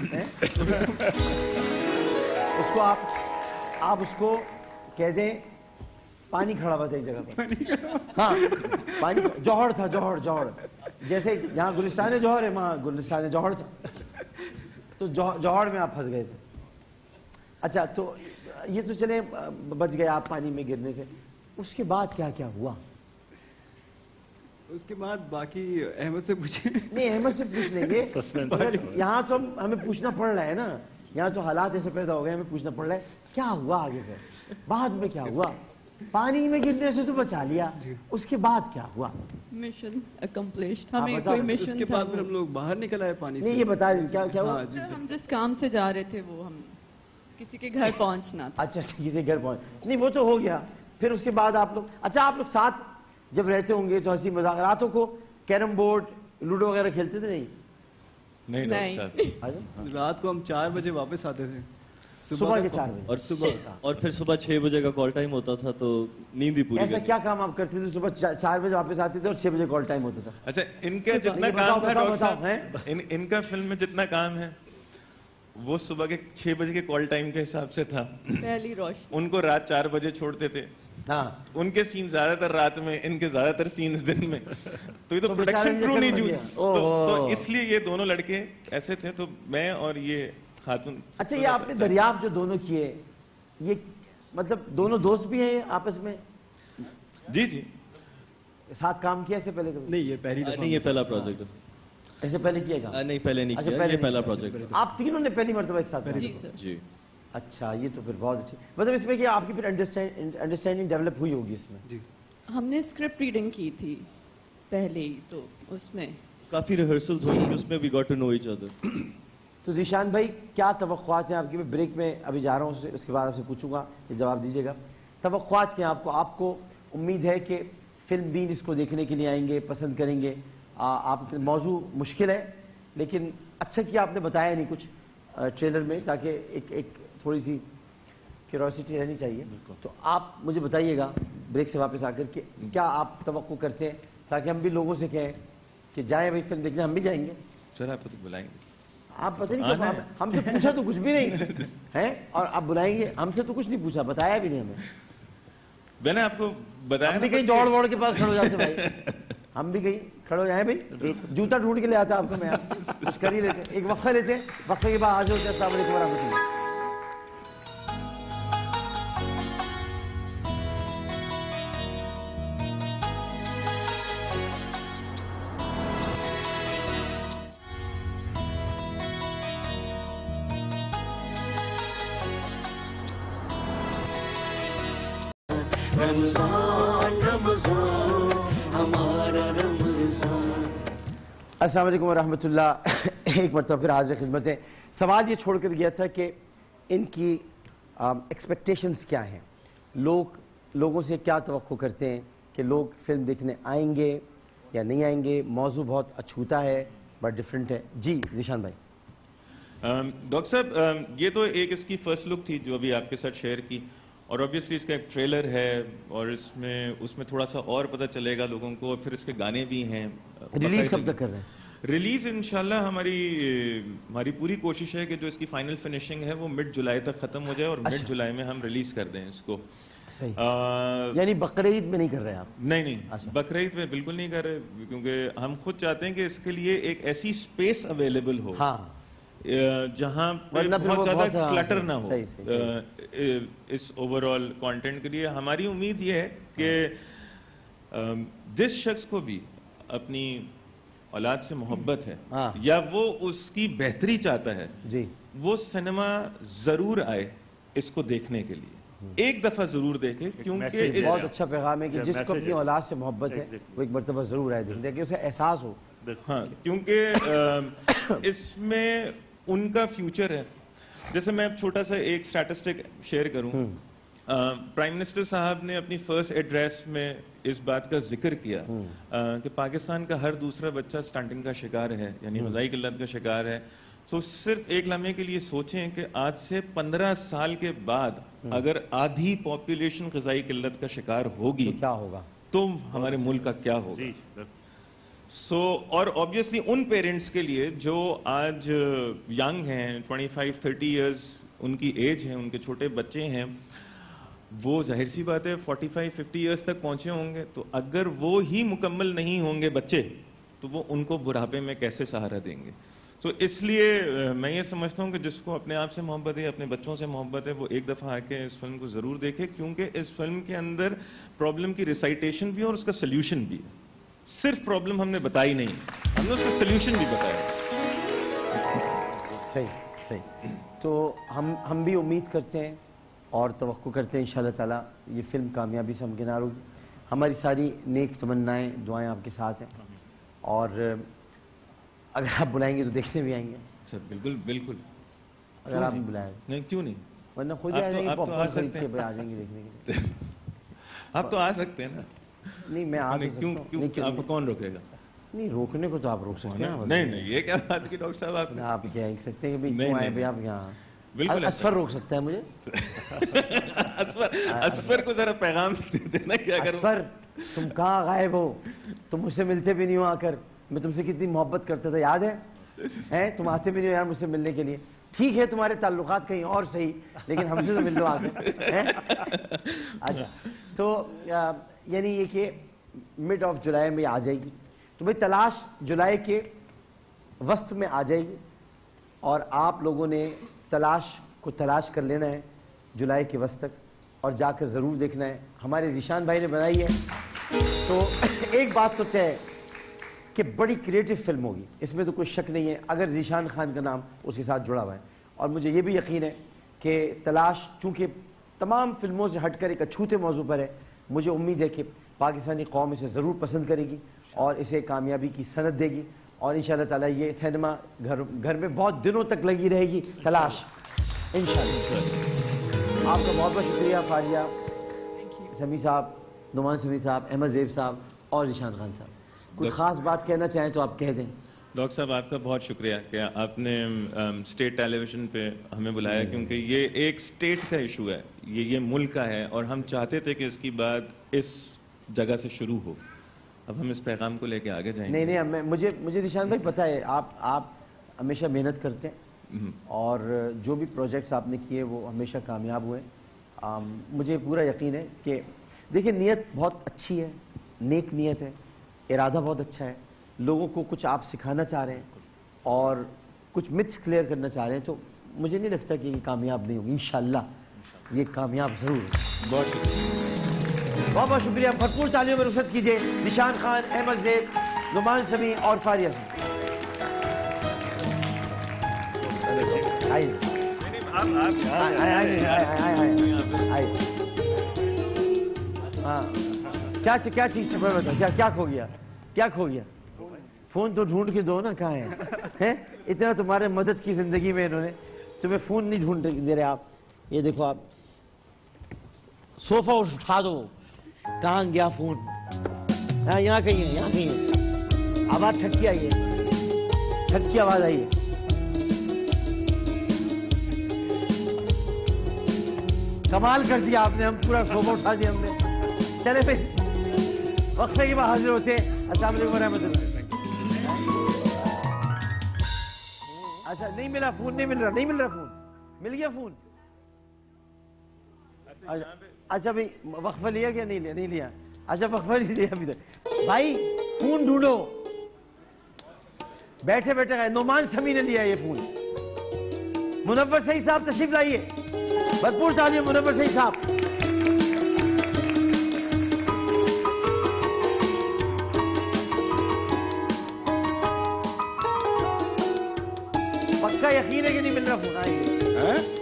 S2: اس کو آپ آپ اس کو کہہ دیں پانی کھڑا ہوا تھا ایک جگہ پر. ہاں پانی جوہر تھا, جوہر جوہر جیسے یہاں گلستان جوہر ہے وہاں گلستان جوہر تھا, تو جوہر میں آپ پھنس گئے تھے. اچھا تو یہ تو چلے بچ گئے آپ پانی میں گرنے سے. اس کے بعد کیا کیا ہوا؟
S8: اس کے بعد باقی احمد سے پوچھیں.
S2: نہیں احمد سے پوچھ لیں گے, یہاں تو ہمیں پوچھنا پڑ رہا ہے نا, یہاں تو حالات ایسے پیدا ہو گئے ہمیں پوچھنا پڑ رہا ہے کیا ہوا آگے پھر بعد میں کیا ہوا. پانی میں گرنے سے تو بچا لیا, اس کے بعد کیا ہوا؟
S5: Mission accomplished. ہمیں کوئی مشن
S8: اس کے بعد پھر ہم لوگ باہر نکل آئے پانی سے.
S2: نہیں یہ بتا دیں کیا کیا ہوا.
S5: ہم جس کام سے جا رہے تھے وہ ہم کسی کے گھر پہنچنا تھا.
S2: اچھا کسی کے گھر پہنچ نہیں وہ تو ہو گیا. پھر اس کے بعد آپ لوگ اچھا آپ لوگ ساتھ جب رہتے ہوں گے تو ہنسی مذاق راتوں کو کیرم بورڈ لوڈو وغیرہ کھیلتے تھے نہیں؟
S3: نہیں
S5: نہیں
S8: رات کو ہم چار بجے واپس آتے تھے,
S2: صبح کے چار بجے,
S7: اور صبح اور پھر صبح چھ بجے کا کال ٹائم ہوتا تھا تو نیند ہی پوری.
S2: ایسا کیا کام آپ کرتے تھے صبح چار بجے واپس آتے تھے اور چھ بجے کال ٹائم ہوتا تھا؟
S3: اچھا ان کا جتنا کام تھا ڈاکٹر صاحب, ان کا فلم میں جتنا کام ہے وہ صبح کے چھ بجے کے کال ٹائم کے حساب سے تھا.
S5: پہلی روشنی
S3: ان کو رات چار بجے چھوڑتے تھے. ہاں ان کے سین زیادہ تر رات میں, ان کے زیادہ تر سینز دن میں. تو یہ تو پروڈکشن کرو نہیں جوس, تو اس لیے یہ دونوں لڑکے ایسے تھے. تو میں اور یہ خاتون.
S2: اچھا یہ آپ نے دریافت جو دونوں کیے, یہ مطلب دونوں دوست بھی ہیں آپس میں؟
S3: جی جی
S2: ساتھ کام کیا اس سے پہلے؟
S8: نہیں یہ پہلی دفعہ.
S7: نہیں یہ پہلا پروجیکٹ ہے.
S2: ایسے پہلے کیا کام؟
S7: نہیں پہلے نہیں کیا, یہ پہلا پروجیکٹ.
S2: آپ تینوں نے پہلی مرتبہ ایک ساتھ؟
S5: جی سر.
S7: جی
S2: اچھا یہ تو پھر بہت اچھی مطلب اس میں کہ آپ کی پھر انڈرسٹینڈنگ ڈیولپ ہوئی ہوگی اس میں.
S8: جی
S5: ہم نے اسکرپٹ ریڈنگ کی تھی پہلے ہی, تو اس میں
S7: کافی ریہرسلز ہوئی تھی, اس میں we got to know each other.
S2: تو ذیشان بھائی کیا توقعات ہیں آپ کی؟ میں بریک میں ابھی جا رہا ہوں, اس کے بعد آپ سے پوچھوں گا, یہ جواب دیجیے گا. توقعات کیا ہیں آپ کو؟ آپ کو امید ہے کہ فلم بین اس کو دیکھنے کے لیے آئیں گے, پسند کریں گے؟ آپ موضوع مشکل ہے لیکن اچھا کیا آپ نے بتایا نہیں کچھ ٹریلر میں, تاکہ ایک ایک تھوڑی سی کیوریوسٹی رہنی چاہیے. تو آپ مجھے بتائیے گا بریک سے واپس آ کر کہ کیا آپ توقع کرتے ہیں, تاکہ ہم بھی لوگوں سے کہیں کہ جائیں بھائی فلم دیکھنے, ہم بھی جائیں گے.
S3: سر آپ کو تو بلائیں گے.
S2: آپ پتہ نہیں کیا ہم سے پوچھا تو کچھ بھی نہیں ہے, اور آپ بلائیں گے, ہم سے تو کچھ نہیں پوچھا, بتایا بھی نہیں ہمیں.
S3: میں نے آپ کو بتایا
S2: ہم بھی کہیں دوڑ دوڑ کے پاس کھڑے ہو جاتے بھائی, ہم بھی کہیں کھڑے ہو جائیں بھائی, جوتا ڈھونڈ کے لے آتا آپ کو میں, کچھ کر ہی لیتے. ایک وقفہ لیتے, وقفے کے بعد حاضر ہوتے ہیں. السلام علیکم ورحمۃ اللہ.
S1: رمضان رمضان ہمارا رمضان.
S2: السلام علیکم ورحمۃ اللہ. ایک مرتبہ پھر حاضر خدمت ہے. سوال یہ چھوڑ کر گیا تھا کہ ان کی ایکسپیکٹیشنز کیا ہیں, لوگ لوگوں سے کیا توقع کرتے ہیں کہ لوگ فلم دیکھنے آئیں گے یا نہیں آئیں گے. موضوع بہت اچھوتا ہے, بٹ ڈفرینٹ ہے. جی ذیشان بھائی.
S3: ڈاکٹر صاحب یہ تو ایک اس کی فرسٹ لک تھی جو ابھی آپ کے ساتھ شیئر کی, اور obviously اس کا ایک ٹریلر ہے اور اس میں اس میں تھوڑا سا اور پتہ چلے گا لوگوں کو, اور پھر اس کے گانے بھی ہیں.
S2: ریلیز کب تک کر رہے ہیں؟
S3: ریلیز انشاءاللہ ہماری ہماری پوری کوشش ہے کہ جو اس کی فائنل فنشنگ ہے وہ مڈ جولائی تک ختم ہو جائے اور مڈ جولائی میں ہم ریلیز کر دیں اس کو.
S2: صحیح, یعنی بقرعید میں نہیں کر رہے آپ؟
S3: نہیں نہیں, بقرعید میں بالکل نہیں کر رہے, کیونکہ ہم خود چاہتے ہیں کہ اس کے لیے ایک ایسی اسپیس اویلیبل ہو جہاں پہ بہت زیادہ کلٹر نہ ہو اس اوور آل کانٹینٹ کے لیے. ہماری امید یہ ہے کہ جس شخص کو بھی اپنی اولاد سے محبت ہے یا وہ اس کی بہتری چاہتا ہے,
S2: جی وہ
S3: سنیما ضرور آئے اس کو دیکھنے کے لیے, ایک دفعہ ضرور دیکھے, کیونکہ
S2: بہت اچھا پیغام ہے کہ جس کو اپنی اولاد سے محبت ہے وہ ایک مرتبہ ضرور آئے دیکھیں کہ اسے احساس ہو.
S3: ہاں, کیونکہ اس میں ان کا فیوچر ہے. جیسے میں اب چھوٹا سا ایک اسٹیٹسٹک شیئر کروں, پرائم منسٹر صاحب نے اپنی فرسٹ ایڈریس میں اس بات کا ذکر کیا کہ پاکستان کا ہر دوسرا بچہ سٹنٹنگ کا شکار ہے, یعنی غذائی قلت کا شکار ہے. تو صرف ایک لمحے کے لیے سوچیں کہ آج سے پندرہ سال کے بعد اگر آدھی پاپولیشن غذائی قلت کا شکار ہوگی
S2: کیا ہوگا,
S3: تو ہمارے ملک کا کیا ہوگا. سو اور آبویسلی ان پیرنٹس کے لیے جو آج ینگ ہیں, ٹوئنٹی فائیو تھرٹی ایئرز ان کی ایج ہے, ان کے چھوٹے بچے ہیں, وہ ظاہر سی بات ہے فورٹی فائیو ففٹی ایئرز تک پہنچے ہوں گے, تو اگر وہ ہی مکمل نہیں ہوں گے بچے, تو وہ ان کو بڑھاپے میں کیسے سہارا دیں گے. تو اس لیے میں یہ سمجھتا ہوں کہ جس کو اپنے آپ سے محبت ہے, اپنے بچوں سے محبت ہے, وہ ایک دفعہ آ کے اس فلم کو ضرور دیکھے, کیونکہ اس فلم کے اندر پرابلم کی ریسائٹیشن بھی ہے اور اس کا سلیوشن بھی ہے. صرف پرابلم ہم نے بتائی نہیں, ہم نے اس کا سلیوشن بھی بتایا.
S2: صحیح صحیح. تو ہم ہم بھی امید کرتے ہیں اور توقع کرتے ہیں انشاءاللہ تعالیٰ یہ فلم کامیابی سے ہمکنار ہوگی. ہماری ساری نیک تمنائیں دعائیں آپ کے ساتھ ہیں, اور اگر آپ بلائیں گے تو دیکھنے بھی آئیں گے.
S3: سر بالکل بالکل,
S2: اگر آپ نہیں بلائیں
S3: نہیں کیوں نہیں,
S2: ورنہ خود آ جائیں گے, پاپ کارن خرید کے آ جائیں گے دیکھنے کے لیے.
S3: آپ تو آ سکتے ہیں نا.
S2: نہیں میں آ سکتا ہوں,
S3: آپ کو کون روکے گا؟
S2: نہیں روکنے کو تو آپ روک سکتے ہیں.
S3: نہیں نہیں, یہ کیا بات کی ڈاکٹر صاحب, آپ
S2: آپ کیا سکتے ہیں کہ کیوں آئے بھائی آپ یہاں.
S3: بالکل
S2: اسفر روک سکتا ہے مجھے.
S3: اسفر اسفر کو ذرا پیغام دے دینا, کیا کروں.
S2: اسفر تم کہاں غائب ہو, تم مجھ سے ملتے بھی نہیں ہو, آ کر میں تم سے کتنی محبت کرتا تھا, یاد ہے؟ تم آتے بھی نہیں ہو یار مجھ سے ملنے کے لیے. ٹھیک ہے تمہارے تعلقات کہیں اور صحیح, لیکن ہم سے تو مل لو آ کر. اچھا, تو یعنی یہ کہ مڈ آف جولائی میں آ جائے گی, تو بھائی تلاش جولائی کے وسط میں آ جائے گی, اور آپ لوگوں نے تلاش کو تلاش کر لینا ہے جولائی کے وسط تک, اور جا کر ضرور دیکھنا ہے. ہمارے ذیشان بھائی نے بنائی ہے, تو ایک بات تو طے ہے کہ بڑی کریٹو فلم ہوگی, اس میں تو کوئی شک نہیں ہے, اگر ذیشان خان کا نام اس کے ساتھ جڑا ہوا ہے. اور مجھے یہ بھی یقین ہے کہ تلاش چونکہ تمام فلموں سے ہٹ کر ایک اچھوتے موضوع پر ہے, مجھے امید ہے کہ پاکستانی قوم اسے ضرور پسند کرے گی اور اسے کامیابی کی سند دے گی, اور انشاءاللہ تعالیٰ یہ سینما گھر گھر میں بہت دنوں تک لگی رہے گی تلاش انشاءاللہ. آپ کا بہت بہت شکریہ فاریہ, سمیع صاحب, نعمان سمیع صاحب, احمد زیب صاحب اور ذیشان خان صاحب. کوئی خاص بات کہنا چاہیں تو آپ کہہ دیں.
S3: ڈاکٹر صاحب آپ کا بہت شکریہ کہ آپ نے اسٹیٹ ٹیلی ویژن پہ ہمیں بلایا, کیونکہ یہ ایک اسٹیٹ کا ایشو ہے, یہ یہ ملک کا ہے, اور ہم چاہتے تھے کہ اس کی بات اس جگہ سے شروع ہو. اب ہم اس پیغام کو لے کے آگے جائیں گے.
S2: نہیں نہیں, مجھے مجھے ذیشان بھائی پتہ ہے آپ آپ ہمیشہ محنت کرتے ہیں, اور جو بھی پروجیکٹس آپ نے کیے وہ ہمیشہ کامیاب ہوئے. مجھے پورا یقین ہے کہ دیکھیں نیت بہت اچھی ہے, نیک نیت ہے, ارادہ بہت اچھا ہے, لوگوں کو کچھ آپ سکھانا چاہ رہے ہیں اور کچھ متس کلیئر کرنا چاہ رہے ہیں, تو مجھے نہیں لگتا کہ یہ کامیاب نہیں ہوگی. انشاءاللہ یہ کامیاب ضرور ہے.
S3: بہت شکریہ,
S2: بہت بہت شکریہ. بھرپور تالیوں میں رخصت کیجیے ذیشان خان, احمد زیب, نعمان سمیع اور فاریہ سے. آئیے ہاں, کیا کیا چیز سے بتا, کیا کیا کھو گیا, کیا کھو گیا؟ فون تو ڈھونڈ کے دو نا, کہاں ہے؟ اتنا تمہارے مدد کی زندگی میں انہوں نے, تمہیں فون نہیں ڈھونڈ دے رہے آپ. یہ دیکھو آپ, صوفہ اٹھا دو, کہاں گیا فون؟ ہاں یہاں کہیں ہے, یہاں کہیں ہے. آواز ٹھک کی آئی ہے, ٹھک کی آواز آئی ہے. کمال کر دیا آپ نے, ہم پورا صوبہ اٹھا دیا ہم نے. چلے پھر وقفے کے بعد حاضر ہوتے ہیں. السلام علیکم ورحمۃ اللہ. اچھا نہیں ملا فون, نہیں مل رہا, نہیں مل رہا فون, مل گیا فون. اچھا بھائی وقفہ لیا کیا, نہیں لیا, نہیں لیا. اچھا وقفہ نہیں لیا ابھی تک. بھائی فون ڈھونڈو, بیٹھے بیٹھے گئے. نعمان سمی نے لیا یہ فون. منور سعید صاحب تشریف لائیے, بھرپور تعلیم منور سعید صاحب. پکا یقین ہے کہ نہیں مل رہا فون. آئیے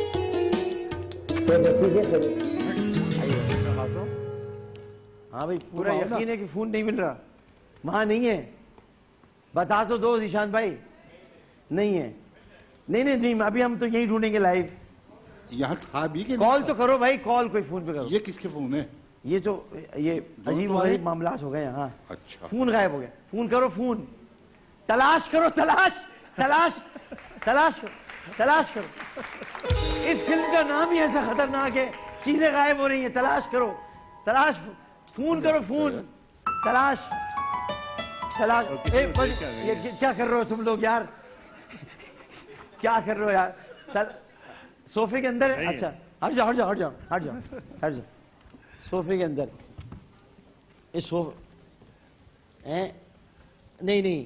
S2: ہاں بھائی پورا یقین ہے کہ فون نہیں مل رہا. وہاں نہیں ہے, بتا تو دو ذیشان بھائی. نہیں ہے, نہیں نہیں نہیں, ابھی ہم تو یہی ڈھونڈیں گے لائیو.
S9: یہاں تھا بھی کہ
S2: کال تو کرو بھائی, کال کوئی فون پہ کرو.
S9: یہ کس کے فون ہے؟
S2: یہ جو یہ عجیب و غریب معاملات ہو گئے. ہاں
S9: اچھا
S2: فون غائب ہو گیا. فون کرو, فون تلاش کرو, تلاش تلاش تلاش کرو, تلاش کرو. اس فلم کا نام ہی ایسا خطرناک ہے, چیزیں غائب ہو رہی ہیں. تلاش کرو, تلاش, فون کرو, فون تلاش تلاش. کیا کر رہے ہو تم لوگ یار, کیا کر رہے ہو یار؟ صوفے کے اندر. اچھا ہٹ جاؤ, ہٹ جاؤ, ہٹ جاؤ, ہٹ جاؤ, ہٹ جاؤ. صوفے کے اندر اس صوفے, نہیں نہیں,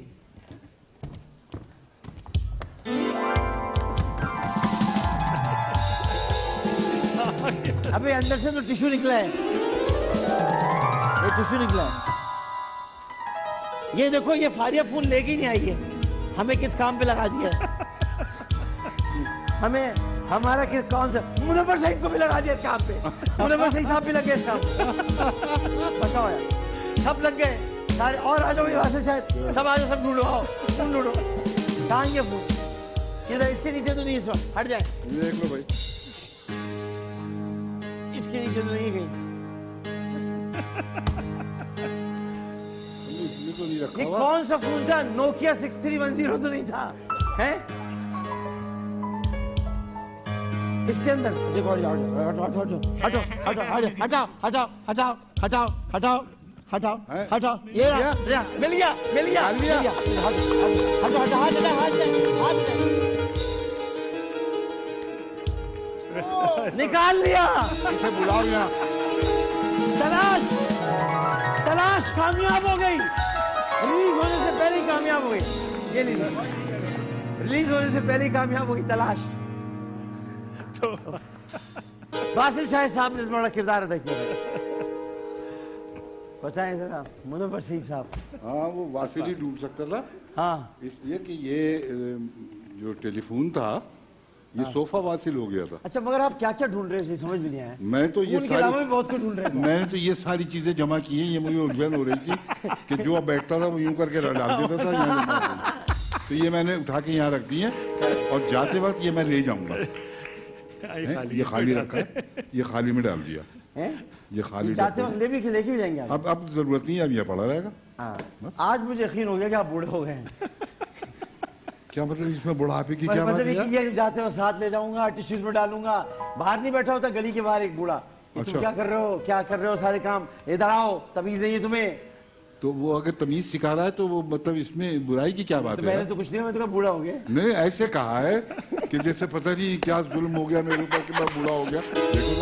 S2: ابھی اندر سے تو ٹشو نکلا ہے, یہ ٹشو نکلا ہے. یہ دیکھو یہ فاریہ فون لے کے نہیں آئی ہے, ہمیں کس کام پہ لگا دیا ہے. ہمیں ہمارا کس کون سا, منور سعید کو بھی لگا دیا اس کام پہ. منور سعید صاحب بھی لگ گئے اس کام پہ. بتاؤ یار, سب لگ گئے سارے. اور آ جاؤ وہاں سے شاید سب آ جاؤ, سب ڈھونڈو, آؤ فون ڈھونڈو. کہاں یہ فون, کدھر, اس کے نیچے تو نہیں, اس ہٹ جائے,
S9: دیکھ لو بھائی,
S2: اس کے نیچے تو نہیں گئی. یہ کون سا فون تھا, Nokia six three one zero تو نہیں تھا ہے اس کے اندر. دیکھو ہٹاؤ ہٹاؤ ہٹاؤ ہٹاؤ ہٹاؤ ہٹاؤ ہٹاؤ ہٹاؤ ہٹاؤ. یہ مل گیا, مل گیا, مل گیا. ہٹاؤ ہٹاؤ, ہاتھ ہٹا, ہاتھ ہٹا, نکال لیا.
S9: اسے بلاؤ یہاں.
S2: تلاش تلاش کامیاب ہو گئی, ریلیز ہونے سے پہلے ہی کامیاب ہو گئی. یہ نہیں, ریلیز ہونے سے پہلے ہی کامیاب ہو گئی تلاش. باسل شاہ صاحب نے بڑا کردار ادا کیا ہے. بتائیں ذرا منور سعید صاحب.
S9: ہاں وہ واسل ہی ڈھونڈ سکتا تھا.
S2: ہاں
S9: اس لیے کہ یہ جو ٹیلی فون تھا یہ صوفہ واصل ہو گیا تھا.
S2: اچھا مگر آپ کیا کیا ڈھونڈ رہے ہو, سمجھ بھی نہیں آیا.
S9: میں تو یہ
S2: ان کے علاوہ بھی بہت کچھ ڈھونڈ رہے تھے.
S9: میں نے تو یہ ساری چیزیں جمع کی ہیں. یہ مجھے الجھن ہو رہی تھی کہ جو اب بیٹھتا تھا وہ یوں کر کے ڈال دیتا تھا یہاں, تو یہ میں نے اٹھا کے یہاں رکھ دی ہیں, اور جاتے وقت یہ میں لے جاؤں گا. یہ خالی رکھا ہے, یہ خالی میں ڈال دیا, یہ خالی
S2: جاتے وقت لے بھی لے کے بھی جائیں گے.
S9: اب اب ضرورت نہیں ہے, اب یہ پڑا رہے گا.
S2: آج مجھے یقین ہو گیا کہ آپ بوڑھے ہو گئے ہیں.
S9: کیا مطلب اس میں بڑھاپے کی کیا بات ہے؟
S2: یہ جاتے وقت ساتھ لے جاؤں گا, ٹشوز میں ڈالوں گا. باہر نہیں بیٹھا ہوتا گلی کے باہر ایک بوڑھا, تم کیا کر رہے ہو, کیا کر رہے ہو, سارے کام ادھر آؤ, تمیز نہیں ہے تمہیں.
S9: تو وہ اگر تمیز سکھا رہا ہے تو وہ مطلب اس میں برائی کی کیا بات ہے؟
S2: میں نے تو کچھ نہیں, میں تو بوڑھا ہو گیا. نہیں
S9: ایسے کہا ہے کہ جیسے پتہ نہیں کیا ظلم ہو گیا میرے اوپر کہ میں بوڑھا ہو گیا. دیکھو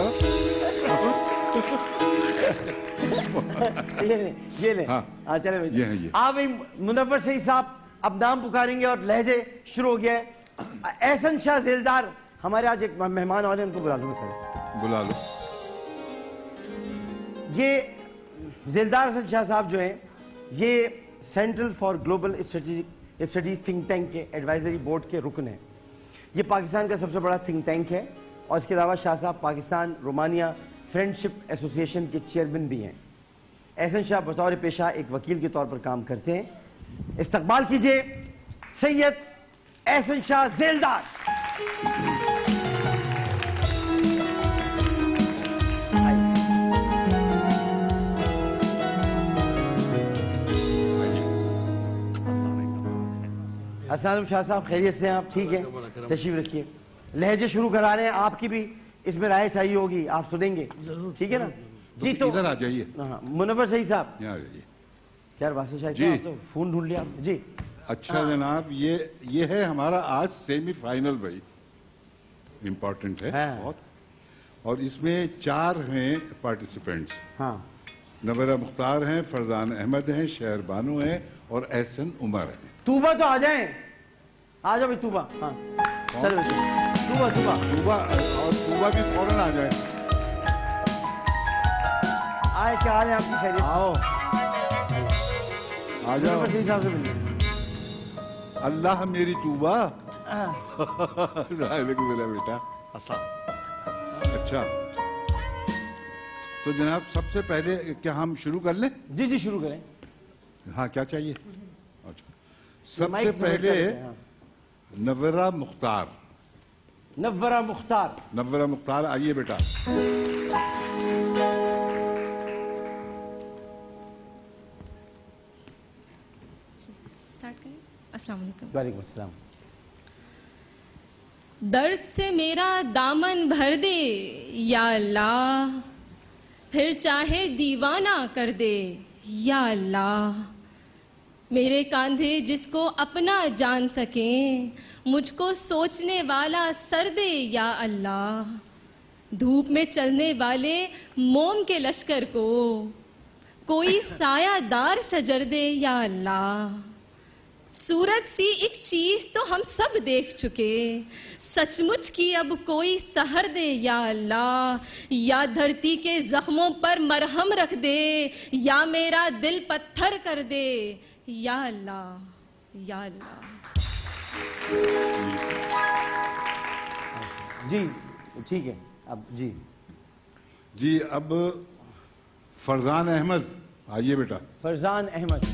S9: ذرا
S2: یہ لیں. ہاں چلے آپ منور سعید صاحب اب نام پکاریں گے اور لہجے شروع ہو گیا ہے. احسن شاہ ذیلدار ہمارے آج ایک مہمان آ رہے ہیں, ان کو بلا لوں.
S9: بلا لو.
S2: یہ ذیلدار احسن شاہ صاحب جو ہیں یہ central for global studies think tank کے ایڈوائزری بورڈ کے رکن ہیں. یہ پاکستان کا سب سے بڑا تھنک ٹینک ہے, اور اس کے علاوہ شاہ صاحب پاکستان رومانیہ فرینڈشپ ایسوسی ایشن کے چیئرمین بھی ہیں. احسن شاہ بطور پیشہ ایک وکیل کے طور پر کام کرتے ہیں. استقبال کیجئے سید احسن شاہ ذیلدار. السلام علیکم شاہ صاحب, خیریت سے ہیں آپ؟ ٹھیک ہے, تشریف رکھیے. لہجے شروع کرا رہے ہیں, آپ کی بھی اس میں رائے چاہیے ہوگی آپ سنیں گے, ٹھیک ہے نا جی. تو
S9: ادھر آ جائیے,
S2: ہاں منور صحیح صاحب
S9: یہاں آ جائیے.
S2: یار واسف شاہ
S9: جی.
S2: صاحب تو فون ڈھونڈ لیا جی.
S9: اچھا جناب, یہ یہ ہے ہمارا آج سیمی فائنل بھائی, امپورٹنٹ ہے بہت, اور اس میں چار ہیں پارٹیسپینٹس.
S2: ہاں
S9: نبرہ مختار ہیں, فرزان احمد ہیں, شہر بانو ہیں اور احسن عمر ہیں.
S2: توبہ تو آ جائیں, آ جاؤ بھائی توبہ. ہاں چلو توبہ توبہ
S9: توبہ, اور توبہ بھی فوراً آ جائے.
S2: آئے کیا حال ہے آپ کی خیریت؟
S9: آؤ آ جاؤ.
S2: صحیح صاحب سے ملیں.
S9: اللہ میری توبہ. میرا بیٹا اچھا. تو جناب سب سے پہلے کیا ہم شروع کر لیں؟
S2: جی جی شروع کریں.
S9: ہاں کیا چاہیے؟ اچھا سب سے پہلے نورہ مختار.
S2: نورہ مختار.
S9: نورہ مختار آئیے بیٹا.
S10: السلام علیکم.
S2: وعلیکم السلام.
S10: درد سے میرا دامن بھر دے یا اللہ, پھر چاہے دیوانہ کر دے یا اللہ. میرے کاندھے جس کو اپنا جان سکیں, مجھ کو سوچنے والا سر دے یا اللہ. دھوپ میں چلنے والے موم کے لشکر کو کوئی سایہ دار شجر دے یا اللہ. سورج سی ایک چیز تو ہم سب دیکھ چکے, سچ مچ کی اب کوئی سحر دے یا اللہ. یا دھرتی کے زخموں پر مرہم رکھ دے, یا میرا دل پتھر کر دے یا اللہ یا اللہ.
S2: جی ٹھیک ہے. اب جی
S9: جی اب فرزان احمد آئیے بیٹا.
S2: فرزان احمد.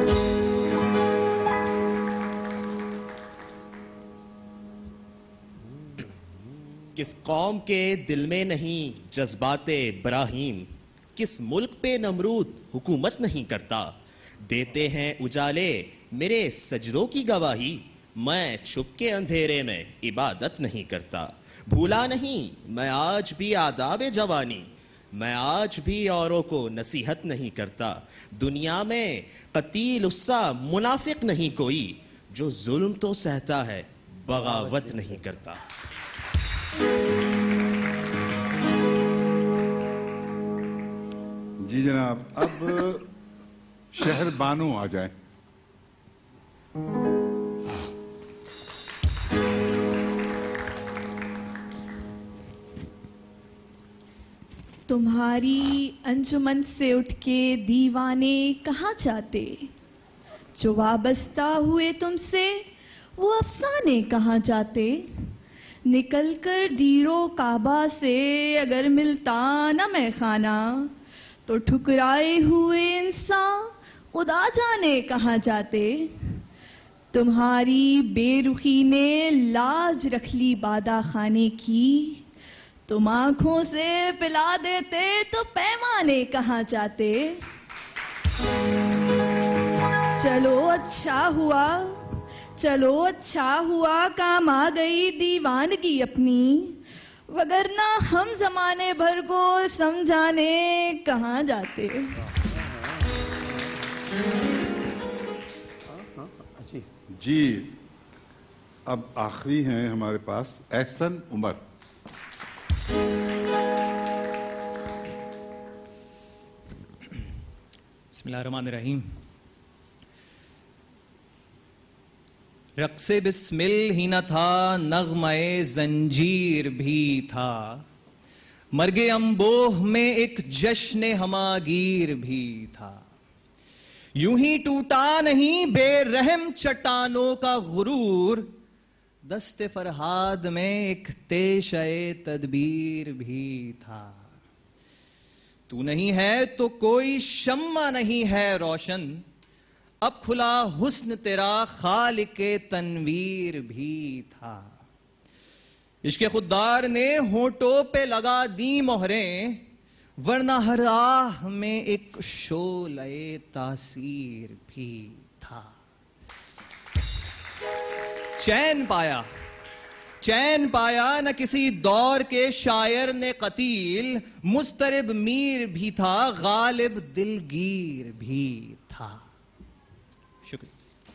S11: کس قوم کے دل میں نہیں جذبات ابراہیم, کس ملک پہ نمرود حکومت نہیں کرتا. دیتے ہیں اجالے میرے سجدوں کی گواہی, میں چھپ کے اندھیرے میں عبادت نہیں کرتا. بھولا نہیں میں آج بھی آداب جوانی, میں آج بھی اوروں کو نصیحت نہیں کرتا. دنیا میں قتیل اسا منافق نہیں کوئی, جو ظلم تو سہتا ہے بغاوت نہیں کرتا.
S9: جی جناب اب شہر بانو آ جائیں.
S12: تمہاری انجمن سے اٹھ کے دیوانے کہاں جاتے, جو وابستہ ہوئے تم سے وہ افسانے کہاں جاتے. نکل کر دیرو کعبہ سے اگر ملتا نہ میں خانہ, تو ٹھکرائے ہوئے انسان خدا جانے کہاں جاتے. تمہاری بے رخی نے لاج رکھ لی بادہ خانے کی, تم آنکھوں سے پلا دیتے تو پیمانے کہاں جاتے. چلو اچھا ہوا چلو اچھا ہوا کام آ گئی دیوانگی اپنی, وگرنہ ہم زمانے بھر کو سمجھانے کہاں جاتے.
S9: جی اب آخری ہیں ہمارے پاس احسن عمر.
S13: بسم اللہ الرحمن الرحیم. رقص بسمل ہی نہ تھا, نغمہ زنجیر بھی تھا, مرگ امبوہ میں ایک جشن ہماگیر بھی تھا. یوں ہی ٹوٹا نہیں بے رحم چٹانوں کا غرور, دست فرہاد میں ایک تیشہ تدبیر بھی تھا. تو نہیں ہے تو کوئی شمع نہیں ہے روشن, اب کھلا حسن تیرا خالق تنویر بھی تھا. عشق خوددار نے ہونٹوں پہ لگا دی مہریں, ورنہ ہر آہ میں ایک شعلہ تاثیر بھی تھا. چین پایا چین پایا نہ کسی دور کے شاعر نے قتیل، مضطرب میر بھی تھا غالب دلگیر بھی تھا. شکریہ.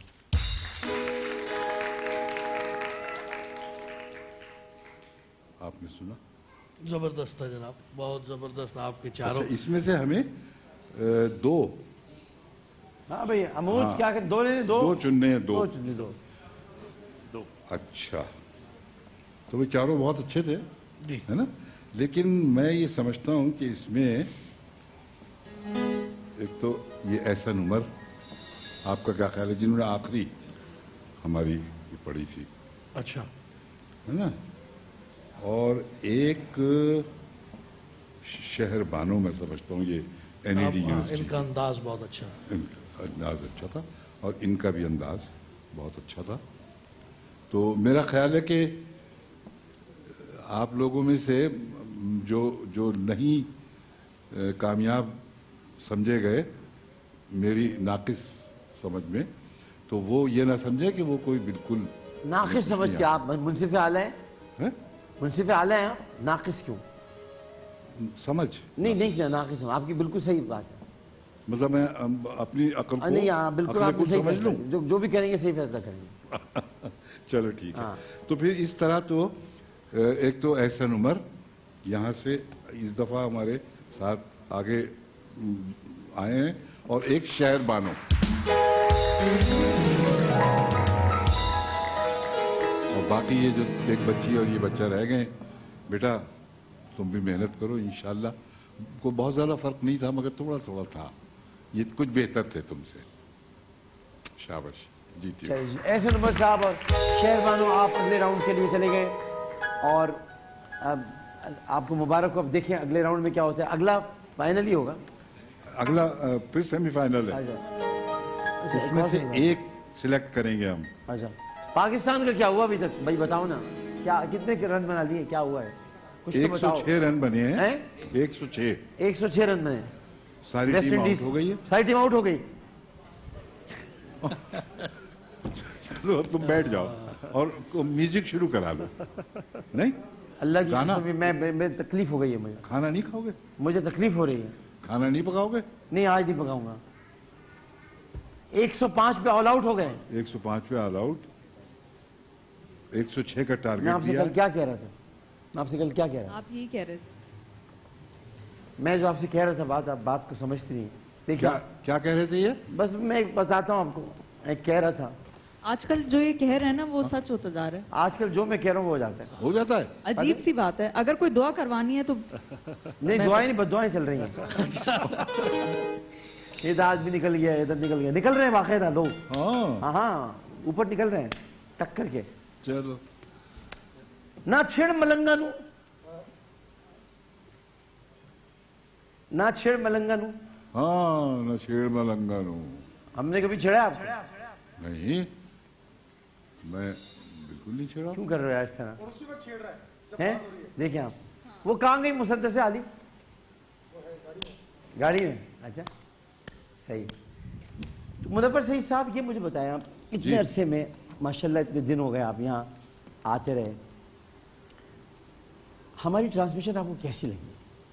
S9: آپ نے سنا؟
S14: زبردست ہے جناب، بہت زبردست. آپ کے چاروں
S9: اس میں سے ہمیں دو.
S2: ہاں بھئی عمود کیا کہ دو لینے دو
S9: دو چننے ہیں. دو
S2: چننے دو
S9: دو اچھا. تو وہ چاروں بہت اچھے تھے ہے نا، لیکن میں یہ سمجھتا ہوں کہ اس میں ایک تو یہ احسن عمر، آپ کا کیا خیال ہے، جنہوں نے آخری ہماری پڑھی تھی.
S14: اچھا
S9: ہے نا. اور ایک شہر بانو میں سمجھتا ہوں یہ این ای ڈی یونیورسٹی.
S14: ان کا انداز بہت اچھا،
S9: انداز اچھا تھا اور ان کا بھی انداز بہت اچھا تھا. تو میرا خیال ہے کہ آپ لوگوں میں سے جو جو نہیں کامیاب سمجھے گئے میری ناقص سمجھ میں، تو وہ یہ نہ سمجھے کہ وہ کوئی بالکل
S2: ناقص سمجھ کے آپ منصف اعلیٰ ہیں. منصف اعلیٰ ہیں ناقص کیوں؟
S9: سمجھ
S2: نہیں نہیں ناقص ہوں. آپ کی بالکل صحیح بات ہے.
S9: مطلب میں اپنی عقل کو
S2: نہیں ہاں بالکل آپ
S9: سمجھ
S2: صحیح
S9: لوں،
S2: جو جو بھی کریں گے صحیح فیصلہ کریں گے.
S9: چلو ٹھیک ہے. تو پھر اس طرح تو ایک تو احسن عمر یہاں سے اس دفعہ ہمارے ساتھ آگے آئے ہیں، اور ایک شہر بانو. اور باقی یہ جو ایک بچی اور یہ بچہ رہ گئے. بیٹا تم بھی محنت کرو انشاءاللہ. کو بہت زیادہ فرق نہیں تھا مگر تھوڑا تھوڑا تھا. یہ کچھ بہتر تھے تم سے. شاباش جیتی.
S2: احسن عمر صاحب اور شہر بانو آپ اگلے راؤنڈ کے لیے چلے گئے، اور اب آپ کو مبارک ہو. اب دیکھیں اگلے راؤنڈ میں کیا ہوتا ہے. اگلا فائنل ہی ہوگا.
S9: اگلا پھر سیمی فائنل ہے، اس میں سے ایک سلیکٹ کریں گے ہم.
S2: اچھا پاکستان کا کیا ہوا ابھی تک بھائی بتاؤ نا. کیا کتنے رن بنا لیے، کیا ہوا ہے کچھ تو بتاؤ.
S9: ایک سو چھ رن بنے ہیں. ایک سو چھ
S2: ایک سو چھ رن بنے.
S9: ساری ٹیم آؤٹ ہو گئی ہے.
S2: ساری ٹیم آؤٹ ہو گئی.
S9: چلو تم بیٹھ جاؤ اور میوزک شروع کرا لو. نہیں
S2: اللہ کی قسم میں تکلیف ہو گئی ہے مجھے.
S9: کھانا نہیں کھاؤ گے؟
S2: مجھے تکلیف ہو رہی ہے.
S9: کھانا نہیں پکاؤ گے؟
S2: نہیں آج نہیں پکاؤں گا. ایک سو پانچ پہ آل آؤٹ ہو گئے.
S9: ایک سو پانچ پہ آل آؤٹ. ایک سو چھ کا ٹارگیٹ.
S2: میں آپ سے کل کیا کہہ رہا تھا میں آپ سے کل کیا کہہ رہا تھا
S5: آپ یہی کہہ رہے تھے.
S2: میں جو آپ سے کہہ رہا تھا بات آپ بات کو سمجھتی نہیں.
S9: کیا کہہ رہے تھے یہ؟
S2: بس میں بتاتا ہوں آپ کو. میں کہہ رہا تھا
S5: آج کل جو یہ کہہ رہے ہیں نا وہ سچ ہوتا جا رہا ہے.
S2: آج کل جو میں کہہ رہا ہوں وہ ہو جاتا ہے.
S9: ہو جاتا ہے.
S5: عجیب سی بات ہے. اگر کوئی دعا کروانی ہے تو
S2: نہیں دعائیں نہیں بس دعائیں چل رہی ہیں. ادھر آج بھی نکل گیا ادھر نکل گیا نکل رہے ہیں باقاعدہ لوگ. ہاں ہاں اوپر نکل رہے ہیں ٹکر کے.
S9: چلو
S2: نہ چھڑ ملنگا نو نہ چھڑ ملنگا نو.
S9: ہاں نہ چھیڑ ملنگا نو.
S2: ہم نے کبھی چھڑا آپ
S9: نہیں. میں بالکل نہیں چھیڑا.
S2: کیوں کر رہے ہیں اس طرح ہیں؟ دیکھیں آپ وہ کہاں گئی مسدس علی گاڑی میں. اچھا صحیح. مظفر سعید صاحب یہ مجھے بتائیں آپ اتنے عرصے میں ماشاءاللہ اتنے دن ہو گئے آپ یہاں آتے رہے، ہماری ٹرانسمیشن آپ کو کیسی لگی؟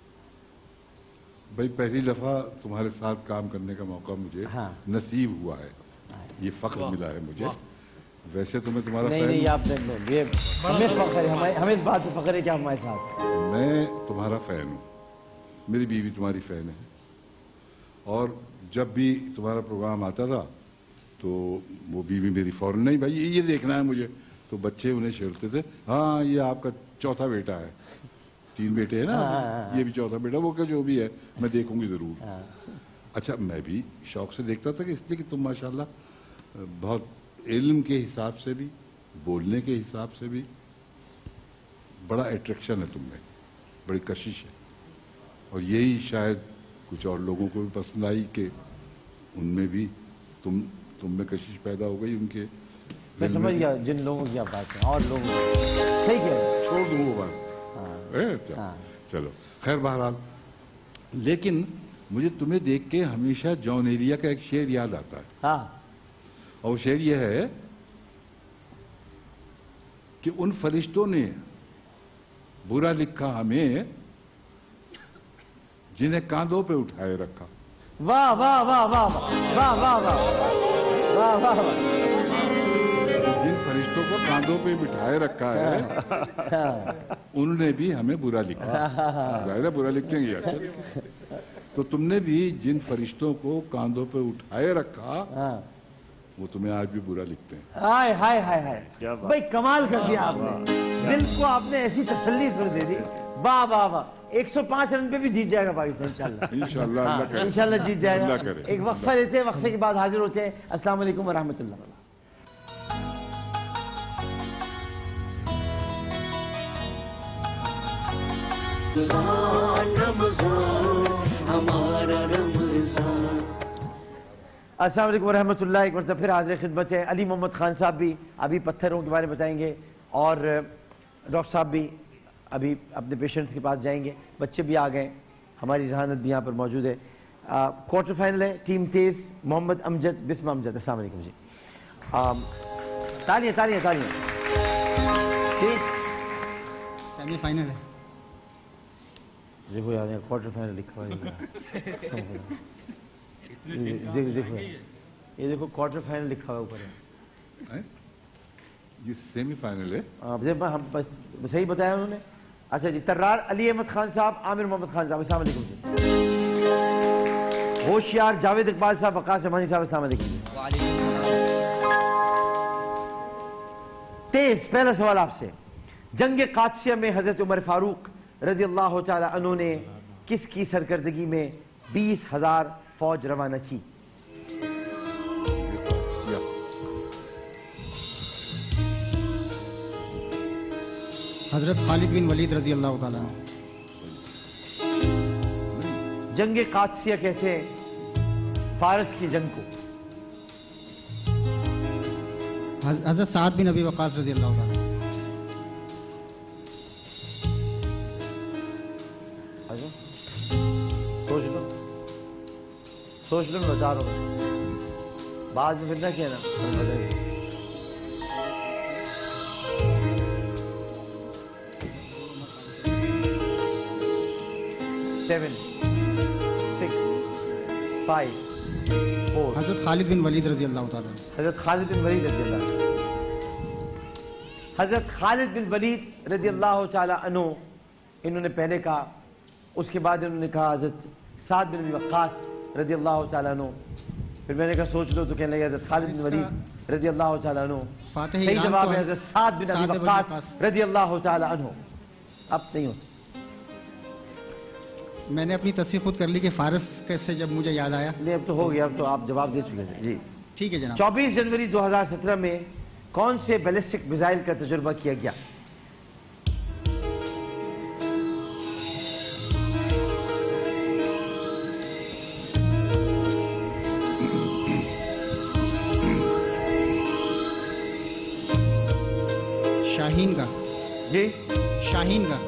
S9: بھائی پہلی دفعہ تمہارے ساتھ کام کرنے کا موقع مجھے نصیب ہوا ہے. یہ فخر ملا ہے مجھے. ویسے تو میں تمہارا
S2: نہیں نہیں آپ ہمیں فخر ہے، ہمیں اس بات پہ فخر ہے کہ ہمارے ساتھ.
S9: میں تمہارا فین ہوں. میری بیوی تمہاری فین ہے، اور جب بھی تمہارا پروگرام آتا تھا تو وہ بیوی میری فوراً نہیں بھائی یہ دیکھنا ہے مجھے. تو بچے انہیں چھیڑتے تھے ہاں یہ آپ کا چوتھا بیٹا ہے. تین بیٹے ہیں نا، یہ بھی چوتھا بیٹا. وہ کہ جو بھی ہے میں دیکھوں گی ضرور. اچھا میں بھی شوق سے دیکھتا تھا کہ اس لیے کہ تم ماشاءاللہ بہت علم کے حساب سے بھی بولنے کے حساب سے بھی بڑا اٹریکشن ہے تم میں، بڑی کشش ہے. اور یہی شاید کچھ اور لوگوں کو بھی پسند آئی کہ ان میں بھی تم تم میں کشش پیدا ہو گئی. ان کے
S2: میں سمجھ گیا جن لوگوں کی آپ بات ہے اور لوگوں صحیح کہہ رہے ہیں.
S9: چھوڑ دوں وہ بات. چلو خیر بہرحال. لیکن مجھے تمہیں دیکھ کے ہمیشہ جان ایلیا کا ایک شعر یاد آتا ہے.
S2: ہاں
S9: اور وہ شعر یہ ہے کہ ان فرشتوں نے برا لکھا ہمیں جنہیں کاندھوں پہ اٹھائے رکھا.
S2: واہ واہ واہ واہ واہ واہ واہ واہ واہ.
S9: جن فرشتوں کو کاندھوں پہ بٹھائے رکھا ہے انہوں نے بھی ہمیں برا لکھا. ظاہر ہے برا لکھیں گے. تو تم نے بھی جن فرشتوں کو کاندھوں پہ اٹھائے رکھا وہ تمہیں آج بھی برا لکھتے ہیں.
S2: ہائے ہائے ہائے ہائے بھائی کمال کر دیا آپ نے. دل کو آپ نے ایسی تسلی سن دے دی. واہ واہ واہ. ایک سو پانچ رن پہ بھی جیت جائے گا پاکستان انشاءاللہ.
S9: انشاءاللہ اللہ کرے.
S2: انشاءاللہ جیت جائے گا.
S9: اللہ کرے.
S2: ایک وقفہ لیتے ہیں, وقفے کے بعد حاضر ہوتے ہیں. السلام علیکم ورحمۃ اللہ. السلام علیکم ورحمۃ اللہ. ایک مرتبہ پھر حاضر خدمت ہے. علی محمد خان صاحب بھی ابھی پتھروں کے بارے میں بتائیں گے اور ڈاکٹر صاحب بھی ابھی اپنے پیشنٹس کے پاس جائیں گے. بچے بھی آ گئے, ہماری ذہانت بھی یہاں پر موجود ہے. کوارٹر فائنل ہے. ٹیم تیز, محمد امجد, بسم امجد. السلام علیکم جی. تالیاں تالیاں تالیاں. ٹھیک
S15: سیمی فائنل ہے.
S2: دیکھو یار کوارٹر فائنل لکھا ہوا ہے. دیکھو یہ دیکھو کوارٹر فائنل لکھا ہوا اوپر ہے.
S9: یہ سیمی فائنل ہے.
S2: ہم صحیح بتایا انہوں نے. اچھا جی. ترار علی احمد خان صاحب, عامر محمد خان صاحب. السلام علیکم جی. ہوشیار جاوید اقبال صاحب, وقاص امانی صاحب. السلام علیکم جی. تیز پہلا سوال آپ سے. جنگ قادسیہ میں حضرت عمر فاروق رضی اللہ تعالی عنہ نے کس کی سرکردگی میں بیس ہزار فوج روانہ کی؟
S15: حضرت خالد بن ولید رضی اللہ تعالیٰ عنہ.
S2: جنگ قادسیہ کہتے ہیں فارس کی جنگ کو.
S15: حضرت سعد بن ابی وقاص رضی اللہ تعالیٰ عنہ.
S2: سوچ لو سوچ لو بتا رہا ہوں, بعد میں پھر نہ کہنا بتائیے. Seven six five four.
S15: حضرت خالد بن ولید رضی اللہ تعالیٰ.
S2: حضرت خالد بن ولید رضی اللہ حضرت خالد بن ولید رضی اللہ تعالی عنہ انہوں نے پہلے کہا. اس کے بعد انہوں نے کہا حضرت سعد بن ابی وقاص رضی اللہ تعالیٰ عنہ. پھر میں نے کہا سوچ لو تو کہنے لگے حضرت خالد بن ولید رضی اللہ تعالیٰ عنہ. صحیح جواب ہے حضرت سعد بن ابی وقاص رضی اللہ تعالیٰ عنہ. اب نہیں ہو.
S15: میں نے اپنی تصحیح خود کر لی کہ فارس کیسے جب مجھے یاد آیا.
S2: نہیں اب تو ہو گیا, اب تو آپ جواب دے چکے تھے. جی
S15: ٹھیک ہے جناب.
S2: چوبیس جنوری دو ہزار سترہ میں کون سے بیلسٹک میزائل کا تجربہ کیا گیا؟
S15: شاہین کا.
S2: جی
S15: شاہین کا.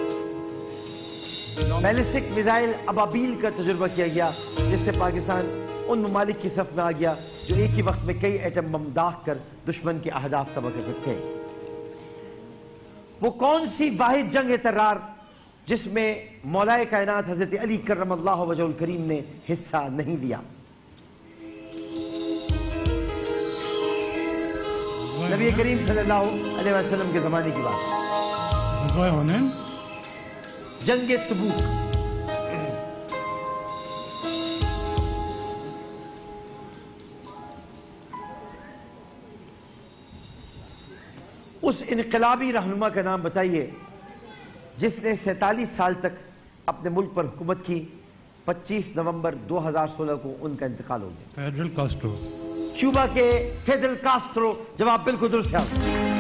S2: بیلسٹک میزائل ابابیل کا تجربہ کیا گیا جس سے پاکستان ان ممالک کی صف میں آ گیا جو ایک ہی وقت میں کئی ایٹم بم داغ کر دشمن کے اہداف تباہ کر سکتے ہیں. وہ کون سی واحد جنگ ترار جس میں مولائے کائنات حضرت علی کرم اللہ وجہ الکریم نے حصہ نہیں لیا؟ نبی کریم صلی اللہ علیہ وسلم کے زمانے کی بات. جنگ تبوک. اس انقلابی رہنما کا نام بتائیے جس نے سینتالیس سال تک اپنے ملک پر حکومت کی. پچیس نومبر دو ہزار سولہ کو ان کا انتقال ہو گیا.
S16: Fidel Castro.
S2: کیوبا کے فیڈرل کاسٹرو. جواب بالکل درست ہے.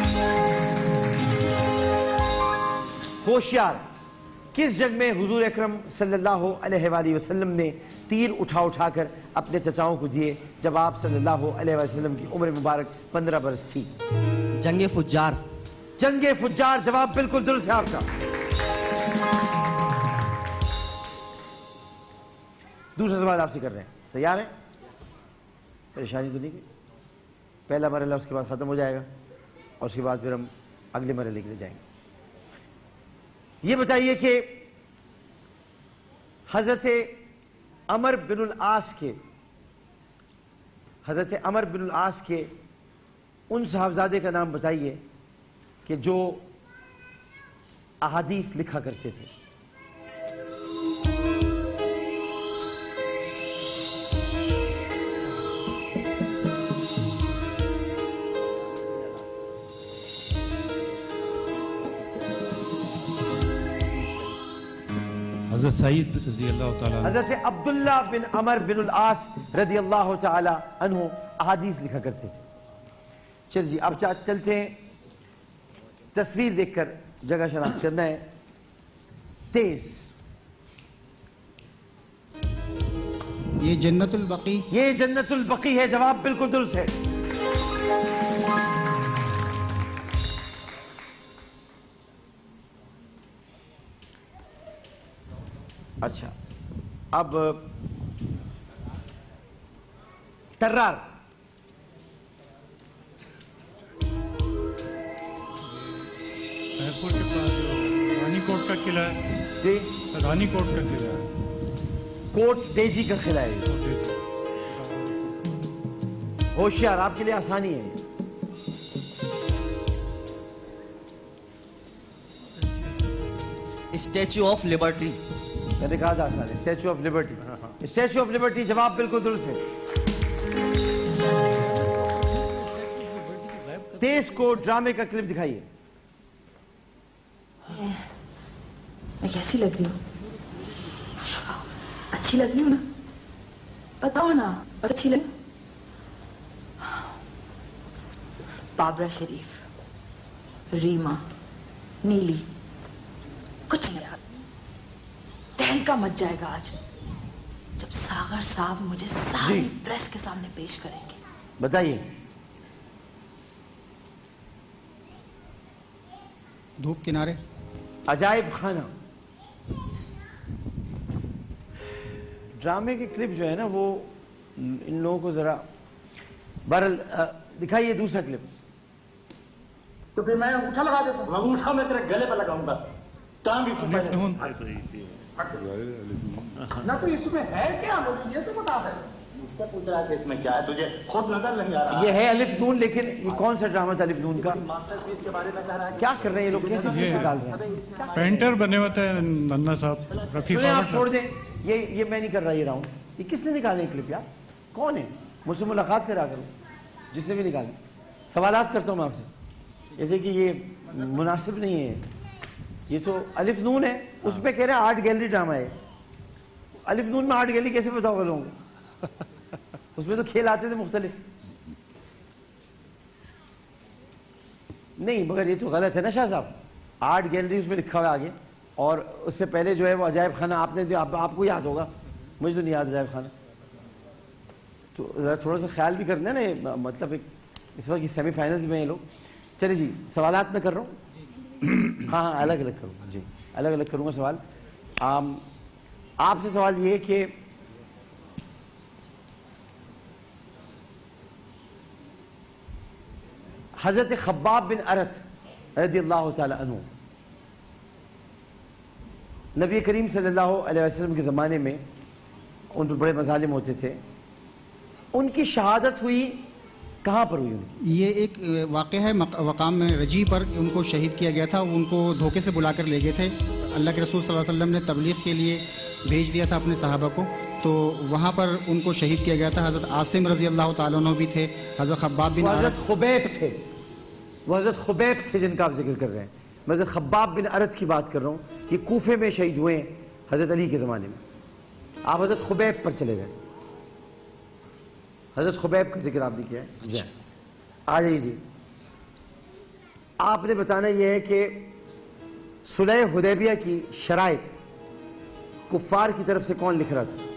S2: ہوشیار. کس جنگ میں حضور اکرم صلی اللہ علیہ وآلہ وسلم نے تیر اٹھا اٹھا کر اپنے چچاؤں کو دیے جب آپ صلی اللہ علیہ وسلم کی عمر مبارک پندرہ برس تھی؟
S17: جنگ فجار.
S2: جنگ فجار. جواب بالکل درست ہے آپ کا. دوسرا سوال آپ سے کر رہے ہیں, تیار ہیں؟ پریشانی تو نہیں کی. پہلا مرحلہ اس کے بعد ختم ہو جائے گا اور اس کے بعد پھر ہم اگلے مرحلے کے لیے جائیں گے۔ یہ بتائیے کہ حضرت عمر بن العاص کے حضرت عمر بن العاص کے ان صاحبزادے کا نام بتائیے کہ جو احادیث لکھا کرتے تھے۔
S16: حضرت سعید رضی اللہ تعالیٰ
S2: حضرت عبداللہ بن عمر بن العاص رضی اللہ تعالی عنہ احادیث لکھا کرتے تھے۔ چل جی اب چلتے ہیں، تصویر دیکھ کر جگہ شناخت کرنا ہے۔ تیز،
S15: یہ جنت البقی
S2: یہ جنت البقی ہے، جواب بالکل درست ہے۔ اچھا اب ترار،
S16: ایئرپورٹ کے پاس جو رانی کوٹ کا قلعہ ہے،
S2: جی
S16: رانی کوٹ کا قلعہ ہے،
S2: کوٹ ڈیجی کا قلعہ ہے۔ ہوشیار، آپ کے لیے آسانی ہے۔
S17: اسٹیچو آف لبرٹی،
S2: میں نے کہا تھا آسان ہے، Statue of Liberty. Statue of Liberty جواب بالکل درست ہے۔ تیز کو ڈرامے کا کلپ دکھائیے۔
S18: میں کیسی لگ رہی ہوں؟ اچھی لگ رہی ہوں نا؟ بتاؤ نا، اچھی لگ بابرا شریف، ریما، نیلی، کچھ نہیں یاد۔ دہن کا مچ جائے گا آج جب ساغر صاحب مجھے ساری پریس کے سامنے پیش کریں گے۔
S2: بتائیے۔
S15: دھوپ کنارے،
S2: عجائب خانہ۔ ڈرامے کے کلپ جو ہے نا وہ ان لوگوں کو ذرا بہرحال دکھائیے دوسرا کلپ۔
S19: تو پھر میں انگوٹھا لگا دیتا ہوں، انگوٹھا میں تیرے گلے پہ لگاؤں گا، ٹانگ بھی نہ تو اس میں ہے کیا، یہ تو بتا دے، مجھ سے پوچھ رہا ہے کہ اس میں کیا ہے، تجھے خود نظر نہیں آ رہا۔
S2: یہ ہے الف نون، لیکن یہ کون سا ڈرامہ تھا الف نون کا؟
S19: ماسٹر پیس کے بارے میں کہہ رہا ہے۔
S2: کیا کر رہے ہیں یہ لوگ، کیسے چیز نکال رہے ہیں؟
S16: پینٹر بنے ہوتے ہیں ننا صاحب، رفیق
S2: سنیں آپ چھوڑ دیں، یہ یہ میں نہیں کر رہا یہ راؤنڈ۔ یہ کس نے نکالے کلپ یار؟ کون ہے؟ مجھ سے ملاقات کرا کروں جس نے بھی نکالے۔ سوالات کرتا ہوں میں آپ سے، جیسے کہ یہ مناسب نہیں ہے۔ یہ تو الف نون ہے، اس پہ کہہ رہے ہیں آرٹ گیلری ڈرامہ ہے۔ الف نون میں آرٹ گیلری کیسے بتاؤ گا لوگوں کو؟ اس میں تو کھیل آتے تھے مختلف۔ نہیں مگر یہ تو غلط ہے نا شاہ صاحب، آرٹ گیلری اس میں لکھا ہوا آگے، اور اس سے پہلے جو ہے وہ عجائب خانہ آپ نے آپ, آپ کو یاد ہوگا، مجھے تو نہیں یاد عجائب خانہ۔ تو ذرا تھوڑا سا خیال بھی کرنا ہے نا، مطلب ایک اس وقت سیمی فائنلز میں ہیں لوگ۔ چلے جی سوالات میں کر رہا ہوں، ہاں ہاں الگ الگ کروں جی، الگ الگ کروں گا سوال۔ آپ سے سوال یہ کہ حضرت خباب بن ارت رضی اللہ تعالی عنہ نبی کریم صلی اللہ علیہ وسلم کے زمانے میں ان پر بڑے مظالم ہوتے تھے، ان کی شہادت ہوئی کہاں پر ہوئی؟ ان کی
S15: یہ ایک واقعہ ہے مقام رجی پر، ان کو شہید کیا گیا تھا، ان کو دھوکے سے بلا کر لے گئے تھے۔ اللہ کے رسول صلی اللہ علیہ وسلم نے تبلیغ کے لیے بھیج دیا تھا اپنے صحابہ کو، تو وہاں پر ان کو شہید کیا گیا تھا۔ حضرت عاصم رضی اللہ تعالیٰ عنہ بھی تھے، حضرت خباب بن ارت،
S2: حضرت خبیب تھے، وہ حضرت خبیب تھے جن کا آپ ذکر کر رہے ہیں۔ میں حضرت خباب بن ارت کی بات کر رہا ہوں، یہ کوفے میں شہید ہوئے ہیں حضرت علی کے زمانے میں۔ آپ حضرت خبیب پر چلے گئے، حضرت خبیب کا ذکر آپ نے کیا ہے جی۔ آ جائیے جی، آپ نے بتانا یہ ہے کہ صلح حدیبیہ کی شرائط کفار کی طرف سے کون لکھ رہا تھا؟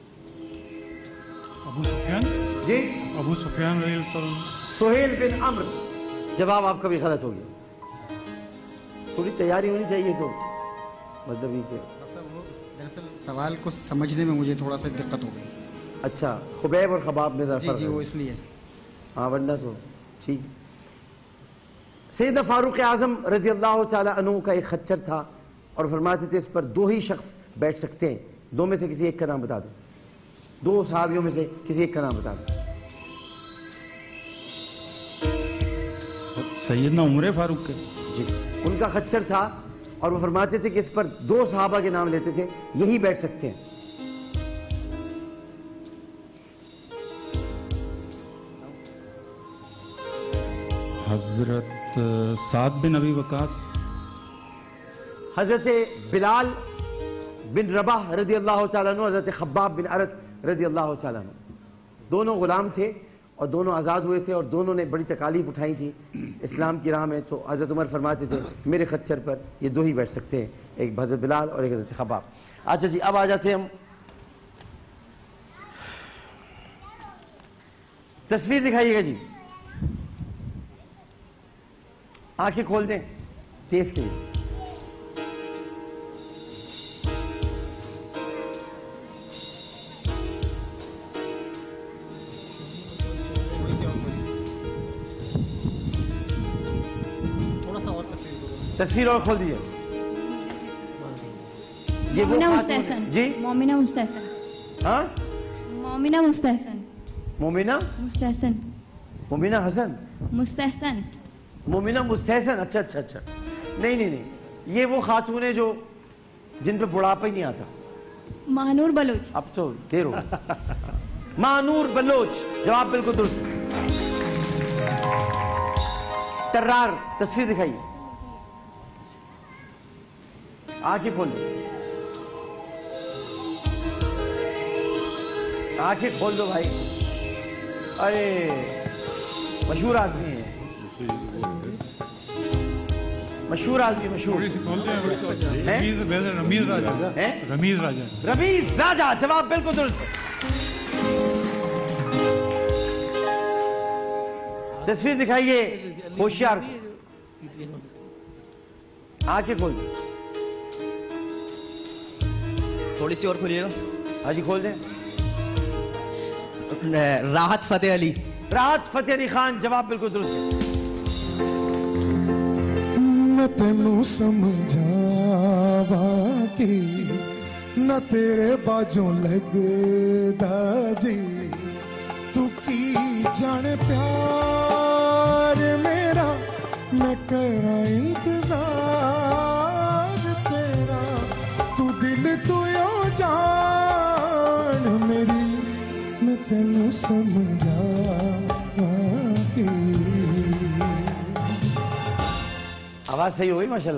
S16: ابو سفیان
S2: جی،
S16: ابو سفیان رضی اللہ عنہ۔
S2: سہیل بن عمرو، جواب آپ کا بھی غلط ہو گیا۔ تھوڑی تیاری ہونی چاہیے تو مطلب یہ کہ
S15: دراصل سوال کو سمجھنے میں مجھے تھوڑا سا دقت ہو گئی۔
S2: اچھا، خبیب اور خباب میں ذرا
S15: جی
S2: فرق
S15: جی
S2: ہے۔
S15: وہ اس لیے
S2: ہاں ورنہ تو ٹھیک۔ سیدنا فاروق اعظم رضی اللہ تعالیٰ عنہ کا ایک خچر تھا اور فرماتے تھے اس پر دو ہی شخص بیٹھ سکتے ہیں. دو میں سے کسی ایک کا نام بتا دیں. دو صحابیوں میں سے کسی ایک کا نام بتا دیں.
S16: سیدنا عمر فاروق کے
S2: جی ان کا خچر تھا اور وہ فرماتے تھے کہ اس پر دو صحابہ کے نام لیتے تھے, یہی بیٹھ سکتے ہیں.
S16: حضرت سعد بن ابی وقاص,
S2: حضرت بلال بن رباح رضی اللہ تعالیٰ عنہ, حضرت خباب بن عرت رضی اللہ تعالیٰ عنہ. دونوں غلام تھے اور دونوں آزاد ہوئے تھے اور دونوں نے بڑی تکالیف اٹھائی تھی اسلام کی راہ میں. تو حضرت عمر فرماتے تھے میرے خچر پر یہ دو ہی بیٹھ سکتے ہیں, ایک حضرت بلال اور ایک حضرت خباب. اچھا جی اب آ جاتے ہیں ہم تصویر دکھائیے گا جی. آنکھیں کھول دیں تیز کے لیے. تصویر اور کھول دیجیے.
S20: مومنہ مستحسن.
S2: جی
S20: مومنہ مستحسن.
S2: ہاں
S20: مومنہ مستحسن.
S2: مومنہ
S20: مستحسن.
S2: مومنہ حسن.
S20: مستحسن.
S2: مومنہ مستحسن. اچھا اچھا اچھا نہیں نہیں نہیں یہ وہ خاتون ہے جو جن پہ بڑھاپا ہی نہیں آتا.
S20: مہنور بلوچ.
S2: اب تو دیر ہو مہنور بلوچ. جواب بالکل درست. ترار تصویر دکھائیے. آنکھیں کھول دو, آنکھیں کھول دو بھائی. ارے مشہور آدمی ہے, مشہور آدمی, مشہور.
S16: رمیز راجہ. رمیز راجہ.
S2: رمیز راجہ. جواب بالکل درست. تصویر دکھائیے. ہوشیار آنکھیں کھول دو.
S17: تھوڑی سی اور کھولیے گا.
S2: ہاں جی کھول دیں.
S17: راحت فتح علی.
S2: راحت فتح علی خان. جواب بالکل درست ہے.
S21: نہ تینوں سمجھاوا کہ نہ تیرے باجوں لگدا جی, تو کی جانے پیار میرا میں کراں انتظار تیرا, تو دل تو یوں جان میری میں تینوں سمجھاوا کہ.
S2: آواز صحیح ہوئی ماشاء اللہ.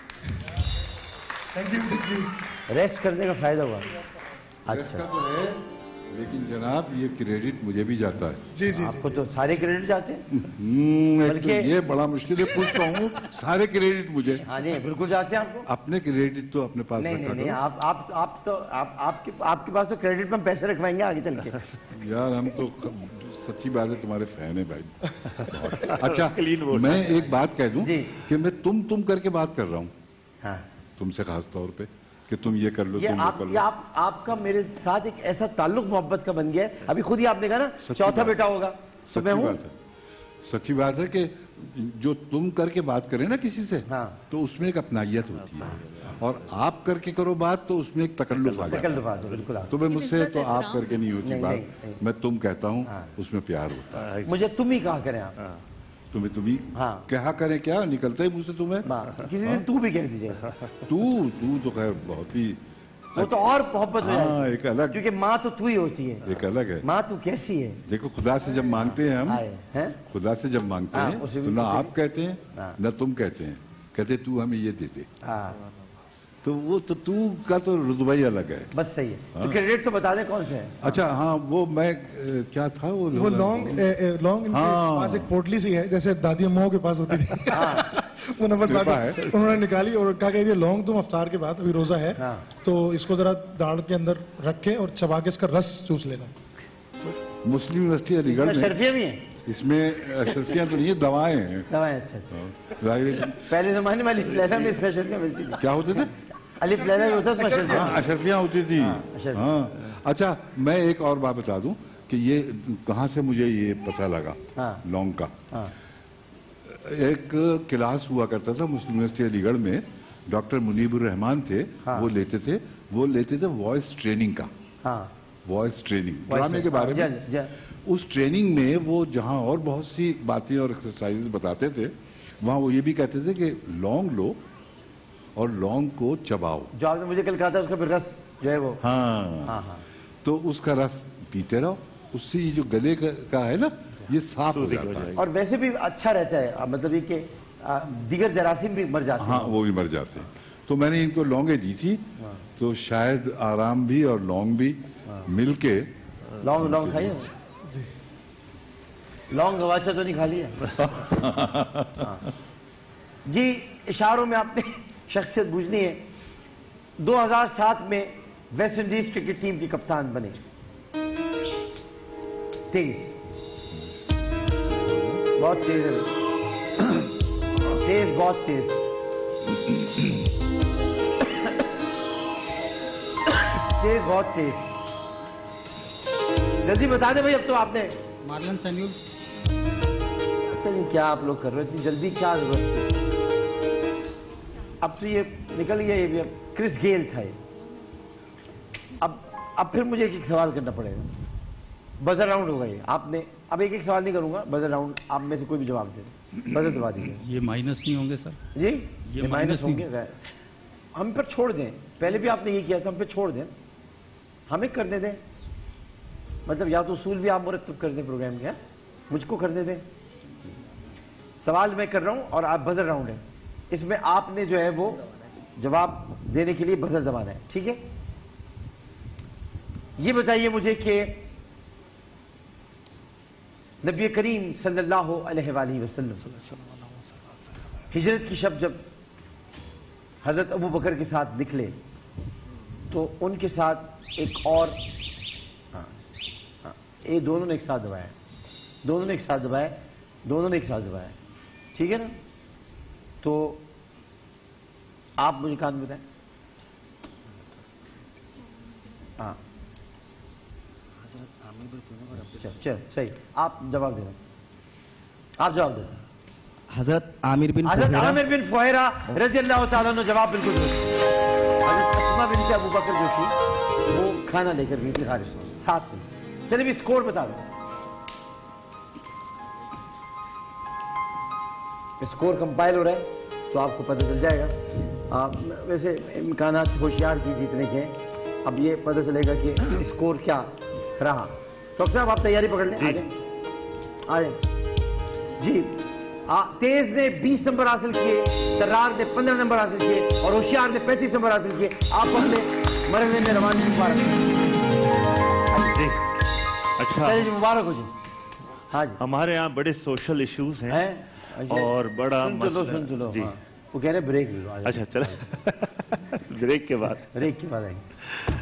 S2: ریسٹ کرنے کا فائدہ ہوا.
S9: اچھا تو ہے لیکن جناب یہ کریڈٹ مجھے بھی جاتا ہے.
S2: جی جی آپ کو تو سارے کریڈٹ جاتے ہیں.
S9: بلکہ یہ بڑا مشکل ہے پوچھتا ہوں سارے کریڈٹ مجھے.
S2: ہاں جی بالکل جاتے ہیں آپ کو.
S9: اپنے کریڈٹ تو اپنے پاس
S2: نہیں
S9: رکھا
S2: نہیں
S9: کرو.
S2: آپ آپ آپ تو آپ کے آپ کے پاس تو کریڈٹ میں ہم پیسے رکھوائیں گے آگے چل کے.
S9: یار ہم تو سچی بات ہے تمہارے فین ہیں بھائی. اچھا میں ایک بات کہہ دوں کہ میں تم تم کر کے بات کر رہا ہوں تم سے خاص طور پہ کہ تم یہ کر لو تم یہ کر لو.
S2: آپ کا میرے ساتھ ایک ایسا تعلق محبت کا بن گیا ہے. ابھی خود ہی آپ نے کہا نا چوتھا بیٹا ہوگا تو میں ہوں.
S9: سچی بات ہے کہ جو تم کر کے بات کریں نا کسی سے تو اس میں ایک اپنائیت ہوتی ہے, اور آپ کر کے کرو بات تو اس میں ایک تکلف آ جاتا ہے. تمہیں مجھ سے تو آپ کر کے نہیں ہوتی بات, میں تم کہتا ہوں اس میں پیار ہوتا ہے.
S2: مجھے تم ہی کہا کریں آپ.
S9: تمہیں تم ہی کہا کریں, کیا نکلتا ہے مجھ سے تمہیں.
S2: کسی دن تو بھی کہہ دیجیے.
S9: تو تو تو خیر بہت ہی
S2: وہ تو اور محبت ہو
S9: ہاں ایک الگ,
S2: کیونکہ ماں تو تو ہی ہوتی ہے.
S9: ایک الگ ہے
S2: ماں تو کیسی ہے.
S9: دیکھو خدا سے جب مانگتے ہیں ہم, خدا سے جب مانگتے ہیں تو نہ آپ کہتے ہیں نہ تم کہتے ہیں, کہتے تو ہمیں یہ دے دے. تو وہ تو تو کا تو رتبہ ہی الگ ہے.
S2: بس صحیح ہے. تو کریڈٹ تو بتا دیں کون سے ہے.
S9: اچھا ہاں وہ میں کیا تھا وہ
S21: وہ لانگ لانگ ان کے پاس ایک پورٹلی سی ہے جیسے دادی اماؤں کے پاس ہوتی تھی. وہ نمبر صاحب انہوں نے نکالی اور کہا کہ یہ لانگ تم افطار کے بعد ابھی روزہ ہے تو اس کو ذرا داڑھ کے اندر رکھ کے اور چبا کے اس کا رس چوس لینا.
S9: مسلم یونیورسٹی علی گڑھ میں
S2: اشرفیہ بھی ہیں.
S9: اس میں اشرفیاں تو نہیں ہے, دوائیں ہیں.
S2: دوائیں. اچھا اچھا. پہلے زمانے میں الف لیلا میں اس میں اشرفیاں ملتی تھی.
S9: کیا ہوتے تھے؟
S2: الف لیلا جو ہوتا تھا
S9: اشرفیاں ہوتی تھی. ہاں اچھا میں ایک اور بات بتا دوں کہ یہ کہاں سے مجھے یہ پتہ لگا لونگ کا. ایک کلاس ہوا کرتا تھا مسلم یونیورسٹی علی گڑھ میں, ڈاکٹر منیب الرحمان تھے, وہ لیتے تھے وہ لیتے تھے وائس ٹریننگ کا, وائس ٹریننگ ڈرامے کے بارے میں. اس ٹریننگ میں وہ جہاں اور بہت سی باتیں اور ایکسرسائز بتاتے تھے, وہاں وہ یہ بھی کہتے تھے کہ لونگ لو اور لونگ کو چباؤ.
S2: جو آپ نے مجھے کل کہا تھا اس کا پھر رس جو ہے وہ,
S9: ہاں تو اس کا رس پیتے رہو, اس سے جو گلے کا ہے نا یہ صاف ہو جاتا ہے,
S2: اور ویسے بھی اچھا رہتا ہے, مطلب یہ کہ دیگر جراثیم بھی مر جاتے ہیں.
S9: ہاں وہ بھی مر جاتے ہیں. تو میں نے ان کو لونگیں دی تھی, تو شاید آرام بھی اور لونگ بھی مل کے.
S2: لونگ لونگ کھائی ہے لونگ گواچا تو نہیں کھا لیا؟ جی اشاروں میں آپ نے شخصیت بوجھنی ہے. دو ہزار سات میں ویسٹ انڈیز کرکٹ ٹیم کی کپتان بنے, تیز, بہت تیز ہے, تیز بہت تیز, تیز بہت تیز. جلدی بتا دیں بھائی, اب تو آپ نے
S15: مارلن سیمیولز.
S2: اچھا یہ کیا آپ لوگ کر رہے ہیں, اتنی جلدی کیا ضرورت تھی؟ اب تو یہ نکل گیا, یہ بھی کرس گیل تھا. یہ اب اب پھر مجھے ایک ایک سوال کرنا پڑے گا. بزر راؤنڈ ہوگا یہ, آپ نے اب ایک ایک سوال نہیں کروں گا, بزر راؤنڈ, آپ میں سے کوئی بھی جواب دے دیں, بزر دبا دیجیے.
S16: یہ مائنس نہیں ہوں گے سر؟
S2: جی
S16: یہ
S2: مائنس ہوں گے, ہم پر چھوڑ دیں. پہلے بھی آپ نے یہ کیا تھا, ہم پہ چھوڑ دیں, ہمیں کرنے دیں. مطلب یا تو اصول بھی آپ مرتب کر دیں پروگرام کے, مجھ کو کرنے دیں. سوال میں کر رہا ہوں اور آپ بزر راؤنڈ ہے, اس میں آپ نے جو ہے وہ جواب دینے کے لیے بزر دبانا ہے, ٹھیک ہے؟ یہ بتائیے مجھے کہ نبی کریم صلی اللہ علیہ وآلہ وسلم ہجرت کی شب جب حضرت ابو بکر کے ساتھ نکلے تو ان کے ساتھ ایک اور, ہاں ہاں یہ دونوں نے ایک ساتھ دبایا, دونوں نے ایک ساتھ دبایا, دونوں نے ایک ساتھ دبایا, ٹھیک ہے نا؟ تو آپ مجھے کان بتائیں. ہاں چل صحیح, آپ جواب دیں, آپ جواب دیں.
S17: حضرت عامر بن
S2: حضرت عامر بن فہیرہ رضی اللہ تعالیٰ عنہ, جواب بالکل درست. حضرت اسماء بنت ابو بکر جو تھی وہ کھانا لے کر گئی تھی خارج میں, ساتھ میں تھی. چلیے بھی اسکور بتا دو. اسکور کمپائل ہو رہا ہے تو آپ کو پتہ چل جائے گا. ویسے امکانات ہوشیار کی جیتنے کے, اب یہ پتہ چلے گا کہ اسکور کیا رہا. ڈاکٹر صاحب آپ تیاری پکڑ لیں, آ جائیں آ جائیں. جی تیز نے بیس نمبر حاصل کیے, ترار نے پندرہ نمبر حاصل کیے اور ہوشیار نے پینتیس نمبر حاصل کیے. آپ اپنے مرحلے میں روانگی مبارک.
S4: اچھا
S2: چلیے جی مبارک ہو جی. ہاں جی
S4: ہمارے یہاں بڑے سوشل ایشوز ہیں اور بڑا
S2: سن تو لو سن تو لو. وہ کہہ رہے بریک لے لو.
S4: اچھا چلو بریک کے بعد
S2: بریک کے بعد آئیں گے.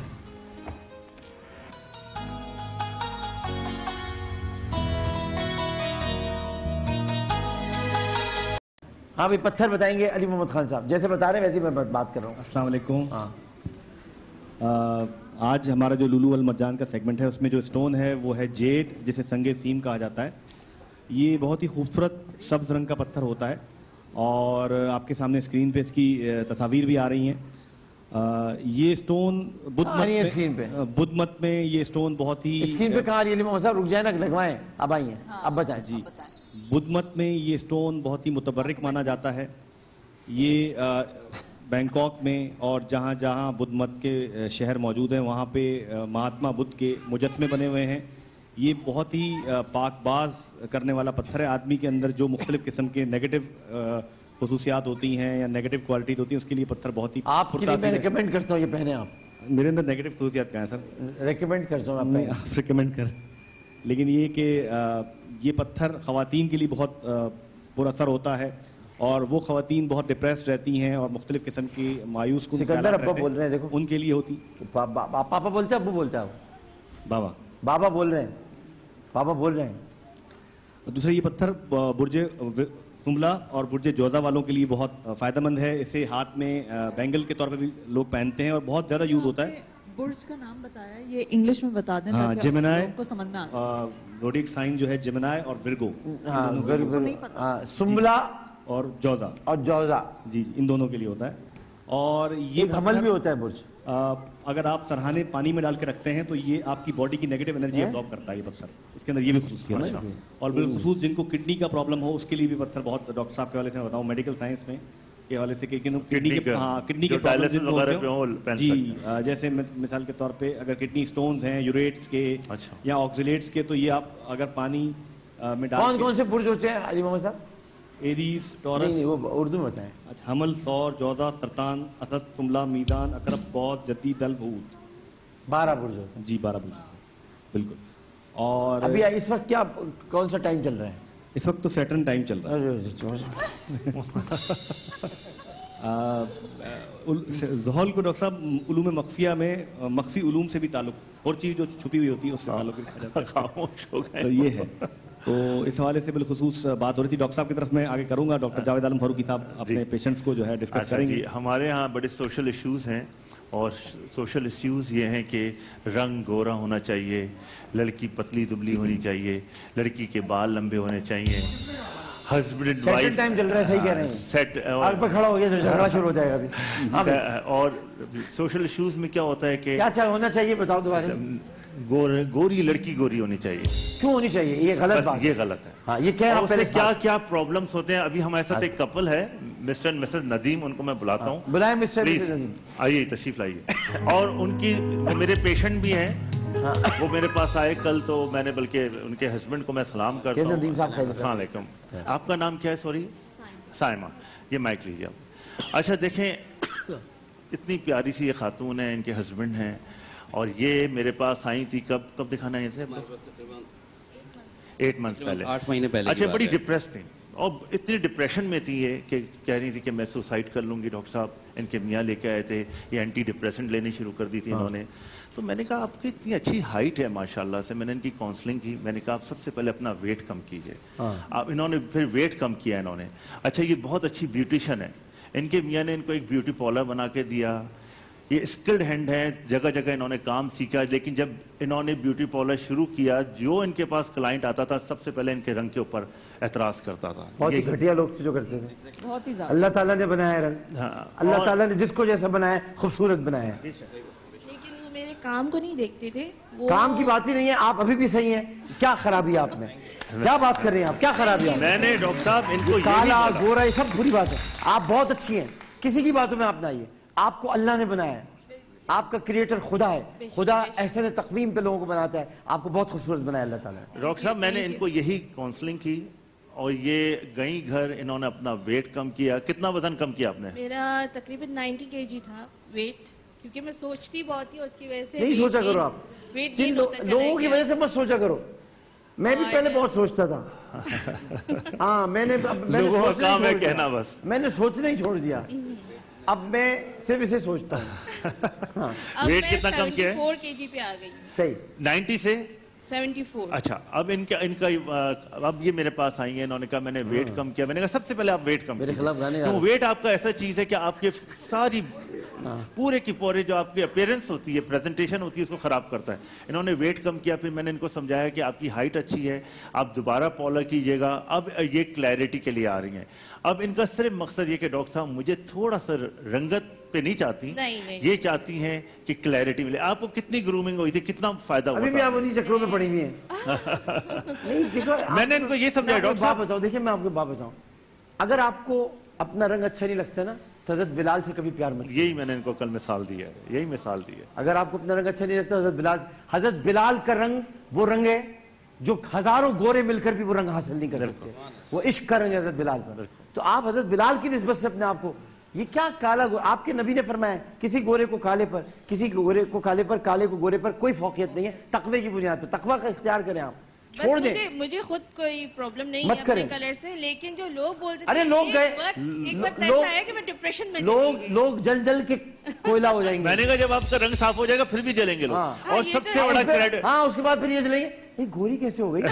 S2: ہاں بھائی پتھر بتائیں گے علی محمد خان صاحب, جیسے بتا رہے ہیں ویسے میں بات کر رہا ہوں.
S6: السلام علیکم.
S2: ہاں
S6: آج ہمارا جو لولو والمرجان کا سیگمنٹ ہے اس میں جو اسٹون ہے وہ ہے جیڈ, جسے سنگ سیم کہا جاتا ہے. یہ بہت ہی خوبصورت سبز رنگ کا پتھر ہوتا ہے اور آپ کے سامنے اسکرین پہ اس کی تصاویر بھی آ رہی ہیں. یہ اسٹون بدھ مت میں یہ اسٹون بہت ہی
S2: اسکرین پہ کہاں علی محمد صاحب رک جائیں نا, لگوائیں, اب آئی ہیں, اب بتائیں.
S6: جی بدھ مت میں یہ اسٹون بہت ہی متبرک مانا جاتا ہے. یہ بینکاک میں اور جہاں جہاں بدھ مت کے شہر موجود ہیں وہاں پہ مہاتما بدھ کے مجسمے بنے ہوئے ہیں. یہ بہت ہی پاک باز کرنے والا پتھر ہے. آدمی کے اندر جو مختلف قسم کے نیگیٹو خصوصیات ہوتی ہیں یا نیگیٹو کوالٹیز ہوتی ہیں اس کے لیے پتھر بہت ہی
S2: آپ کے لیے میں ریکمینڈ کرتا ہوں یہ پہنے آپ.
S6: میرے اندر نیگیٹو خصوصیات کیا ہیں سر؟
S2: ریکمینڈ کرتا ہوں
S6: نہیں آپ ریکمینڈ کر. لیکن یہ کہ یہ پتھر خواتین کے لیے بہت پر اثر ہوتا ہے اور وہ خواتین بہت ڈپریسڈ رہتی ہیں اور مختلف قسم کی مایوس کن
S2: سکندر ابا بول رہے ہیں, دیکھو
S6: ان کے لیے ہوتی.
S2: پاپا بولتے ہیں ابو بولتے ہیں
S6: بابا
S2: بابا بول رہے ہیں بابا بول رہے ہیں.
S6: دوسرا یہ پتھر برج کملا اور برج جوزا والوں کے لیے بہت فائدہ مند ہے. اسے ہاتھ میں بینگل کے طور پہ بھی لوگ پہنتے ہیں اور بہت زیادہ یوز ہوتا ہے.
S22: برج کا نام بتایا, یہ انگلش میں بتا دیں تاکہ لوگوں کو سمجھ میں آئے.
S6: जोडिक साइन जो है जेमिनाई और विर्गो,
S2: सुम्बला
S6: और जौजा
S2: और जौजा
S6: जी जी इन दोनों के लिए होता है। और ये
S2: हमल भी होता है बुर्ज।
S6: अगर आप सरहाने पानी में डाल के रखते हैं तो ये आपकी बॉडी की नेगेटिव एनर्जी एब्जॉर्ब करता है ये पत्थर, इसके अंदर ये भी खसूसियत है। और बिलखुसूस जिनको किडनी का प्रॉब्लम हो उसके लिए भी पत्थर बहुत, डॉक्टर साहब के हवाले से मैं बताऊं मेडिकल साइंस में के हवाले से, किडनी के हाँ किडनी के प्रॉब्लम जी, जैसे मिसाल के तौर पे अगर किडनी स्टोन्स हैं यूरेट्स के या ऑक्सिलेट्स के, तो ये आप अगर पानी में डाल
S2: कौन कौन से बुर्ज होते हैं अली मोहम्मद साहब?
S6: एरीज, टॉरस,
S2: वो उर्दू में बताएं।
S6: अच्छा, हमल, सौर, जौजा, सरतान, असद, तुमला, मीज़ान, अकरब, कौस, जद्दी, दल, भूत,
S2: बारह बुर्ज होते हैं।
S6: जी बारह बुर्ज, बिल्कुल। और
S2: अभी इस वक्त क्या कौन सा टाइम चल रहा है?
S6: इस वक्त तो सैटर्न टाइम चल रहा है। ज़ोहल को डॉक्टर साहब उलूम मख्फिया में मख्फी उलूम से भी ताल्लुक, और चीज़ जो छुपी हुई होती है उससे ताल्लुक तो ये है। तो इस हवाले से बिलखुसूस बात हो रही थी। डॉक्टर साहब की तरफ मैं आगे करूंगा, डॉक्टर जावेद आलम फारूकी साहब अपने पेशेंट्स को जो है डिस्कस
S4: अच्छा
S6: करेंगे।
S4: जी, हमारे यहाँ बड़े सोशल इश्यूज हैं, और सोशल इश्यूज ये हैं कि रंग गोरा होना चाहिए, लड़की पतली दुबली होनी चाहिए, लड़की के बाल लंबे होने चाहिए, हस्बैंड वाइफ
S2: टाइम चल रहा है, सही कह रहे हैं।
S4: सेट
S2: और पे खड़ा हो गया तो झगड़ा शुरू हो जाएगा अभी।
S4: और सोशल इश्यूज में क्या होता है कि
S2: क्या चाहिए होना चाहिए बताओ दोबारा।
S4: गोर, गोरी लड़की गोरी होनी चाहिए।
S2: क्यों होनी चाहिए? ये गलत बात,
S4: ये गलत है।
S2: हाँ, ये क्या
S4: पहले क्या क्या प्रॉब्लम्स होते हैं। अभी हमारे साथ एक कपल है, मिस्टर एंड मिसेस नदीम, उनको मैं बुलाता हूँ।
S2: बुलाए मिस्टर
S4: प्लीज, आइए तशरीफ लाइए। और उनकी मेरे पेशेंट भी हैं, वो मेरे पास आए कल, तो मैंने बल्कि उनके हस्बैंड को मैं सलाम करता हूँ। अस्सलाम वालेकुम। आपका नाम क्या है? सॉरी, साइमा। ये माइक लीजिए आप। अच्छा देखें, इतनी प्यारी सी ये खातून है, इनके हस्बैंड हैं, और ये मेरे पास आई थी कब कब दिखाना है इसे? एट मंथ्स पहले,
S8: आठ महीने पहले।
S4: अच्छा, बड़ी डिप्रेस थी और इतनी डिप्रेशन में थी ये कि कह रही थी कि मैं सुसाइड कर लूंगी। डॉक्टर साहब इनके मियाँ लेके आए थे, ये एंटी डिप्रेसेंट लेनी शुरू कर दी थी इन्होंने। तो मैंने कहा आपकी इतनी अच्छी हाइट है माशाल्लाह से, मैंने इनकी काउंसलिंग की। मैंने कहा आप सबसे पहले अपना वेट कम कीजिए। आप इन्होंने फिर वेट कम किया इन्होंने। अच्छा, ये बहुत अच्छी ब्यूटिशियन है, इनके मियाँ ने इनको एक ब्यूटी पार्लर बना के दिया। ये स्किल्ड हैंड है, जगह जगह इन्होंने काम सीखा। लेकिन जब इन्होंने ब्यूटी पार्लर शुरू किया, जो इनके पास क्लाइंट आता था सबसे पहले इनके रंग के ऊपर एतराज करता था।
S2: बहुत ही घटिया लोग थे जो करते थे।
S5: बहुत ही ज्यादा।
S2: अल्लाह ताला ने बनाया रंग, अल्लाह ताला ने जिसको जैसा बनाया खूबसूरत बनाया।
S22: लेकिन वो मेरे काम को नहीं देखते थे। वो
S2: काम की बात ही नहीं है, आप अभी भी सही हैं। क्या खराबी है आप में? क्या बात कर रहे हैं आप? क्या खराबी है?
S4: मैंने डॉक्टर साहब इनको
S2: काला गोरा ये सब बुरी बात है। आप बहुत अच्छी हैं, किसी की बातों में आप ना आइए। आपको अल्लाह ने बनाया है, आपका क्रिएटर खुदा है। खुदा ऐसे तकवीम पे लोगों को बनाता है। आपको बहुत खूबसूरत बनाया अल्लाह ताला ने।
S4: डॉक्टर साहब मैंने इनको यही काउंसलिंग की और ये गई घर, इन्होंने अपना वेट कम किया। कितना वजन कम किया आपने?
S22: मेरा तकरीबन नब्बे केजी था वेट, क्योंकि मैं सोचती बहुत थी, उसकी वजह से
S2: नहीं सोचा करो आप,
S22: वेट
S2: जिन लोगों की वजह से मत सोचा करो। मैं भी पहले बहुत सोचता था। हाँ, मैंने मैंने
S4: कहना बस
S2: मैंने सोचना ही छोड़ दिया। अब मैं सिर्फ इसे सोचता हूँ। हाँ।
S4: वेट कितना कम किया है?
S22: चौहत्तर केजी पे आ गई।
S2: सही।
S4: नब्बे से
S22: चौहत्तर।
S4: अच्छा, अब इनका इनका अब ये मेरे पास आई है, इन्होंने कहा मैंने वेट कम किया। मैंने कहा सबसे पहले आप वेट कम
S2: मेरे खिलाफ गाने
S4: क्यों? वेट आपका ऐसा चीज है कि आपके सारी पूरे की पूरे जो आपकी अपीयरेंस होती है, प्रेजेंटेशन होती है, उसको खराब करता है। इन्होंने वेट कम किया, फिर मैंने इनको समझाया कि आपकी हाइट अच्छी है, आप दोबारा पॉलर कीजिएगा। अब ये क्लैरिटी के लिए आ रही हैं। अब इनका सिर्फ मकसद ये कि डॉक्टर साहब मुझे थोड़ा सा रंगत पे नहीं चाहती,
S22: नहीं, नहीं।
S4: ये चाहती हैं कि क्लैरिटी मिले। आपको कितनी ग्रूमिंग हुई थी, कितना फायदा हुआ?
S2: अभी भी आप उन्हीं चक्रों में पड़ी हुई हैं। नहीं देखो,
S4: मैंने इनको ये समझाया डॉक्टर साहब।
S2: बताओ, देखिए मैं आपको बात बताऊं, अगर आपको अपना रंग अच्छा नहीं लगता ना तो हजरत बिलाल से कभी प्यार मत।
S4: यही मैंने इनको कल मिसाल दी है, यही मिसाल दी है।
S2: अगर आपको अपना रंग अच्छा नहीं लगता हजरत बिलाल, हजरत बिलाल का रंग वो रंग है जो हजारों गोरे मिलकर भी वो रंग हासिल नहीं कर सकते। वो इश्क का रंग है हजरत बिलाल का। तो आप हजरत बिलाल की निस्बत से अपने आप को, ये क्या काला गोरा, आपके नबी ने फरमाया किसी गोरे को काले पर, किसी गोरे को काले पर, काले को गोरे पर कोई फौकियत नहीं है। तकवे की बुनियाद पर तकवा का इख्तियार करें आप, छोड़ दें।
S22: मुझे, मुझे खुद कोई प्रॉब्लम नहीं
S2: मत
S22: है
S2: करें।
S22: अपने कलर से, लेकिन जो लोग बोलते
S2: अरे लोग गए,
S22: एक वक्त ऐसा है कि मैं डिप्रेशन में
S2: लोग लोग जल जल के कोयला हो जाएंगे।
S4: मैंने कहा जब आपका रंग साफ हो जाएगा फिर भी जलेंगे लोग।
S2: हाँ।
S4: और सबसे बड़ा क्रेडिट,
S2: हाँ उसके बाद फिर ये जलेंगे, ये गोरी कैसे हो गई?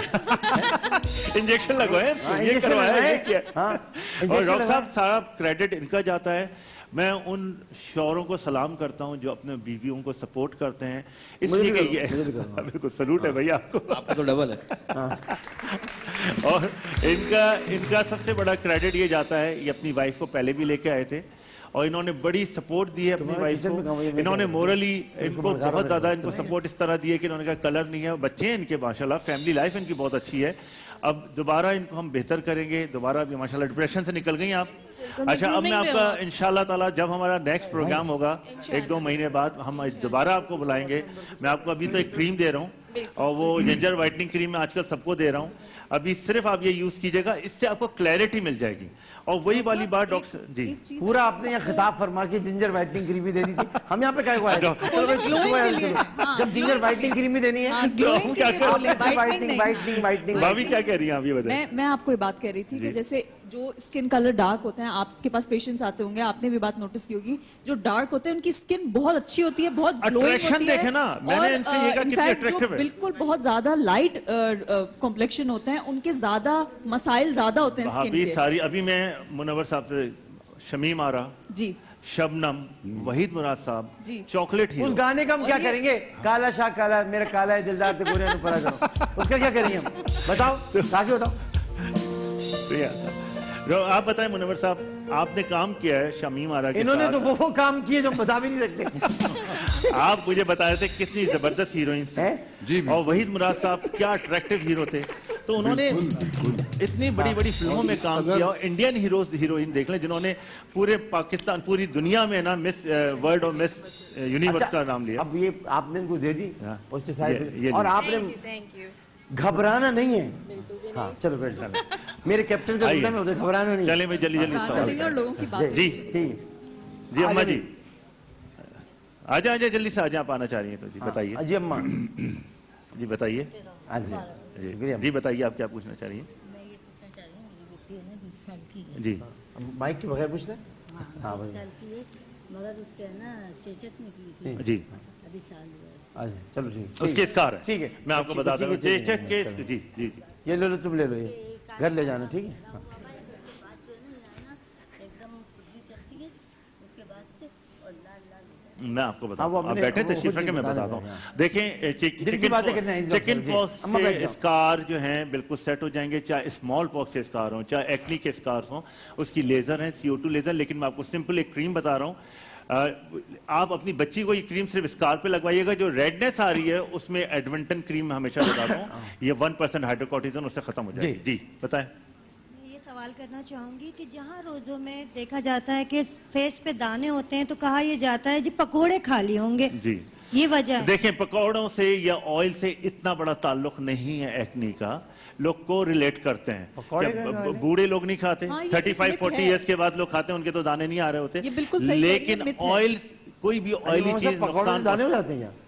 S4: इंजेक्शन लगवाए, ये करवाया, ये किया। और डॉक्टर साहब सारा क्रेडिट इनका जाता है। میں ان شوہروں کو سلام کرتا ہوں جو اپنے بیویوں کو سپورٹ کرتے ہیں، اس
S2: مجھے
S4: لیے
S2: بھی
S4: کہ
S2: کرو،
S4: یہ
S2: مجھے بھی کرو۔
S4: بالکل سلوٹ ہے بھیا آپ کو،
S6: آپ کا تو ڈبل ہے۔
S4: اور ان کا ان کا سب سے بڑا کریڈٹ یہ جاتا ہے، یہ اپنی وائف کو پہلے بھی لے کے آئے تھے اور انہوں نے بڑی سپورٹ دی ہے اپنی وائف کو، انہوں نے مورلی ان کو بہت زیادہ ان کو سپورٹ اس طرح دی ہے کہ انہوں نے کہا کلر نہیں ہے، بچے ہیں ان کے ماشاءاللہ، فیملی لائف ان کی بہت اچھی ہے، اب دوبارہ ان کو ہم بہتر کریں گے، دوبارہ بھی ماشاءاللہ ڈپریشن سے نکل گئی آپ۔ اچھا اب میں آپ کا انشاءاللہ تعالیٰ جب ہمارا نیکسٹ پروگرام ہوگا ایک دو مہینے بعد ہم دوبارہ آپ کو بلائیں گے، میں آپ کو ابھی تو ایک کریم دے رہا ہوں اور وہ جنجر وائٹنگ کریم میں آج کل سب کو دے رہا ہوں، ابھی صرف آپ یہ یوز کیجئے گا، اس سے آپ کو کلیئرٹی مل جائے گی۔ اور وہی والی بات ڈاکٹر جی
S2: پورا آپ نے یہ خطاب فرما کے جنجر وائٹنگ کریم بھی دے دی تھی، ہم یہاں پہ کیا ہوا ہے جب جنجر وائٹنگ کریم بھی دینی ہے
S4: بھابھی کیا کہہ رہی ہیں آپ یہ بتائیں؟
S7: میں آپ کو یہ بات کہہ رہی تھی کہ جیسے جو اسکن کلر ڈارک ہوتے ہیں، آپ کے پاس پیشنٹس آتے ہوں گے، آپ نے بھی بات نوٹس کی ہوگی، جو ڈارک ہوتے ہیں ان کی اسکن بہت اچھی ہوتی ہے، بہت گلوئنگ ہوتی ہے،
S4: دیکھیں نا میں نے ان سے یہ کہا کتنی اٹریکٹیو ہے،
S7: بالکل بہت زیادہ لائٹ کمپلیکشن ہوتے ہیں، ان کے زیادہ مسائل زیادہ ہوتے ہیں اسکن کے۔
S4: ساری ابھی میں منور صاحب سے شمیم آرا
S7: جی
S4: شبنم وحید مراد صاحب
S7: جی
S4: چاکلیٹ ہیرو،
S2: اس گانے کا ہم کیا کریں گے؟ کالا شاہ کالا میرا کالا ہے دلدار تے گورے نو پرا کرو، اس کا کیا کریں گے ہم؟ بتاؤ تاکہ بتاؤ
S4: جو آپ بتائیں منور صاحب، آپ نے کام کیا ہے شمیم آرا کے
S2: انہوں نے
S4: ساتھ،
S2: تو وہ کام کیے جو ہم بتا بھی نہیں سکتے۔
S4: آپ مجھے بتا رہے تھے کتنی زبردست ہیروئنس تھے اور وحید مراد صاحب کیا اٹریکٹیو ہیرو تھے، تو انہوں نے اتنی بڑی بڑی فلموں میں کام کیا، اور انڈین ہیروز ہیروئن دیکھ لیں جنہوں نے پورے پاکستان پوری دنیا میں نا مس ورلڈ اور مس یونیورس کا نام لیا۔
S2: اب یہ آپ نے ان کو دے دی اور آپ نے گھبرانا نہیں ہے، ہاں چلو بیٹھ جائیں، میرے کیپٹن کا حکم ہے گھبرانا نہیں ہے۔
S4: چلیں میں جلدی جلدی سوال جی جی اماں جی آ جائیں آ جائیں جلدی سے آ جائیں، آپ آنا چاہ رہی ہیں تو جی بتائیے
S2: جی اماں
S4: جی بتائیے جی بتائیے آپ کیا پوچھنا چاہ رہی ہیں؟
S8: میں یہ پوچھنا چاہ رہی ہوں میری بیٹی ہے نا بیس سال کی ہے،
S4: جی
S2: مائک کے بغیر پوچھ لیں،
S8: ہاں بیس سال کی ہے، مگر اس کے نا چیچک میں کی تھی
S4: جی
S8: ابھی سال ہوا ہے،
S2: چلو ٹھیک
S4: اس کے اسکار ہے،
S2: ٹھیک ہے
S4: میں آپ کو بتاتا ہوں چیچک کے جی جی جی
S2: یہ لے لو تم لے لو، یہ گھر لے جانا ٹھیک ہے۔
S4: میں آپ کو بتاتا ہوں، آپ بیٹھے تشریف رکھیں میں بتاتا ہوں، دیکھیں چکن پاکس سے اسکار جو ہیں بالکل سیٹ ہو جائیں گے، چاہے اسمال پاکس سے اسکار ہوں چاہے ایکنی کے اسکار ہوں، اس کی لیزر ہیں سی او ٹو لیزر، لیکن میں آپ کو سمپل ایک کریم بتا رہا ہوں، آپ اپنی بچی کو یہ کریم صرف اسکار پہ لگوائیے گا، جو ریڈنس آ رہی ہے اس میں ایڈونٹن کریم میں ہمیشہ لگاتا ہوں، یہ ون پرسینٹ ہائیڈروکورٹیزن اس سے ختم ہو جائے گی۔ جی بتائیں۔
S23: سوال کرنا چاہوں گی کہ جہاں روزوں میں دیکھا جاتا ہے کہ فیس پہ دانے ہوتے ہیں تو کہا یہ جاتا ہے جی پکوڑے کھا لیے ہوں گے،
S4: جی
S23: یہ وجہ ہے؟
S4: دیکھیں پکوڑوں سے یا آئل سے اتنا بڑا تعلق نہیں ہے ایکنی کا، لوگ کو ریلیٹ کرتے ہیں، بوڑھے لوگ نہیں کھاتے، تھرٹی فائیو فورٹی ایئرس کے بعد لوگ کھاتے ہیں، ان کے تو دانے نہیں آ رہے ہوتے، لیکن آئل کوئی بھی آئلی چیز نقصان
S2: دانے ہو جاتے ہیں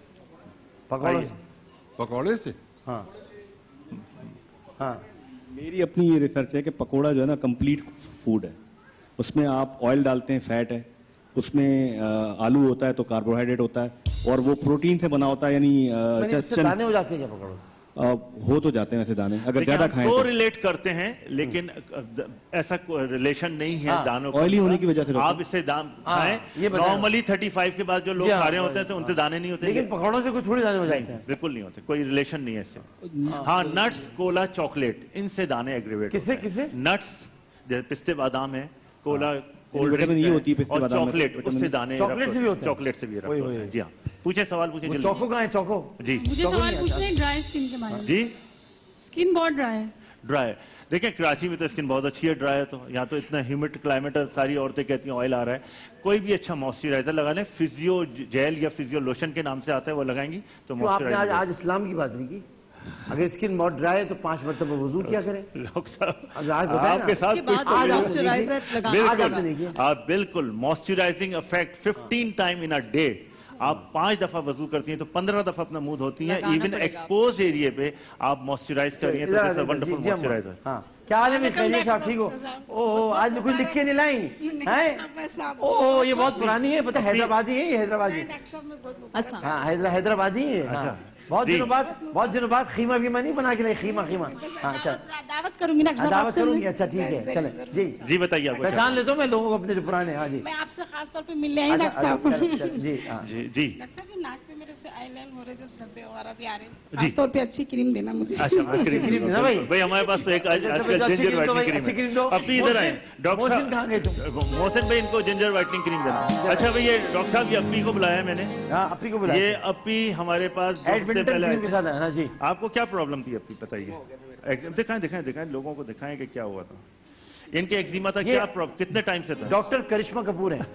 S9: پکوڑے سے؟
S2: ہاں ہاں
S6: میری اپنی یہ ریسرچ ہے کہ پکوڑا جو ہے نا کمپلیٹ فوڈ ہے، اس میں آپ آئل ڈالتے ہیں فیٹ ہے، اس میں آلو ہوتا ہے تو کاربوہائیڈریٹ ہوتا ہے، اور وہ پروٹین سے بنا ہوتا ہے، یعنی
S2: دانے ہو جاتے ہیں کیا پکوڑے؟
S6: ہو تو جاتے ہیں ویسے دانے اگر زیادہ کھائیں
S4: تو ریلیٹ کرتے ہیں، لیکن ایسا ریلیشن نہیں ہے دانوں
S6: آئلی ہونے کی وجہ سے،
S4: آپ اس سے دان کھائیں، نارملی تھرٹی فائیو کے بعد جو لوگ کھا رہے ہوتے ہیں تو ان سے دانے نہیں ہوتے،
S2: لیکن پکوڑوں سے کوئی تھوڑی دانے ہو جاتے ہیں،
S4: بالکل نہیں ہوتے، کوئی ریلیشن نہیں ہے اس سے۔ ہاں نٹس کولا چاکلیٹ ان سے دانے ایگریویٹ،
S2: کس سے کس سے؟
S4: نٹس جیسے پستے بادام ہے، کولا
S6: یہ ہوتی ہے
S4: اور چاکلیٹ، اس سے دانے
S2: چاکلیٹ سے بھی ہوتے ہیں،
S4: چاکلیٹ سے بھی ہوتے ہیں۔ جی ہاں پوچھیں سوال پوچھیں جلدی۔
S2: چوکو کہاں ہے چوکو؟
S4: جی
S22: مجھے سوال پوچھنا ہے ڈرائی اسکن کے بارے میں۔
S4: جی
S22: اسکن بہت ڈرائی ہے۔
S4: ڈرائی دیکھیں کراچی میں تو اسکن بہت اچھی ہے، ڈرائی ہے تو یہاں تو اتنا ہیومڈ کلائمیٹ ہے، ساری عورتیں کہتی ہیں آئل آ رہا ہے، کوئی بھی اچھا موئسچرائزر لگا لیں، فزیو جیل یا فزیو لوشن کے نام سے آتا ہے، وہ لگائیں گی تو
S2: موئسچرائزر۔ آپ نے آج اسلام کی بات نہیں کی، اگر اسکن بہت ڈرائی ہے تو پانچ مرتبہ وضو کیا کریں؟
S4: آپ کے ساتھ آپ بالکل moisturising effect fifteen time in a day, آپ پانچ دفعہ وضو کرتی ہیں تو پندرہ دفعہ اپنا منہ دھوتی ہیں، ایون ایکسپوز ایریے پہ آپ موئسچرائز کر رہی ہیں، تو دس اے ونڈرفل موئسچرائزر۔
S2: کیا حال ہے میری خیریت صاحب، ٹھیک ہو؟ اوہ آج میں کچھ لکھ کے نہیں لائیں ہیں؟ اوہ یہ بہت پرانی ہے، پتہ حیدرآبادی ہے، یہ حیدرآبادی، ہاں حیدرآبادی ہے، بہت دنوں بعد بہت دنوں بعد خیمہ ویمہ نہیں بنا کے لائے خیمہ خیمہ ہاں اچھا
S1: دعوت کروں گی ڈاکٹر صاحب
S2: دعوت کروں گی اچھا ٹھیک ہے چلیں جی
S4: جی بتائیے آپ
S2: پہچان لیتا ہوں میں لوگوں کو اپنے جو پرانے ہاں جی
S1: میں آپ سے خاص طور پہ ملنے آئی ڈاکٹر صاحب
S2: جی
S4: جی جی
S1: ڈاکٹر صاحب یہ ناک پہ میرے سے آئی لائن ہو رہے جیسے دھبے وغیرہ بھی آ رہے ہیں خاص طور پہ اچھی کریم دینا مجھے
S4: اچھا کریم دینا بھائی بھائی ہمارے پاس تو ایک آج کل جنجر وائٹنگ کریم ہے اپنی ادھر آئیں ڈاکٹر صاحب محسن بھائی ان کو جنجر وائٹنگ کریم دینا اچھا بھائی یہ ڈاکٹر صاحب یہ اپی کو بلایا میں نے
S2: اپی کو بلایا
S4: یہ اپی ہمارے پاس آپ کو کیا پرابلم تھی اپی بتائیے دکھائیں دکھائیں دکھائیں لوگوں کو دکھائیں کہ کیا ہوا تھا ان کے ایگزیما تھا کیا کتنے ٹائم سے تھا
S2: ڈاکٹر کرشمہ کپور ہیں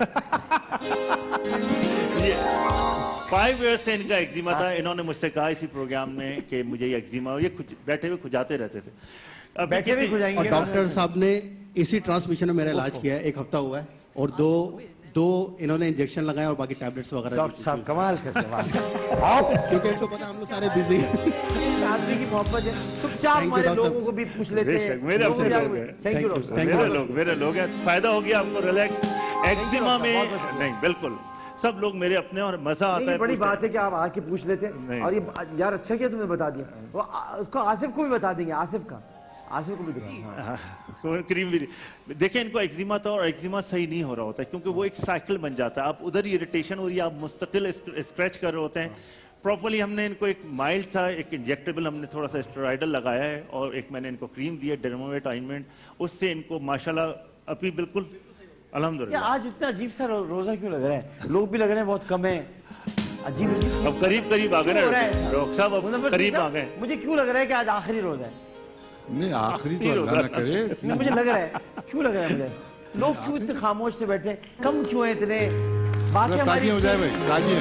S4: فائیو ایئر سے ان کا ایگزیما تھا انہوں نے مجھ سے کہا اسی پروگرام میں کہ مجھے یہ ایگزیما یہ بیٹھے ہوئے کھجاتے رہتے تھے
S2: بیٹھے ہوئے کھجائیں گے
S3: ڈاکٹر صاحب نے اسی ٹرانسمیشن میں میرا علاج کیا ہے ایک ہفتہ ہوا ہے اور دو دو انہوں نے انجیکشن لگائے اور باقی ٹیبلٹس وغیرہ
S2: ڈاکٹر صاحب کمال کرتے
S3: کیونکہ ان کو پتا ہم لوگ سارے بزی
S2: آدمی کی محبت ہے چپ چاپ ہمارے لوگوں کو بھی پوچھ لیتے ہیں
S4: میرے لوگ میرے لوگ ہیں فائدہ ہو گیا آپ کو ریلیکس ایگزیما میں نہیں بالکل سب لوگ میرے اپنے اور مزہ آتا ہے
S2: بڑی بات ہے کہ آپ آ کے پوچھ لیتے ہیں اور یہ یار اچھا کیا تمہیں بتا دیا اس کو آصف کو بھی بتا دیں گے آصف کا آصف کو بھی دکھا
S4: کریم بھی دیکھیں ان کو ایگزیما تھا اور ایگزیما صحیح نہیں ہو رہا ہوتا ہے کیونکہ وہ ایک سائیکل بن جاتا ہے آپ ادھر ہی اریٹیشن ہو رہی ہے آپ مستقل اسکریچ کر رہے ہوتے ہیں پراپرلی ہم نے ان کو ایک مائلڈ سا ایک انجیکٹیبل ہم نے تھوڑا سا اسٹیرائڈل لگایا ہے اور ایک میں نے ان کو کریم دی ہے ڈرموویٹ آئنمنٹ اس سے ان کو ماشاءاللہ ابھی بالکل الحمدللہ
S2: آج اتنا عجیب سا روزہ کیوں لگ رہا ہے لوگ بھی لگ رہے ہیں بہت کم ہیں عجیب عجیب
S4: اب قریب قریب آ گئے نا ڈاکٹر صاحب اب قریب آ گئے
S2: مجھے کیوں لگ رہا ہے کہ آج آخری روزہ ہے
S9: نہیں آخری تو اللہ نہ کرے
S2: مجھے لگ رہا ہے کیوں لگ رہا ہے مجھے لوگ کیوں اتنے خاموش سے بیٹھے کم کیوں ہیں اتنے باتیں ہماری
S9: ہو جائے بھائی تازی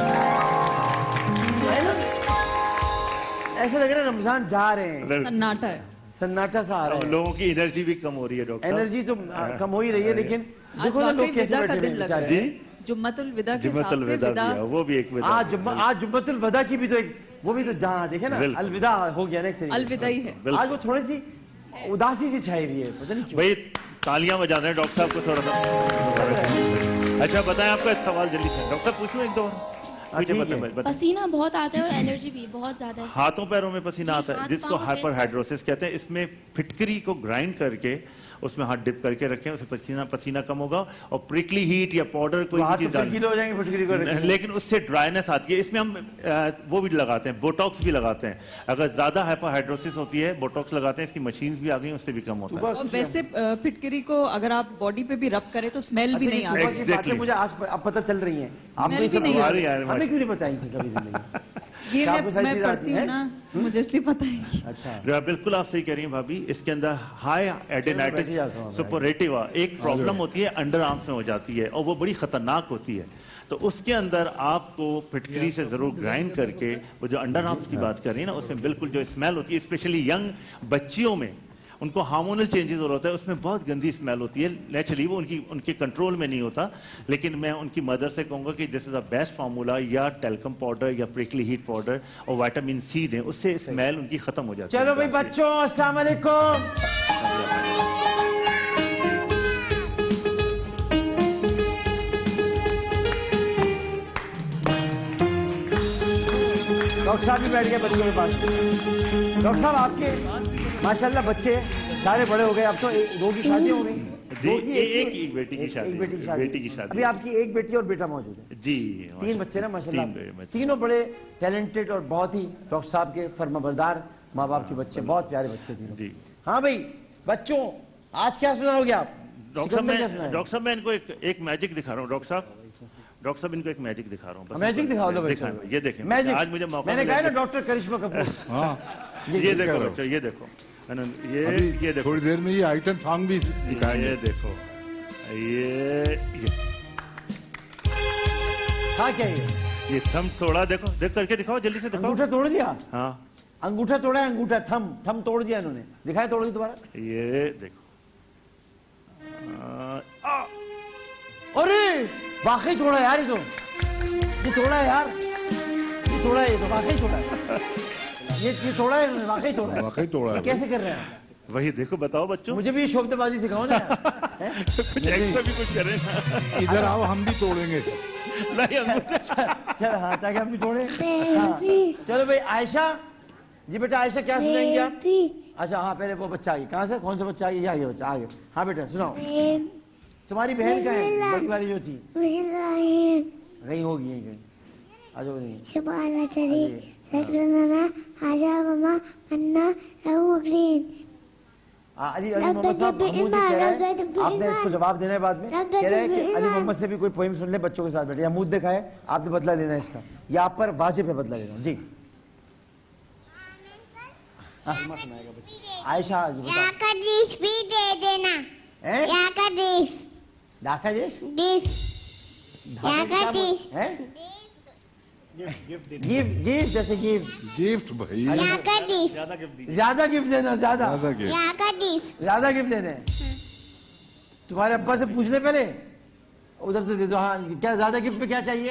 S2: ایسا لگ رہا ہے رمضان جا رہے ہیں
S7: سناٹا ہے
S2: سناٹا سا آ رہا ہے
S4: لوگوں کی انرجی بھی کم ہو رہی ہے ڈاکٹر صاحب
S2: انرجی تو کم ہو ہی رہی ہے لیکن دیکھو نا لوگ کیسے بیٹھے ہیں بیچارے
S4: جی
S7: جمعۃ الوداع کے حساب سے ودا
S4: وہ بھی ایک ودا
S2: آج آج جمعۃ الوداع کی بھی تو ایک وہ بھی تو جہاں دیکھیں نا الوداع ہو گیا نا ایک طریقے
S7: الوداع ہی ہے
S2: آج وہ تھوڑی سی اداسی سی چھائی ہوئی ہے پتہ نہیں کیوں
S4: بھائی تالیاں بجاتے ہیں ڈاکٹر صاحب کو تھوڑا سا اچھا بتائیں آپ کا ایک سوال جلدی سے ڈاکٹر صاحب پوچھوں ایک دو
S20: پسینہ بہت آتا ہے اور الرجی بھی بہت زیادہ ہے
S4: ہاتھوں پیروں میں پسینہ آتا ہے جس کو ہائپر ہائیڈروسس کہتے ہیں اس میں پھٹکری کو گرائنڈ کر کے اس میں ہاتھ ڈپ کر کے رکھیں اسے پسینہ پسینہ کم ہوگا اور پریکلی ہیٹ یا پاؤڈر کوئی بھی چیز ڈالیں لیکن اس سے ڈرائنس آتی ہے اس میں ہم وہ بھی لگاتے ہیں بوٹاکس بھی لگاتے ہیں اگر زیادہ ہائپر ہائیڈروسس ہوتی ہے بوٹاکس لگاتے ہیں اس کی مشینز بھی آ گئی ہیں اس سے بھی کم ہوتا ہے
S7: ویسے پھٹکری کو اگر آپ باڈی پہ بھی رب کریں تو اسمیل بھی نہیں
S2: آتی مجھے آج اب پتہ چل رہی ہیں ہمیں کیوں نہیں بتائی تھی کبھی زندگی
S7: یہ میں پڑھتی ہوں نا مجھے اس لیے پتہ ہے
S4: اچھا بالکل آپ صحیح کہہ رہی ہیں بھابھی اس کے اندر ہائی ایڈینائٹس سپوریٹیوا ایک پرابلم ہوتی ہے انڈر آرمز میں ہو جاتی ہے اور وہ بڑی خطرناک ہوتی ہے تو اس کے اندر آپ کو پھٹکری سے ضرور گرائنڈ کر کے وہ جو انڈر آرمز کی بات کر رہی ہیں نا اس میں بالکل جو اسمیل ہوتی ہے اسپیشلی ینگ بچیوں میں ان کو ہارمونل چینجز ہو رہا ہوتا ہے اس میں بہت گندی اسمیل ہوتی ہے نیچرلی وہ ان کی ان کے کنٹرول میں نہیں ہوتا لیکن میں ان کی مدر سے کہوں گا کہ this is a best formula یا ٹیلکم پاؤڈر یا پریکلی ہیٹ پاؤڈر اور وائٹامن سی دیں اس سے اسمیل ان کی ختم ہو جاتی ہے
S2: چلو بھائی بچوں السلام علیکم ڈاکٹر صاحب بھی بیٹھ گئے بچوں کے پاس ڈاکٹر صاحب آپ کے ماشاءاللہ بچے سارے بڑے ہو گئے اب تو دو کی شادی ہو گئی
S4: جی ایک ہی بیٹی کی شادی بیٹی کی شادی
S2: ابھی آپ کی ایک بیٹی اور بیٹا موجود ہے
S4: جی
S2: تین بچے نا ماشاءاللہ تینوں بڑے ٹیلنٹڈ اور بہت ہی ڈاکٹر صاحب کے فرما بردار ماں باپ کے بچے بہت پیارے بچے تینوں ہاں بھائی بچوں آج کیا سنا ہوگے آپ
S4: ڈاکٹر صاحب میں ڈاکٹر صاحب میں ان کو ایک میجک دکھا رہا ہوں ڈاکٹر صاحب ڈاکٹر صاحب ان کو ایک میجک دکھا رہا ہوں
S2: میجک دکھاؤ لو
S4: بچوں یہ دیکھیں آج مجھے موقع
S2: میں نے کہا نا ڈاکٹر کرشمہ کپور
S9: ہاں
S4: یہ دیکھو بچوں یہ دیکھو یہ دیکھو
S9: تھوڑی دیر میں یہ آئٹم سانگ بھی دکھائیں گے
S4: یہ دیکھو یہ
S2: ہاں کیا یہ
S4: یہ تھم توڑا دیکھو دیکھ کر کے دکھاؤ جلدی سے دکھاؤ
S2: انگوٹھا توڑ دیا
S4: ہاں
S2: انگوٹھا توڑا ہے انگوٹھا تھم تھم توڑ دیا انہوں نے دکھائے توڑ دی دوبارہ
S4: یہ دیکھو
S2: ارے واقعی توڑا یار یہ تو یہ توڑا ہے یار یہ توڑا ہے یہ تو واقعی توڑا ہے یہ توڑا ہے واقعی توڑا ہے
S9: واقعی توڑا ہے
S2: کیسے کر رہے ہیں
S4: وہی دیکھو بتاؤ بچوں
S2: مجھے بھی شوکت بازی سکھاؤ نا
S4: کچھ ایکسٹرا بھی کچھ کریں
S9: ادھر آؤ ہم بھی توڑیں گے
S2: چلو ہاں تاکہ ہم بھی چھوڑیں. چلو بھائی عائشہ جی بیٹا عائشہ کیا سنائیں گے آپ؟ اچھا ہاں پہلے وہ بچہ آگے کہاں سے کون سا بچہ آگے یہ آگے بچہ آگے ہاں بیٹا سناؤ. تمہاری بہن کہاں ہے بڑی والی جو تھی؟ کہیں ہوگی یہیں کہیں. آجو نہیں
S10: سبحان شریف سکرنا حاجہ ماما انا رہو گرین.
S2: علی علی محمد صاحب محمود کہہ رہے ہیں آپ نے اس کو جواب دینا ہے بعد میں. کہہ رہے ہیں کہ علی محمد سے بھی کوئی پوئم سن لے بچوں کے ساتھ بیٹھے. محمود دکھائے آپ نے بدلہ لینا ہے اس کا یا آپ پر واجب ہے بدلہ لینا. جی عائشہ
S10: یہاں کا ڈیش بھی دے دینا. یہاں کا ڈیش
S2: ڈھاکہ ڈیش
S10: ڈیش یہاں کا ڈیش
S2: گفٹ گفٹ جیسے گفٹ
S9: گفٹ بھائی
S10: یہاں کا ڈیش
S2: زیادہ گفٹ دینا زیادہ
S10: یہاں کا ڈیش
S2: زیادہ گفٹ دینا ہے. تمہارے ابا سے پوچھ لے پہلے ادھر سے دے دو. ہاں کیا زیادہ گفٹ میں کیا چاہیے؟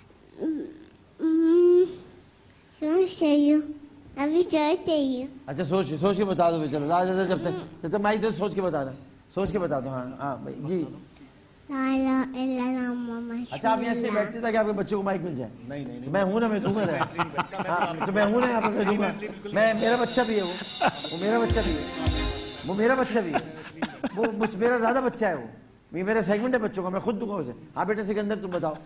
S10: سوچ چاہیے ابھی سوچ چاہیے.
S2: اچھا سوچ سوچ کے بتا دو چلو زیادہ جب تک جب تک مائک دو سوچ کے بتانا سوچ کے بتا دو. ہاں ہاں بھائی جی. اچھا آپ یہاں سے بیٹھتے تھے کہ آپ کے بچوں کو مائک مل جائے؟ نہیں نہیں میں ہوں نا میں دوں گا نا تو میں ہوں نا یہاں پہ میں دوں گا. میں میرا بچہ بھی ہے وہ وہ میرا بچہ بھی ہے وہ میرا بچہ بھی ہے وہ میرا زیادہ بچہ ہے وہ میرا سیگمنٹ ہے بچوں کا میں خود دوں گا اسے. ہاں بیٹا سکندر تم بتاؤ.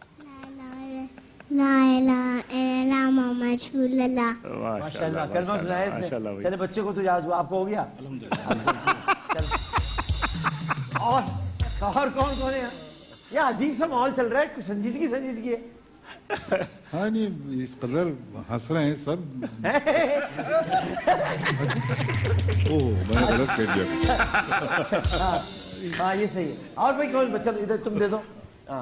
S10: لا الہ الا اللہ محمد رسول اللہ.
S2: ماشاءاللہ کلمہ سنا ہے اس نے. چلے بچے کو تو یاد ہوا آپ کو ہو گیا. اور اور کون کون ہے یہ عجیب سا ماحول چل رہا ہے کچھ سنجیدگی سنجیدگی ہے.
S9: ہاں نہیں اس قدر ہنس رہے ہیں سب. اوہ میں نے غلط کہہ دیا.
S2: ہاں یہ صحیح ہے. اور بھائی کون بچہ ادھر تم دے دو. ہاں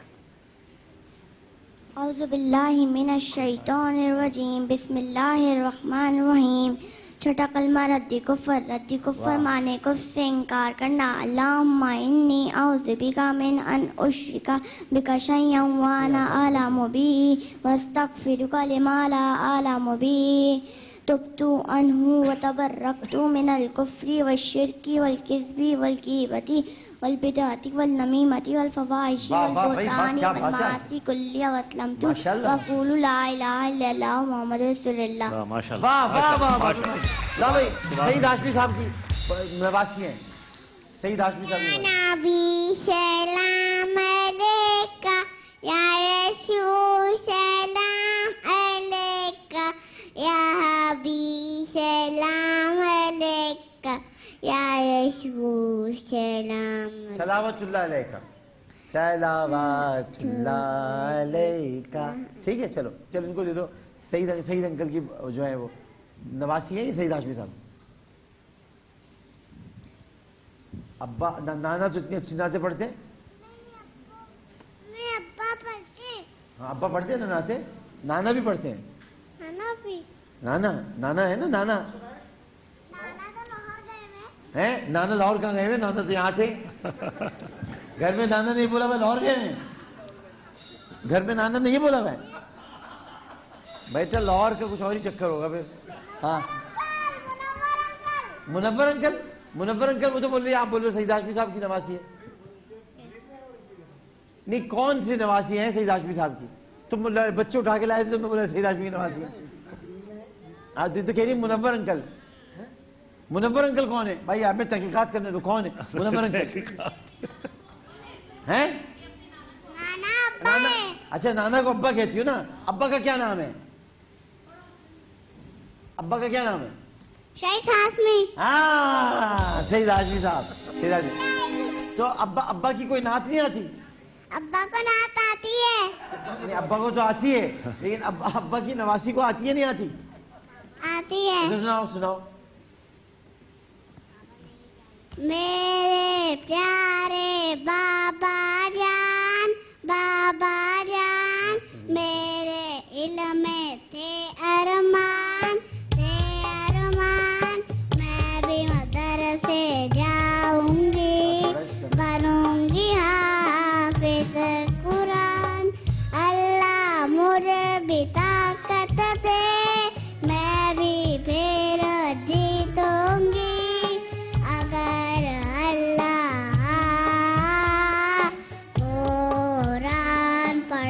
S10: اعوذ باللہ من الشیطان الرجیم بسم اللہ الرحمن الرحیم. چھٹا کلمہ ردی کفر ردی کفر مانے کف سے انکار کرنا. اللہم انی اعوذ بکا من ان اشرک بکا شیئا وانا اعلم بی واستغفرک لما لا اعلم بی. تبت عنہ وتبرکت من الکفر والشرک والکذب والغیبۃ والبدعۃ والنمیمۃ والفواحش والبہتان والمعاصی کلیہ واسلمت واقول لا الہ الا اللہ محمد رسول اللہ.
S2: واہ واہ واہ لا بھائی سعید ہاشمی صاحب کی نواسی ہیں. سعید ہاشمی صاحب کی
S10: نبی سلام علیکہ یا رسول سلام علیکہ یا حبیب سلام علیکہ یا رسول سلام
S2: سلامت اللہ علیکہ سلامت اللہ علیکہ. ٹھیک ہے چلو چلو ان کو دے دو. سعید سعید انکل کی جو ہے وہ نواسی ہیں یہ سعید ہاشمی صاحب. ابا نانا تو اتنی اچھی نعتیں پڑھتے ہیں.
S10: میں ابا پڑھتے
S2: ہاں ابا پڑھتے ہیں نا نعتیں. نانا بھی پڑھتے ہیں.
S10: نانا بھی
S2: نانا نانا ہے نا نانا ہے. نانا لاہور کہاں گئے ہوئے؟ نانا تو یہاں تھے. گھر میں نانا نہیں بولا میں لاہور گئے ہیں. گھر میں نانا نہیں بولا میں بیٹا لاہور کا کچھ اور ہی چکر ہوگا پھر. ہاں منور انکل منور انکل وہ تو بول رہے آپ بول رہے سعید ہاشمی صاحب کی نواسی ہے. نہیں کون سی نواسی ہیں سعید ہاشمی صاحب کی؟ تم بچے اٹھا کے لائے تھے تم بولے سعید ہاشمی کی نواسی ہے. آپ تو کہہ رہی منور انکل. منور انکل کون ہے بھائی؟ آپ نے تحقیقات کرنے تو کون ہے منور انکل ہیں؟ اچھا نانا کو ابا کہتی ہو نا. ابا کا کیا نام ہے؟ ابا کا کیا نام ہے؟
S10: شہید ہاشمی.
S2: ہاں سعید ہاشمی صاحب. سعید ہاشمی. تو ابا ابا کی کوئی نعت نہیں آتی؟
S10: ابا کو نعت آتی ہے.
S2: نہیں ابا کو تو آتی ہے لیکن ابا ابا کی نواسی کو آتی ہے نہیں آتی؟
S10: آتی ہے.
S2: سناؤ سناؤ.
S10: میرے پیارے بابا جان بابا جان میرے علم میں تھے ارمان تھے ارمان. میں بھی مدرسے جاؤں گی بنوں گی حافظ قرآن. اللہ مجھے بھی طاقت دے میں بھی پھر جیتوں گی اگر اللہ قرآن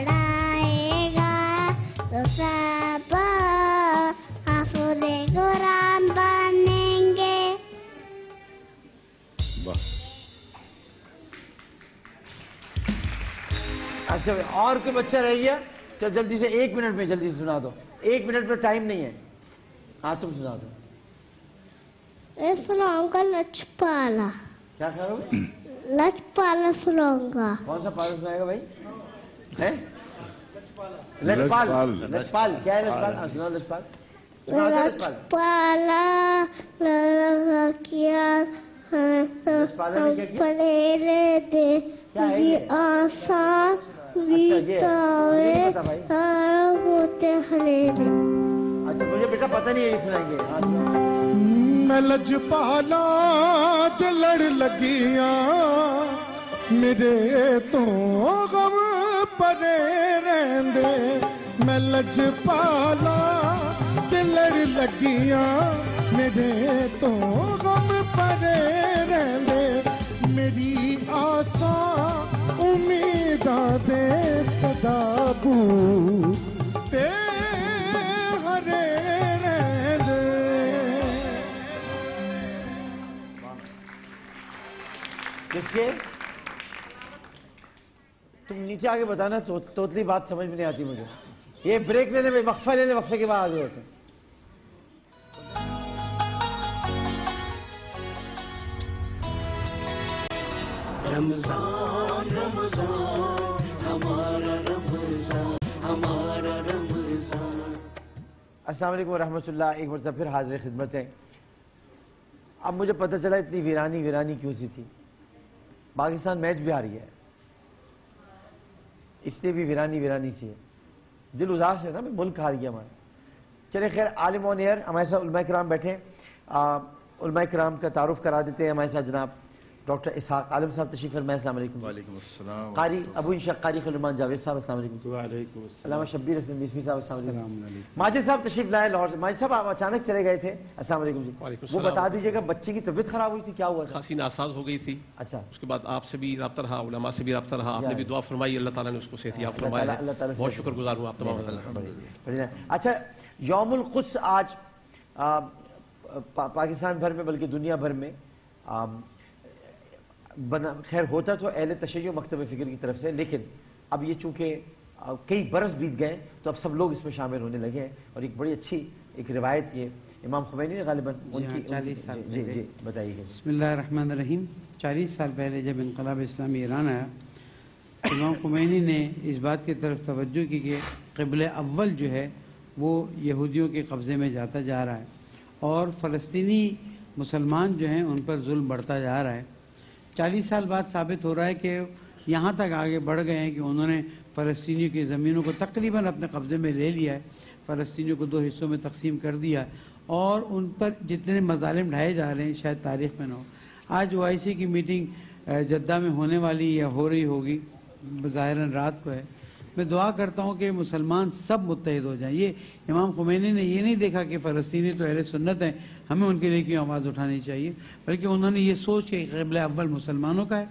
S2: اچھا اور کوئی بچہ رہ گیا تو جلدی سے ایک منٹ میں جلدی سے سنا دو, ایک منٹ میں ٹائم نہیں ہے. ہاں تم سنا دو.
S10: میں سناؤں گا لچپالا.
S2: کیا کرو گے؟
S10: لچپالا سناؤں گا.
S2: کون سا پالا سنائے گا بھائی؟ لچپال. لچپال کیا ہے لچپال؟ ہاں سناؤ لچپال.
S10: لچپالا لگا کیا پڑھے دے یہ آسان بیتاوے ہارا گوتے خلیرے.
S2: اچھا مجھے بیٹا پتہ نہیں ہے, یہ سنائیں گے.
S21: میں لجپالا دلڑ لگیاں میرے تو غم پرے رہندے. میں لجپالا دلڑ لگیاں میرے تو غم پرے رہندے. میری آساں امیداں دے صدا بوٹے ہرے رہندے.
S2: کس کے؟ تم نیچے آگے بتانا, توتلی بات سمجھ میں نہیں آتی مجھے. یہ بریک لینے میں وقفہ لینے, وقفے کے بعد حاضر ہوتے ہیں.
S11: رمضان رمضان ہمارا رمضان ہمارا رمضان.
S2: السلام علیکم ورحمۃ اللہ. ایک مرتبہ پھر حاضر خدمت ہے. اب مجھے پتہ چلا اتنی ویرانی ویرانی کیوں سی تھی. پاکستان میچ بھی ہار گیا ہے, اس لیے بھی ویرانی ویرانی سی ہے. دل اداس ہے نا, ملک ہار گیا ہمارا. چلے خیر, عالم آن ایئر ہمارے ساتھ علماء کرام بیٹھے. علماء کرام کا تعارف کرا دیتے ہیں. ہمارے ساتھ جناب ڈاکٹر اسحاق عالم صاحب تشریف فرمائے. السلام علیکم.
S9: وعلیکم السلام.
S2: قاری ابو انشاء قاری فلمان جاوید صاحب السلام علیکم.
S16: وعلیکم السلام.
S2: علامہ شبیر حسن بسمی صاحب السلام علیکم. ماجد صاحب تشریف لائے لاہور سے. ماجد صاحب آپ اچانک چلے گئے تھے, السلام علیکم جی. وہ بتا دیجیے گا بچے کی طبیعت خراب ہوئی تھی, کیا ہوا تھا؟
S12: خاصی ناساز ہو گئی تھی.
S2: اچھا.
S12: اس کے بعد آپ سے بھی رابطہ رہا, علماء سے بھی رابطہ رہا, آپ نے بھی دعا فرمائی, اللہ تعالیٰ نے اس کو صحت یاب فرمایا ہے. بہت شکر گزار ہوں آپ تمام.
S2: اچھا یوم القدس آج پاکستان بھر میں بلکہ دنیا بھر میں بنا, خیر ہوتا تو اہل تشیع مکتب فکر کی طرف سے, لیکن اب یہ چونکہ کئی برس بیت گئے تو اب سب لوگ اس میں شامل ہونے لگے ہیں. اور ایک بڑی اچھی ایک روایت یہ امام خمینی نے غالباً ان کی
S13: چالیس سال
S2: جی جی بتائیے گا.
S13: بسم اللہ الرحمن الرحیم. چالیس سال پہلے جب انقلاب اسلامی ایران آیا, امام خمینی نے اس بات کی طرف توجہ کی کہ قبلہ اول جو ہے وہ یہودیوں کے قبضے میں جاتا جا رہا ہے اور فلسطینی مسلمان جو ہیں ان پر ظلم بڑھتا جا رہا ہے. چالیس سال بعد ثابت ہو رہا ہے کہ یہاں تک آگے بڑھ گئے ہیں کہ انہوں نے فلسطینیوں کی زمینوں کو تقریباً اپنے قبضے میں لے لیا ہے, فلسطینیوں کو دو حصوں میں تقسیم کر دیا اور ان پر جتنے مظالم ڈھائے جا رہے ہیں شاید تاریخ میں نہ ہو. آج او آئی سی کی میٹنگ جدہ میں ہونے والی یا ہو رہی ہوگی, ظاہراً رات کو ہے. میں دعا کرتا ہوں کہ مسلمان سب متحد ہو جائیں. یہ امام خمینی نے یہ نہیں دیکھا کہ فلسطینی تو اہل سنت ہیں, ہمیں ان کے لیے کیوں آواز اٹھانی چاہیے, بلکہ انہوں نے یہ سوچ کہ قبلہ اول مسلمانوں کا ہے,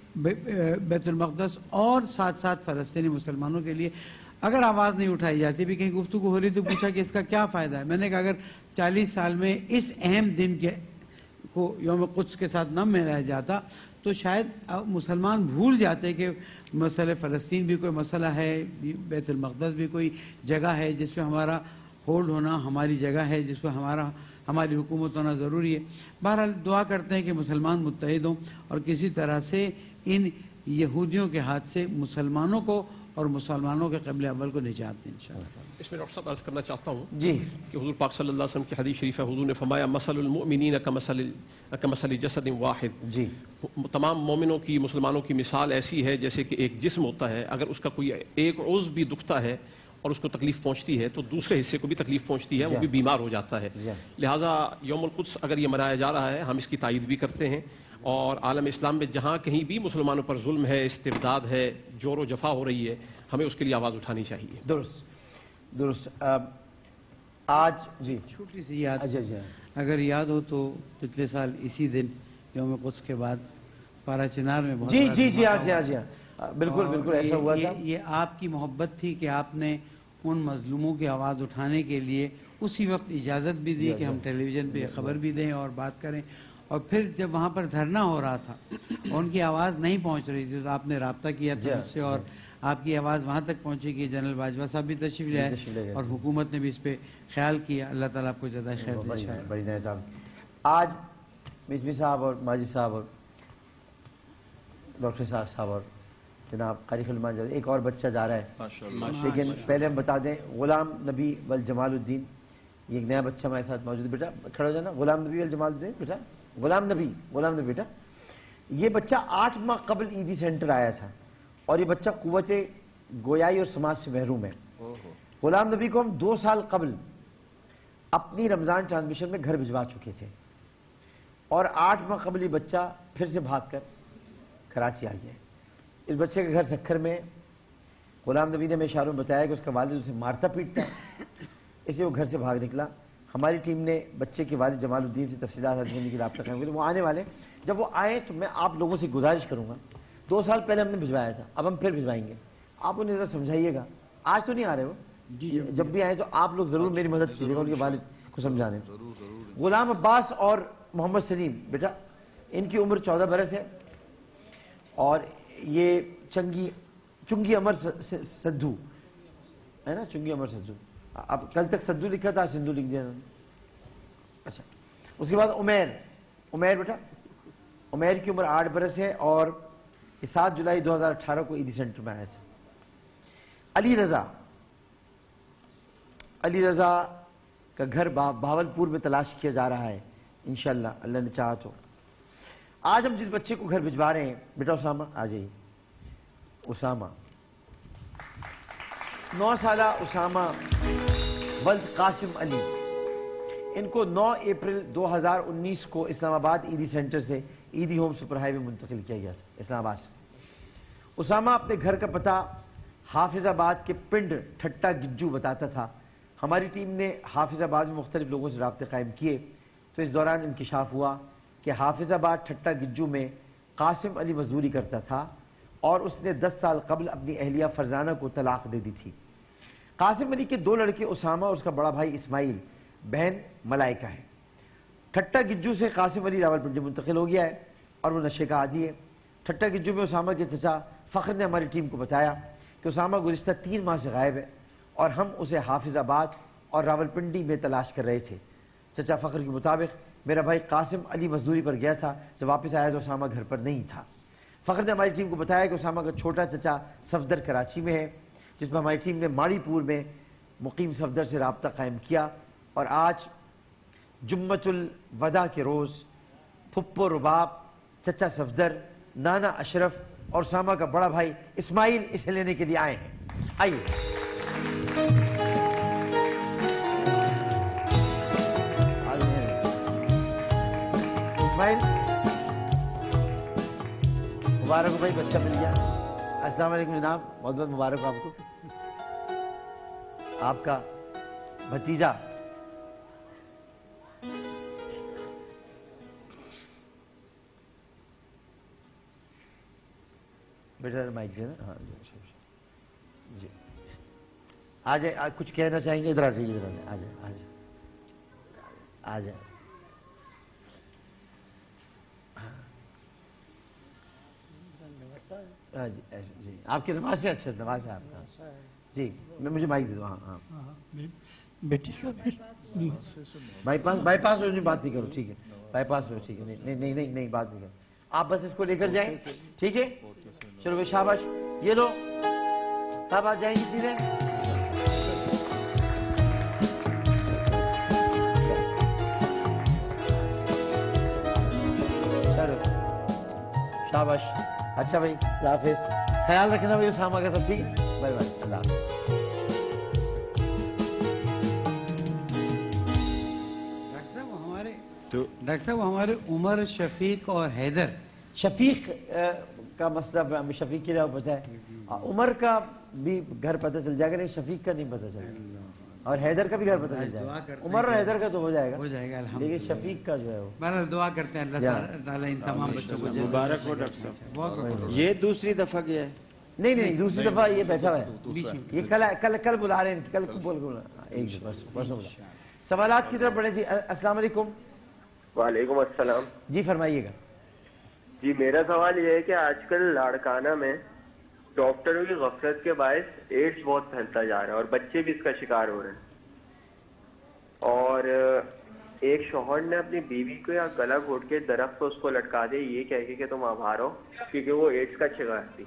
S13: بیت المقدس, اور ساتھ ساتھ فلسطینی مسلمانوں کے لیے. اگر آواز نہیں اٹھائی جاتی, بھی کہیں گفتگو ہو رہی تو پوچھا کہ اس کا کیا فائدہ ہے. میں نے کہا اگر چالیس سال میں اس اہم دن کے کو یوم قدس کے ساتھ نہ منایا جاتا تو شاید مسلمان بھول جاتے کہ مسئلہ فلسطین بھی کوئی مسئلہ ہے, بیت المقدس بھی کوئی جگہ ہے جس پہ ہمارا ہولڈ ہونا, ہماری جگہ ہے جس پہ ہمارا ہماری حکومت ہونا ضروری ہے. بہرحال دعا کرتے ہیں کہ مسلمان متحد ہوں اور کسی طرح سے ان یہودیوں کے ہاتھ سے مسلمانوں کو اور مسلمانوں کے قبل اول کو نجات دیں انشاءاللہ.
S12: اس میں ڈاکٹر صاحب عرض کرنا چاہتا ہوں
S2: جی
S12: کہ حضور پاک صلی اللہ علیہ وسلم کی حدیث شریف ہے, حضور نے فرمایا مثل المؤمنین کمثل کمثل جسد واحد.
S2: جی
S12: تمام مومنوں کی, مسلمانوں کی مثال ایسی ہے جیسے کہ ایک جسم ہوتا ہے, اگر اس کا کوئی ایک عضو بھی دکھتا ہے اور اس کو تکلیف پہنچتی ہے تو دوسرے حصے کو بھی تکلیف پہنچتی ہے, وہ بھی بیمار ہو جاتا ہے. لہٰذا یوم القدس اگر یہ منایا جا رہا ہے, ہم اس کی تائید بھی کرتے ہیں, اور عالم اسلام میں جہاں کہیں بھی مسلمانوں پر ظلم ہے, استبداد ہے, جور و جفا ہو رہی ہے, ہمیں اس کے لیے آواز اٹھانی چاہیے.
S2: درست درست. آج جی
S13: چھوٹی سی یاد,
S2: اچھا اچھا
S13: اگر یاد ہو تو پچھلے سال اسی دن یوم قدس کے بعد پارا چنار میں بہت
S2: جی جی جی آج آج بالکل بالکل ایسا ہوا تھا.
S13: یہ آپ کی محبت تھی کہ آپ نے ان مظلوموں کی آواز اٹھانے کے لیے اسی وقت اجازت بھی دی کہ ہم ٹیلی ویژن پہ خبر بھی دیں اور بات کریں, اور پھر جب وہاں پر دھرنا ہو رہا تھا ان کی آواز نہیں پہنچ رہی تھی تو آپ نے رابطہ کیا تھا مجھ سے اور آپ کی آواز وہاں تک پہنچی کہ جنرل باجوہ صاحب بھی تشریف لے آئے اور حکومت نے بھی اس پہ خیال کیا. اللہ تعالیٰ آپ کو زیادہ خیر دے.
S2: بڑی نئے صاحب آج مجمع صاحب اور ماجد صاحب اور ڈاکٹر صاحب صاحب اور جناب قاری خلمان جا رہے ایک اور بچہ جا رہا ہے لیکن پہلے ہم بتا دیں غلام نبی والجمال الدین یہ ایک نیا بچہ ہمارے ساتھ موجود ہے. بیٹا کھڑا ہو جانا. غلام نبی والجمال الدین بیٹا غلام نبی غلام نبی بیٹا یہ بچہ آٹھ ماہ قبل عیدی سینٹر آیا تھا اور یہ بچہ قوت گویائی اور سماج سے محروم ہے. غلام نبی کو ہم دو سال قبل اپنی رمضان ٹرانسمیشن میں گھر بھجوا چکے تھے اور آٹھ ماہ قبل یہ بچہ پھر سے بھاگ کر کراچی آ گیا ہے. اس بچے کے گھر سکھر میں غلام نبی نے ہمیں اشاروں میں بتایا کہ اس کا والد اسے مارتا پیٹتا ہے اس لیے وہ گھر سے بھاگ نکلا. ہماری ٹیم نے بچے کے والد جمال الدین سے تفصیلات حاصل کرنے کی رابطہ قائم کیا. وہ آنے والے جب وہ آئیں تو میں آپ لوگوں سے گزارش کروں گا دو سال پہلے ہم نے بھجوایا تھا اب ہم پھر بھجوائیں گے. آپ انہیں ذرا سمجھائیے گا. آج تو نہیں آ رہے وہ جب بھی آئے تو آپ لوگ ضرور میری مدد کیجیے گا ان کے والد کو سمجھانے. غلام عباس اور محمد سلیم بیٹا ان کی عمر چودہ برس ہے اور یہ چنگی چنگی امر سدھو ہے نا چنگی امر سدھو. اب کل تک سدھو لکھا تھا سندھو لکھ دیا. اچھا اس کے بعد عمیر عمیر بیٹا عمیر کی عمر آٹھ برس ہے اور سات جولائی دو ہزار اٹھارہ کو عیدی سینٹر میں آیا تھا. علی رضا علی رضا کا گھر بہاولپور میں تلاش کیا جا رہا ہے انشاءاللہ اللہ نے چاہا تو. آج ہم جس بچے کو گھر بھجوا رہے ہیں بیٹا اسامہ آ جائیے. اسامہ نو سالہ اسامہ ولد قاسم علی ان کو نو اپریل دو ہزار انیس کو اسلام آباد عیدی سینٹر سے عیدی ہوم سپر ہائی وے منتقل کیا گیا تھا اسلام آباد سے. اسامہ اپنے گھر کا پتہ حافظ آباد کے پنڈ ٹھٹا گجو بتاتا تھا. ہماری ٹیم نے حافظ آباد میں مختلف لوگوں سے رابطے قائم کیے تو اس دوران انکشاف ہوا کہ حافظ آباد ٹھٹا گجو میں قاسم علی مزدوری کرتا تھا اور اس نے دس سال قبل اپنی اہلیہ فرزانہ کو طلاق دے دی تھی. قاسم علی کے دو لڑکے اسامہ اور اس کا بڑا بھائی اسماعیل بہن ملائکہ ہے. ٹھٹا گجو سے قاسم علی راولپنڈی منتقل ہو گیا ہے اور وہ نشے کا عادی ہے. ٹھٹا گجو میں اسامہ کے چچا فخر نے ہماری ٹیم کو بتایا کہ اسامہ گزشتہ تین ماہ سے غائب ہے اور ہم اسے حافظ آباد اور راولپنڈی میں تلاش کر رہے تھے. چچا فخر کے مطابق میرا بھائی قاسم علی مزدوری پر گیا تھا جب واپس آیا تو اسامہ گھر پر نہیں تھا. فخر نے ہماری ٹیم کو بتایا کہ اسامہ کا چھوٹا چچا صفدر کراچی میں ہے جس میں ہماری ٹیم نے ماڑی پور میں مقیم صفدر سے رابطہ قائم کیا اور آج جمعۃ الوداع کے روز پھپھو رباب چچا صفدر نانا اشرف اور اسامہ کا بڑا بھائی اسماعیل اسے لینے کے لیے آئے ہیں. آئیے اسماعیل مبارک ہو بھائی بچہ مل گیا. السلام علیکم جناب بہت بہت مبارک ہو آپ کو. آپ کا بھتیجا بیٹا مائک دے نا. ہاں جی آ جائے کچھ کہنا چاہیں گے ادھر آ جائیے ادھر آ جائیں آ جائیں آ جائیں آ جائیں. ہاں جی جی آپ کی نماز سے اچھا نماز ہے آپ کا جی. میں مجھے مائک دے دو. ہاں ہاں
S14: بیٹی کا
S2: بائی پاس بائی پاس ہو بات نہیں کرو ٹھیک ہے. بائی پاس ہو ٹھیک ہے. نہیں نہیں نہیں نہیں بات نہیں کرو آپ بس اس کو لے کر جائیں ٹھیک ہے. چلو بھائی شاباش یہ لو صاحب آ جائیں گی چیزیں. چلو شاباش. اچھا بھائی اللہ حافظ. خیال رکھنا بھائی اسامہ کا سب ٹھیک ہے. بائے بائے اللہ حافظ.
S13: ڈاکٹر صاحب ہمارے عمر شفیق اور حیدر.
S2: شفیق کا مسئلہ ہمیں شفیق کی رہا پتہ ہے. عمر کا بھی گھر پتہ چل جائے گا لیکن شفیق کا نہیں پتہ چلے گا اور حیدر کا بھی گھر پتہ چل جائے گا. عمر اور حیدر کا تو ہو جائے گا
S13: ہو جائے گا
S2: لیکن شفیق کا جو ہے وہ
S13: بہرحال دعا کرتے ہیں اللہ تعالیٰ ان تمام بچوں کو
S14: مبارک ہو ڈاکٹر صاحب.
S13: بہت
S14: یہ دوسری دفعہ گیا ہے.
S2: نہیں نہیں دوسری دفعہ یہ بیٹھا ہوا ہے. یہ کل کل کل بلا رہے ہیں کل بول بول ایک پرسوں بلا. سوالات کی طرف بڑھیں جی. السلام علیکم
S15: وعلیکم السلام.
S2: جی فرمائیے گا.
S15: جی میرا سوال یہ ہے کہ آج کل لاڑکانہ میں ڈاکٹروں کی غفلت کے باعث ایڈس بہت پھیلتا جا رہا ہے اور بچے بھی اس کا شکار ہو رہے ہیں. اور ایک شوہر نے اپنی بیوی کو یا گلا گھونٹ کے درخت پہ اس کو لٹکا دے یہ کہہ کے کہ تم اب آ رہو کیونکہ وہ ایڈس کا شکار تھی.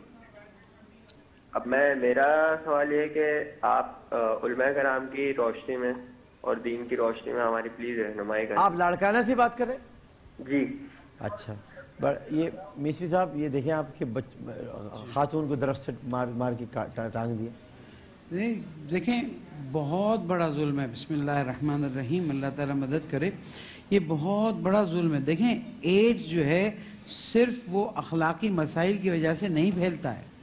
S15: اب میں میرا سوال یہ ہے کہ آپ علماء کرام کی روشنی میں اور دین کی روشنی میں ہماری پلیز رہنمائی کریں.
S2: آپ لاڑکانہ سے بات کر رہے ہیں؟
S15: جی.
S2: اچھا یہ میسوی صاحب یہ دیکھیں آپ کے خاتون کو درخت سے مار مار کے ٹانگ دیا.
S13: نہیں دیکھیں بہت بڑا ظلم ہے. بسم اللہ الرحمن الرحیم. اللہ تعالیٰ مدد کرے. یہ بہت بڑا ظلم ہے. دیکھیں ایڈز جو ہے صرف وہ اخلاقی مسائل کی وجہ سے نہیں پھیلتا ہے.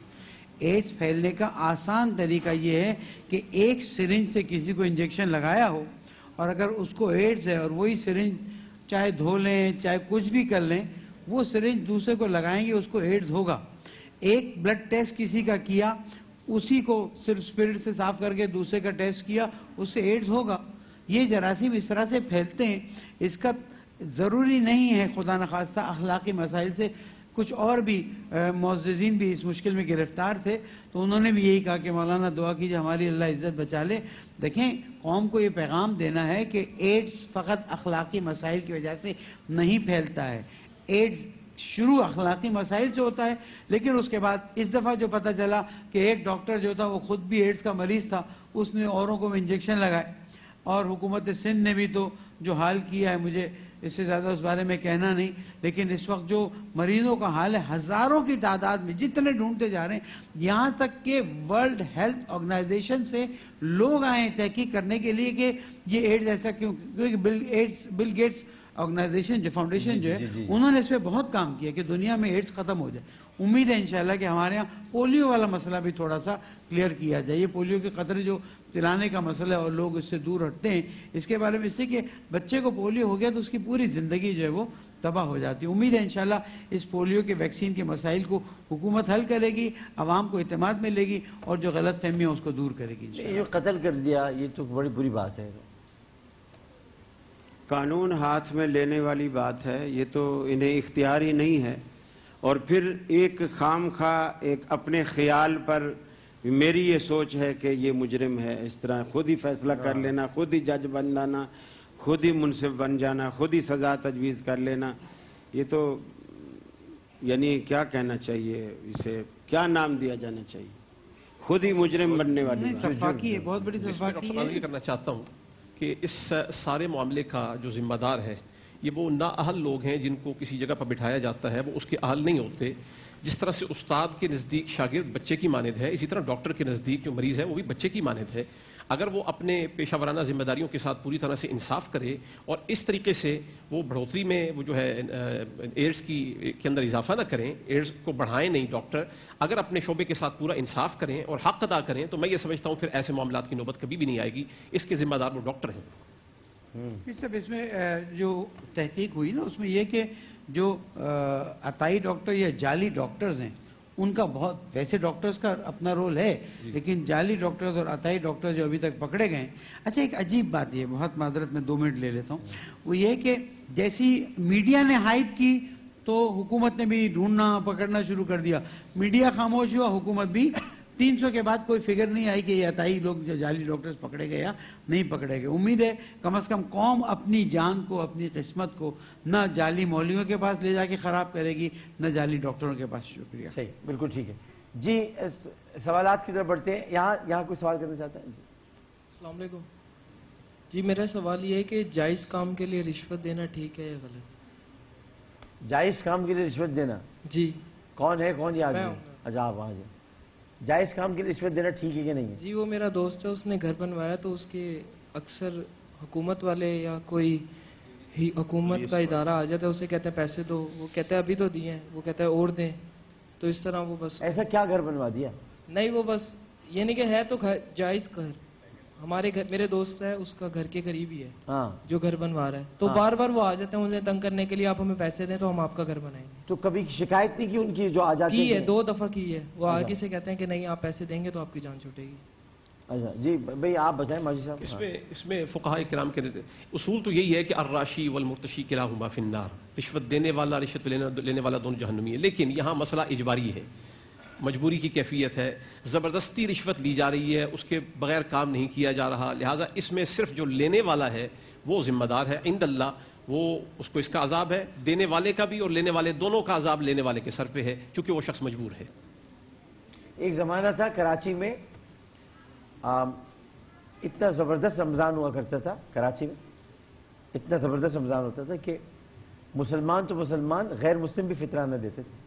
S13: ایڈز پھیلنے کا آسان طریقہ یہ ہے کہ ایک سرنج سے کسی کو انجیکشن لگایا ہو اور اگر اس کو ایڈز ہے اور وہی سرنج چاہے دھو لیں چاہے کچھ بھی کر لیں وہ سرنج دوسرے کو لگائیں گے اس کو ایڈز ہوگا. ایک بلڈ ٹیسٹ کسی کا کیا اسی کو صرف اسپرٹ سے صاف کر کے دوسرے کا ٹیسٹ کیا اس سے ایڈز ہوگا. یہ جراثیم اس طرح سے پھیلتے ہیں. اس کا ضروری نہیں ہے خدا نخواستہ اخلاقی مسائل سے. کچھ اور بھی معززین بھی اس مشکل میں گرفتار تھے تو انہوں نے بھی یہی کہا کہ مولانا دعا کیجئے ہماری اللہ عزت بچا لے. دیکھیں قوم کو یہ پیغام دینا ہے کہ ایڈز فقط اخلاقی مسائل کی وجہ سے نہیں پھیلتا ہے. ایڈز شروع اخلاقی مسائل سے ہوتا ہے لیکن اس کے بعد اس دفعہ جو پتہ چلا کہ ایک ڈاکٹر جو تھا وہ خود بھی ایڈز کا مریض تھا اس نے اوروں کو انجیکشن لگائے اور حکومت سندھ نے بھی تو جو حال کیا ہے مجھے اس سے زیادہ اس بارے میں کہنا نہیں لیکن اس وقت جو مریضوں کا حال ہے ہزاروں کی تعداد میں جتنے ڈھونڈتے جا رہے ہیں یہاں تک کہ ورلڈ ہیلتھ آرگنائزیشن سے لوگ آئے ہیں تحقیق کرنے کے لیے کہ یہ ایڈز ایسا کیوں کیونکہ Bill AIDS Bill Gates organisation جو فاؤنڈیشن جو ہے انہوں نے اس پہ بہت کام کیا کہ دنیا میں ایڈز ختم ہو جائے. امید ہے انشاءاللہ کہ ہمارے یہاں پولیو والا مسئلہ بھی تھوڑا سا کلیئر کیا جائے. یہ پولیو کے قطرے جو پلانے کا مسئلہ ہے اور لوگ اس سے دور ہٹتے ہیں اس کے بارے میں اس سے کہ بچے کو پولیو ہو گیا تو اس کی پوری زندگی جو ہے وہ تباہ ہو جاتی ہے. امید ہے انشاءاللہ اس پولیو کے ویکسین کے مسائل کو حکومت حل کرے گی عوام کو اعتماد ملے گی اور جو غلط فہمیاں اس کو دور کرے گی.
S2: یہ قتل کر دیا یہ تو بڑی بری بات ہے.
S14: قانون ہاتھ میں لینے والی بات ہے. یہ تو انہیں اختیار ہی نہیں ہے اور پھر ایک خام خواہ ایک اپنے خیال پر میری یہ سوچ ہے کہ یہ مجرم ہے اس طرح خود ہی فیصلہ کر لینا خود ہی جج بن جانا خود ہی منصف بن جانا خود ہی سزا تجویز کر لینا. یہ تو یعنی کیا کہنا چاہیے اسے کیا نام دیا جانا چاہیے خود ہی مجرم بننے والی
S13: صفاقی ہے بہت بڑی صفاقی ہے.
S12: یہ کرنا چاہتا ہوں کہ اس سارے معاملے کا جو ذمہ دار ہے یہ وہ نااہل لوگ ہیں جن کو کسی جگہ پر بٹھایا جاتا ہے وہ اس کے اہل نہیں ہوتے. جس طرح سے استاد کے نزدیک شاگرد بچے کی مانند ہے اسی طرح ڈاکٹر کے نزدیک جو مریض ہے وہ بھی بچے کی مانند ہے. اگر وہ اپنے پیشہ ورانہ ذمہ داریوں کے ساتھ پوری طرح سے انصاف کرے اور اس طریقے سے وہ بڑھوتری میں وہ جو ہے ایڈز کی کے اندر اضافہ نہ کریں ایڈز کو بڑھائیں نہیں ڈاکٹر اگر اپنے شعبے کے ساتھ پورا انصاف کریں اور حق ادا کریں تو میں یہ سمجھتا ہوں پھر ایسے معاملات کی نوبت کبھی بھی نہیں آئے گی. اس کے ذمہ دار وہ ڈاکٹر ہیں.
S13: صاحب اس میں جو تحقیق ہوئی نا اس میں یہ کہ جو عطائی ڈاکٹر یا جعلی ڈاکٹرز ہیں ان کا بہت ویسے ڈاکٹرز کا اپنا رول ہے لیکن جعلی ڈاکٹرز اور عطائی ڈاکٹر جو ابھی تک پکڑے گئے ہیں. اچھا ایک عجیب بات یہ بہت معذرت میں دو منٹ لے لیتا ہوں وہ یہ کہ جیسی میڈیا نے ہائپ کی تو حکومت نے بھی ڈھونڈنا پکڑنا شروع کر دیا. میڈیا خاموش ہوا حکومت بھی تین سو کے بعد کوئی فگر نہیں آئی کہ یہ عطائی لوگ جو جعلی ڈاکٹرز پکڑے گئے یا نہیں پکڑے گئے. امید ہے کم از کم قوم اپنی جان کو اپنی قسمت کو نہ جعلی مولویوں کے پاس لے جا کے خراب کرے گی نہ جعلی ڈاکٹروں کے پاس. شکریہ.
S2: صحیح بالکل ٹھیک ہے. جی سوالات کی طرف بڑھتے ہیں. یہاں یہاں کوئی سوال کرنا چاہتا ہے؟ جی
S18: السلام علیکم. جی میرا سوال یہ ہے کہ جائز کام کے لیے رشوت دینا ٹھیک ہے یا غلط؟
S2: جائز کام کے لیے رشوت دینا
S18: جی
S2: کون ہے کون یاد ہے؟ اچھا آپ وہاں جائیں. جائز کام کے لیے رشوت دینا ٹھیک ہے کہ نہیں ہے؟
S18: جی وہ میرا دوست ہے اس نے گھر بنوایا تو اس کے اکثر حکومت والے یا کوئی ہی حکومت کا ادارہ آ جاتا ہے اسے کہتے ہیں پیسے دو وہ کہتا ہے ابھی تو دیے ہیں وہ کہتا ہے اور دیں تو اس طرح وہ بس.
S2: ایسا کیا گھر بنوا دیا؟
S18: نہیں وہ بس یہ نہیں کہ ہے تو جائز گھر ہمارے گھر میرے دوست ہے اس کا گھر کے قریب ہی ہے جو گھر بنوا رہا ہے تو بار بار وہ آ جاتے ہیں انہیں تنگ کرنے کے لیے آپ ہمیں پیسے دیں تو ہم آپ کا گھر بنائیں گے.
S2: تو کبھی شکایت نہیں کی ان کی جو آ جاتی
S18: کی ہے دو دفعہ کی ہے وہ آگے سے کہتے ہیں کہ نہیں آپ پیسے دیں گے تو آپ کی جان چھوٹے گی.
S2: اچھا جی بھائی آپ بتائیں ماجد صاحب.
S12: اس میں اس میں فقہاء کرام کے اصول تو یہی ہے کہ الراشی والمرتشی کلاہما فی النار، رشوت دینے والا رشوت لینے والا دونوں جہنمی ہے. لیکن یہاں مسئلہ اجباری ہے، مجبوری کی کیفیت ہے، زبردستی رشوت لی جا رہی ہے، اس کے بغیر کام نہیں کیا جا رہا، لہٰذا اس میں صرف جو لینے والا ہے وہ ذمہ دار ہے عند اللہ، وہ اس کو اس کا عذاب ہے، دینے والے کا بھی اور لینے والے دونوں کا عذاب لینے والے کے سر پہ ہے کیونکہ وہ شخص مجبور ہے.
S2: ایک زمانہ تھا کراچی میں اتنا زبردست رمضان ہوا کرتا تھا، کراچی میں اتنا زبردست رمضان ہوتا تھا کہ مسلمان تو مسلمان غیر مسلم بھی فطرانہ دیتے تھے.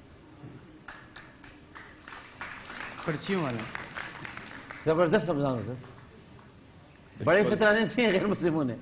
S13: پرچیوں والا
S2: زبردست رمضان ہوتا تھا، بڑے فطرانے تھے غیر مسلموں نے.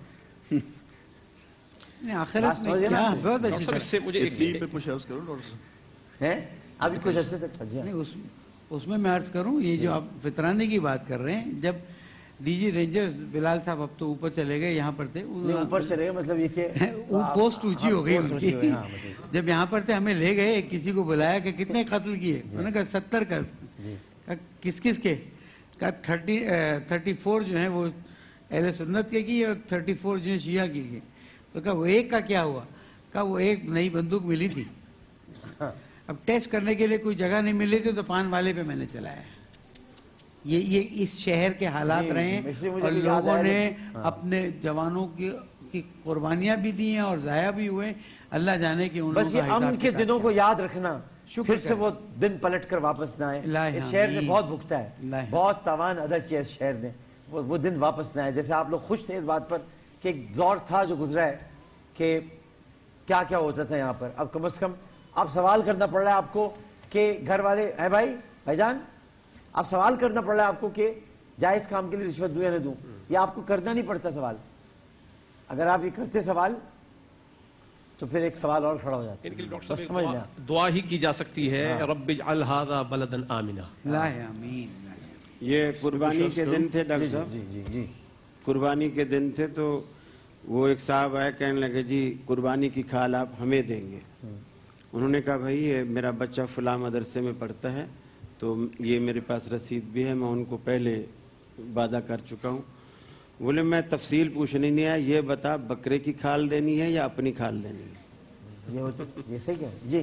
S13: آخرت میں کیا بہت اچھی
S12: مجھے
S9: اسی پہ کچھ عرض کروں ڈاکٹر صاحب
S2: ہے ابھی کچھ عرصے تک.
S13: اس میں میں عرض کروں یہ جو آپ فطرانے کی بات کر رہے ہیں، جب ڈی جی رینجرز بلال صاحب اب تو اوپر چلے گئے، یہاں پر تھے
S2: اوپر چلے گئے مطلب یہ کہ
S13: پوسٹ اونچی ہو گئی ان کی. جب یہاں پر تھے ہمیں لے گئے، کسی کو بلایا کہ کتنے قتل کیے، انہوں نے کہا ستر کا. کس کس کے؟ کہا تھرٹی تھرٹی فور جو ہیں وہ اہل سنت کے کی اور تھرٹی فور جو ہیں شیعہ کی کی. تو کہا وہ ایک کا کیا ہوا؟ کہا وہ ایک نئی بندوق ملی تھی، اب ٹیسٹ کرنے کے لیے کوئی جگہ نہیں ملی تھی تو پان والے پہ میں نے چلایا. یہ یہ اس شہر کے حالات رہے ہیں اور لوگوں نے اپنے جوانوں کی قربانیاں بھی دی ہیں اور ضائع بھی ہوئے. اللہ جانے کہ ان
S2: بس یہ امن کے دنوں کو یاد رکھنا، پھر سے وہ دن پلٹ کر واپس نہ آئے. اس شہر نے بہت بھگتا ہے، بہت تاوان ادا کیا اس شہر نے، وہ دن واپس نہ آئے. جیسے آپ لوگ خوش تھے اس بات پر کہ ایک دور تھا جو گزرا ہے کہ کیا کیا ہوتا تھا یہاں پر. اب کم از کم اب سوال کرنا پڑ رہا ہے آپ کو کہ گھر والے ہیں بھائی بھائی جان، اب سوال کرنا پڑ رہا ہے آپ کو کہ جائز کام کے لیے رشوت دوں یا نہ دوں. یہ آپ کو کرنا نہیں پڑتا سوال. اگر آپ یہ کرتے سوال تو پھر ایک سوال اور کھڑا ہو جاتا ہے. بس سمجھ لیں،
S12: دعا ہی کی جا سکتی ہے رب اجعل ھذا بلدا آمنا.
S13: آمین.
S14: یہ قربانی کے دن تھے ڈاکٹر صاحب،
S2: جی جی جی
S14: قربانی کے دن تھے تو وہ ایک صاحب آئے کہنے لگے جی قربانی کی کھال آپ ہمیں دیں گے. انہوں نے کہا بھائی یہ میرا بچہ فلاں مدرسے میں پڑھتا ہے تو یہ میرے پاس رسید بھی ہے، میں ان کو پہلے وعدہ کر چکا ہوں. بولے میں تفصیل پوچھنے نہیں آیا، یہ بتا بکرے کی کھال دینی ہے یا اپنی کھال دینی ہے؟
S2: یہ صحیح کیا جی.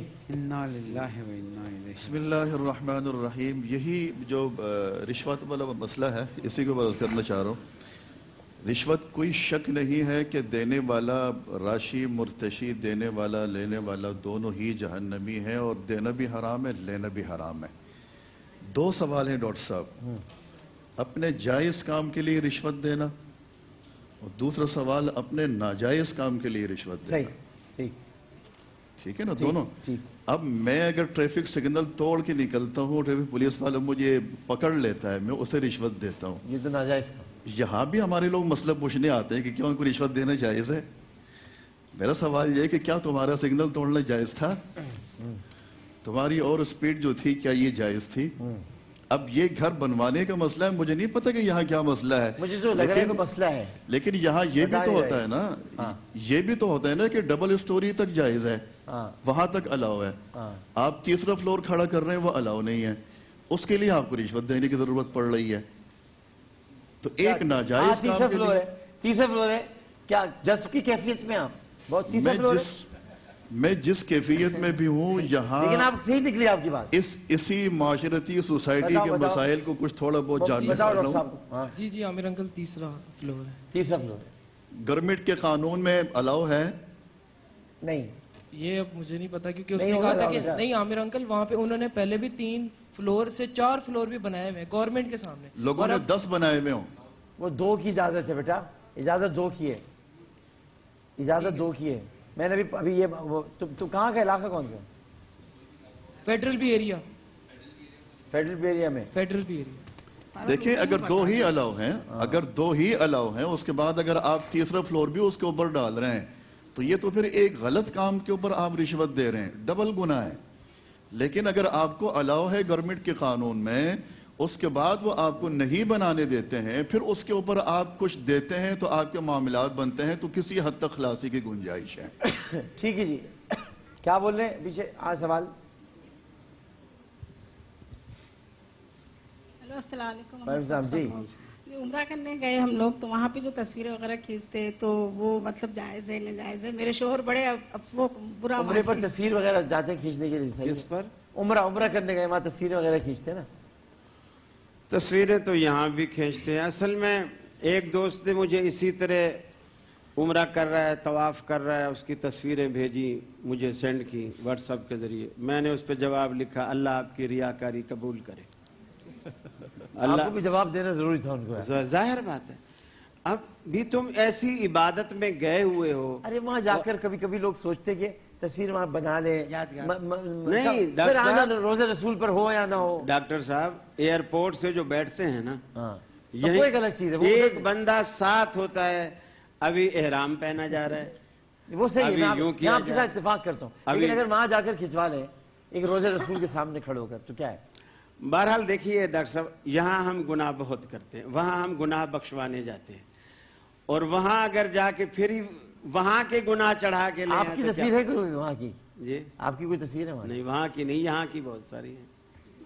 S9: بسم اللہ الرحمن الرحیم. یہی جو رشوت والا مسئلہ ہے اسی کو عرض کرنا چاہ رہا ہوں. رشوت کوئی شک نہیں ہے کہ دینے والا راشی مرتشی، دینے والا لینے والا دونوں ہی جہنمی ہیں، اور دینا بھی حرام ہے لینا بھی حرام ہے. دو سوال ہیں ڈاکٹر صاحب، اپنے جائز کام کے لیے رشوت دینا اور دوسرا سوال اپنے ناجائز کام کے لیے رشوت دینا.
S2: ٹھیک
S9: ٹھیک ہے نا دونوں. اب میں اگر ٹریفک سگنل توڑ کے نکلتا ہوں، ٹریفک پولیس والا مجھے پکڑ لیتا ہے، میں اسے رشوت دیتا ہوں.
S2: یہ تو ناجائز کام.
S9: یہاں بھی ہمارے لوگ مسئلہ پوچھنے آتے ہیں کہ کیا ان کو رشوت دینا جائز ہے. میرا سوال یہ ہے کہ کیا تمہارا سگنل توڑنا جائز تھا؟ تمہاری اور اسپیڈ جو تھی کیا یہ جائز تھی؟ اب یہ گھر بنوانے کا مسئلہ ہے، مجھے نہیں پتا کہ یہاں کیا مسئلہ ہے،
S2: مجھے جو لگ رہا ہے کہ مسئلہ ہے.
S9: لیکن یہاں یہ بھی تو ہوتا ہے نا، یہ بھی تو ہوتا ہے نا کہ ڈبل اسٹوری تک جائز ہے، وہاں تک الاؤ ہے. آپ تیسرا فلور کھڑا کر رہے ہیں وہ الاؤ نہیں ہے، اس کے لیے آپ کو رشوت دینے کی ضرورت پڑ رہی ہے. تو ایک ناجائز
S2: تیسرا فلور ہے، تیسرا فلور ہے کیا جذب کی کیفیت میں آپ بہت تیسرا فلور ہے.
S9: میں جس کیفیت میں بھی ہوں یہاں،
S2: لیکن آپ صحیح نکلی آپ کی بات،
S9: اس اسی معاشرتی سوسائٹی کے مسائل کو کچھ تھوڑا بہت جاننا چاہتا ہوں.
S18: جی جی عامر انکل تیسرا فلور ہے.
S2: تیسرا فلور ہے.
S9: گورنمنٹ کے قانون میں الاؤ ہے
S2: نہیں؟
S18: یہ اب مجھے نہیں پتا کیونکہ اس نے کہا تھا کہ نہیں عامر انکل وہاں پہ انہوں نے پہلے بھی تین فلور سے چار فلور بھی بنائے ہوئے گورنمنٹ کے سامنے،
S9: لوگوں نے دس بنائے ہوئے ہوں.
S2: وہ دو کی اجازت ہے بیٹا، اجازت دو کی ہے، اجازت دو کی ہے. میں نے ابھی یہ تو کہاں کا علاقہ کون سا؟
S18: Federal B Area.
S2: Federal B Area میں
S18: فیڈرل بھی ایریا.
S9: دیکھیں اگر دو ہی الاؤ ہیں، اگر دو ہی الاؤ ہیں، اس کے بعد اگر آپ تیسرا فلور بھی اس کے اوپر ڈال رہے ہیں تو یہ تو پھر ایک غلط کام کے اوپر آپ رشوت دے رہے ہیں، ڈبل گناہ ہے. لیکن اگر آپ کو الاؤ ہے گورنمنٹ کے قانون میں، اس کے بعد وہ آپ کو نہیں بنانے دیتے ہیں، پھر اس کے اوپر آپ کچھ دیتے ہیں تو آپ کے معاملات بنتے ہیں، تو کسی حد تک خلاصی کی گنجائش ہے.
S2: ٹھیک ہے جی. کیا بول رہے ہیں پیچھے آج سوال؟
S1: ہیلو السلام علیکم.
S2: وعلیکم السلام. جی
S1: عمرہ کرنے گئے ہم لوگ تو وہاں پہ جو تصویریں وغیرہ کھینچتے تو وہ مطلب جائز ہے ناجائز ہے؟ میرے شوہر بڑے اب وہ برا
S2: عمرے پر تصویر وغیرہ جاتے ہیں کھینچنے کے لیے؟
S14: کس پر؟
S2: عمرہ عمرہ کرنے گئے وہاں تصویریں وغیرہ کھینچتے ہیں نا؟
S14: تصویریں تو یہاں بھی کھینچتے ہیں. اصل میں ایک دوست نے مجھے اسی طرح عمرہ کر رہا ہے طواف کر رہا ہے اس کی تصویریں بھیجی مجھے سینڈ کی واٹس ایپ کے ذریعے. میں نے اس پہ جواب لکھا اللہ آپ کی ریاکاری قبول کرے.
S2: آپ کو بھی جواب دینا ضروری تھا ان کو.
S14: ظاہر بات ہے. اب بھی تم ایسی عبادت میں گئے ہوئے ہو.
S2: ارے وہاں جا کر کبھی کبھی لوگ سوچتے کہ تصویر وہاں بنا لیں.
S14: نہیں
S2: پھر آنا روزہ رسول پر ہو یا نہ ہو.
S14: ڈاکٹر صاحب ایئرپورٹ سے جو بیٹھتے ہیں نا
S2: یہی ایک الگ چیز ہے.
S14: ایک بندہ ساتھ ہوتا ہے ابھی احرام پہنا جا رہا ہے
S2: وہ صحیح ہے. میں آپ کے ساتھ اتفاق کرتا ہوں لیکن اگر وہاں جا کر کھنچوا لیں ایک روزہ رسول کے سامنے کھڑے ہو کر تو کیا ہے؟
S14: بہرحال دیکھیے ڈاکٹر صاحب یہاں ہم گناہ بہت کرتے ہیں وہاں ہم گناہ بخشوانے جاتے ہیں اور وہاں اگر جا کے پھر ہی وہاں کے گناہ چڑھا کے لیں.
S2: آپ کی تصویر ہے کوئی وہاں کی؟
S14: جی
S2: آپ کی کوئی تصویر ہے وہاں؟
S14: نہیں وہاں کی نہیں یہاں کی بہت ساری ہیں.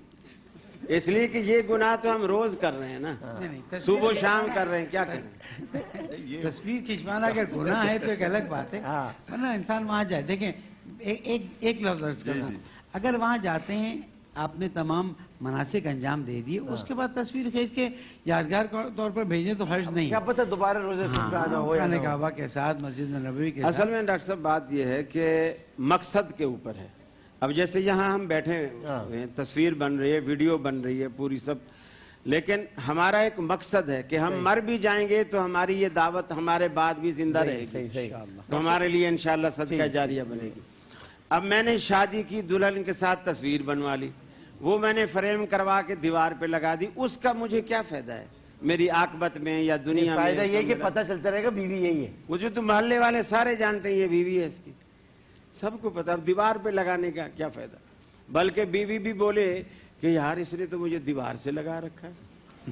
S14: اس لیے کہ یہ گناہ تو ہم روز کر رہے ہیں نا صبح و شام کر رہے ہیں. کیا کریں
S13: تصویر کھینچوانا اگر گناہ ہے تو ایک الگ بات ہے ورنہ انسان وہاں جائے. دیکھیں ایک لفظ عرض کرنا اگر وہاں جاتے ہیں آپ نے تمام مناسک انجام دے دیے اس کے بعد تصویر کھینچ کے یادگار طور پر بھیجنے تو حرج نہیں.
S2: کیا پتہ دوبارہ روزہ رسول پہ آنا ہو یا نہ ہو.
S13: کعبہ کے ساتھ مسجد نبوی کے ساتھ.
S14: اصل میں ڈاکٹر صاحب بات یہ ہے کہ مقصد کے اوپر ہے. اب جیسے یہاں ہم بیٹھے ہیں تصویر بن رہی ہے ویڈیو بن رہی ہے پوری سب لیکن ہمارا ایک مقصد ہے کہ ہم مر بھی جائیں گے تو ہماری یہ دعوت ہمارے بعد بھی زندہ رہے گی تو ہمارے لیے انشاءاللہ صدقہ جاریہ بنے گی. اب میں نے شادی کی دلہن کے ساتھ تصویر بنوا لی وہ میں نے فریم کروا کے دیوار پہ لگا دی اس کا مجھے کیا فائدہ ہے میری عاقبت میں یا دنیا میں؟
S2: فائدہ یہ کہ پتہ چلتا رہے گا بیوی یہی ہے.
S14: وہ جو تو محلے والے سارے جانتے ہیں یہ بیوی ہے اس کی سب کو پتا. دیوار پہ لگانے کا کیا فائدہ بلکہ بیوی بھی بولے کہ یار اس نے تو مجھے دیوار سے لگا رکھا ہے.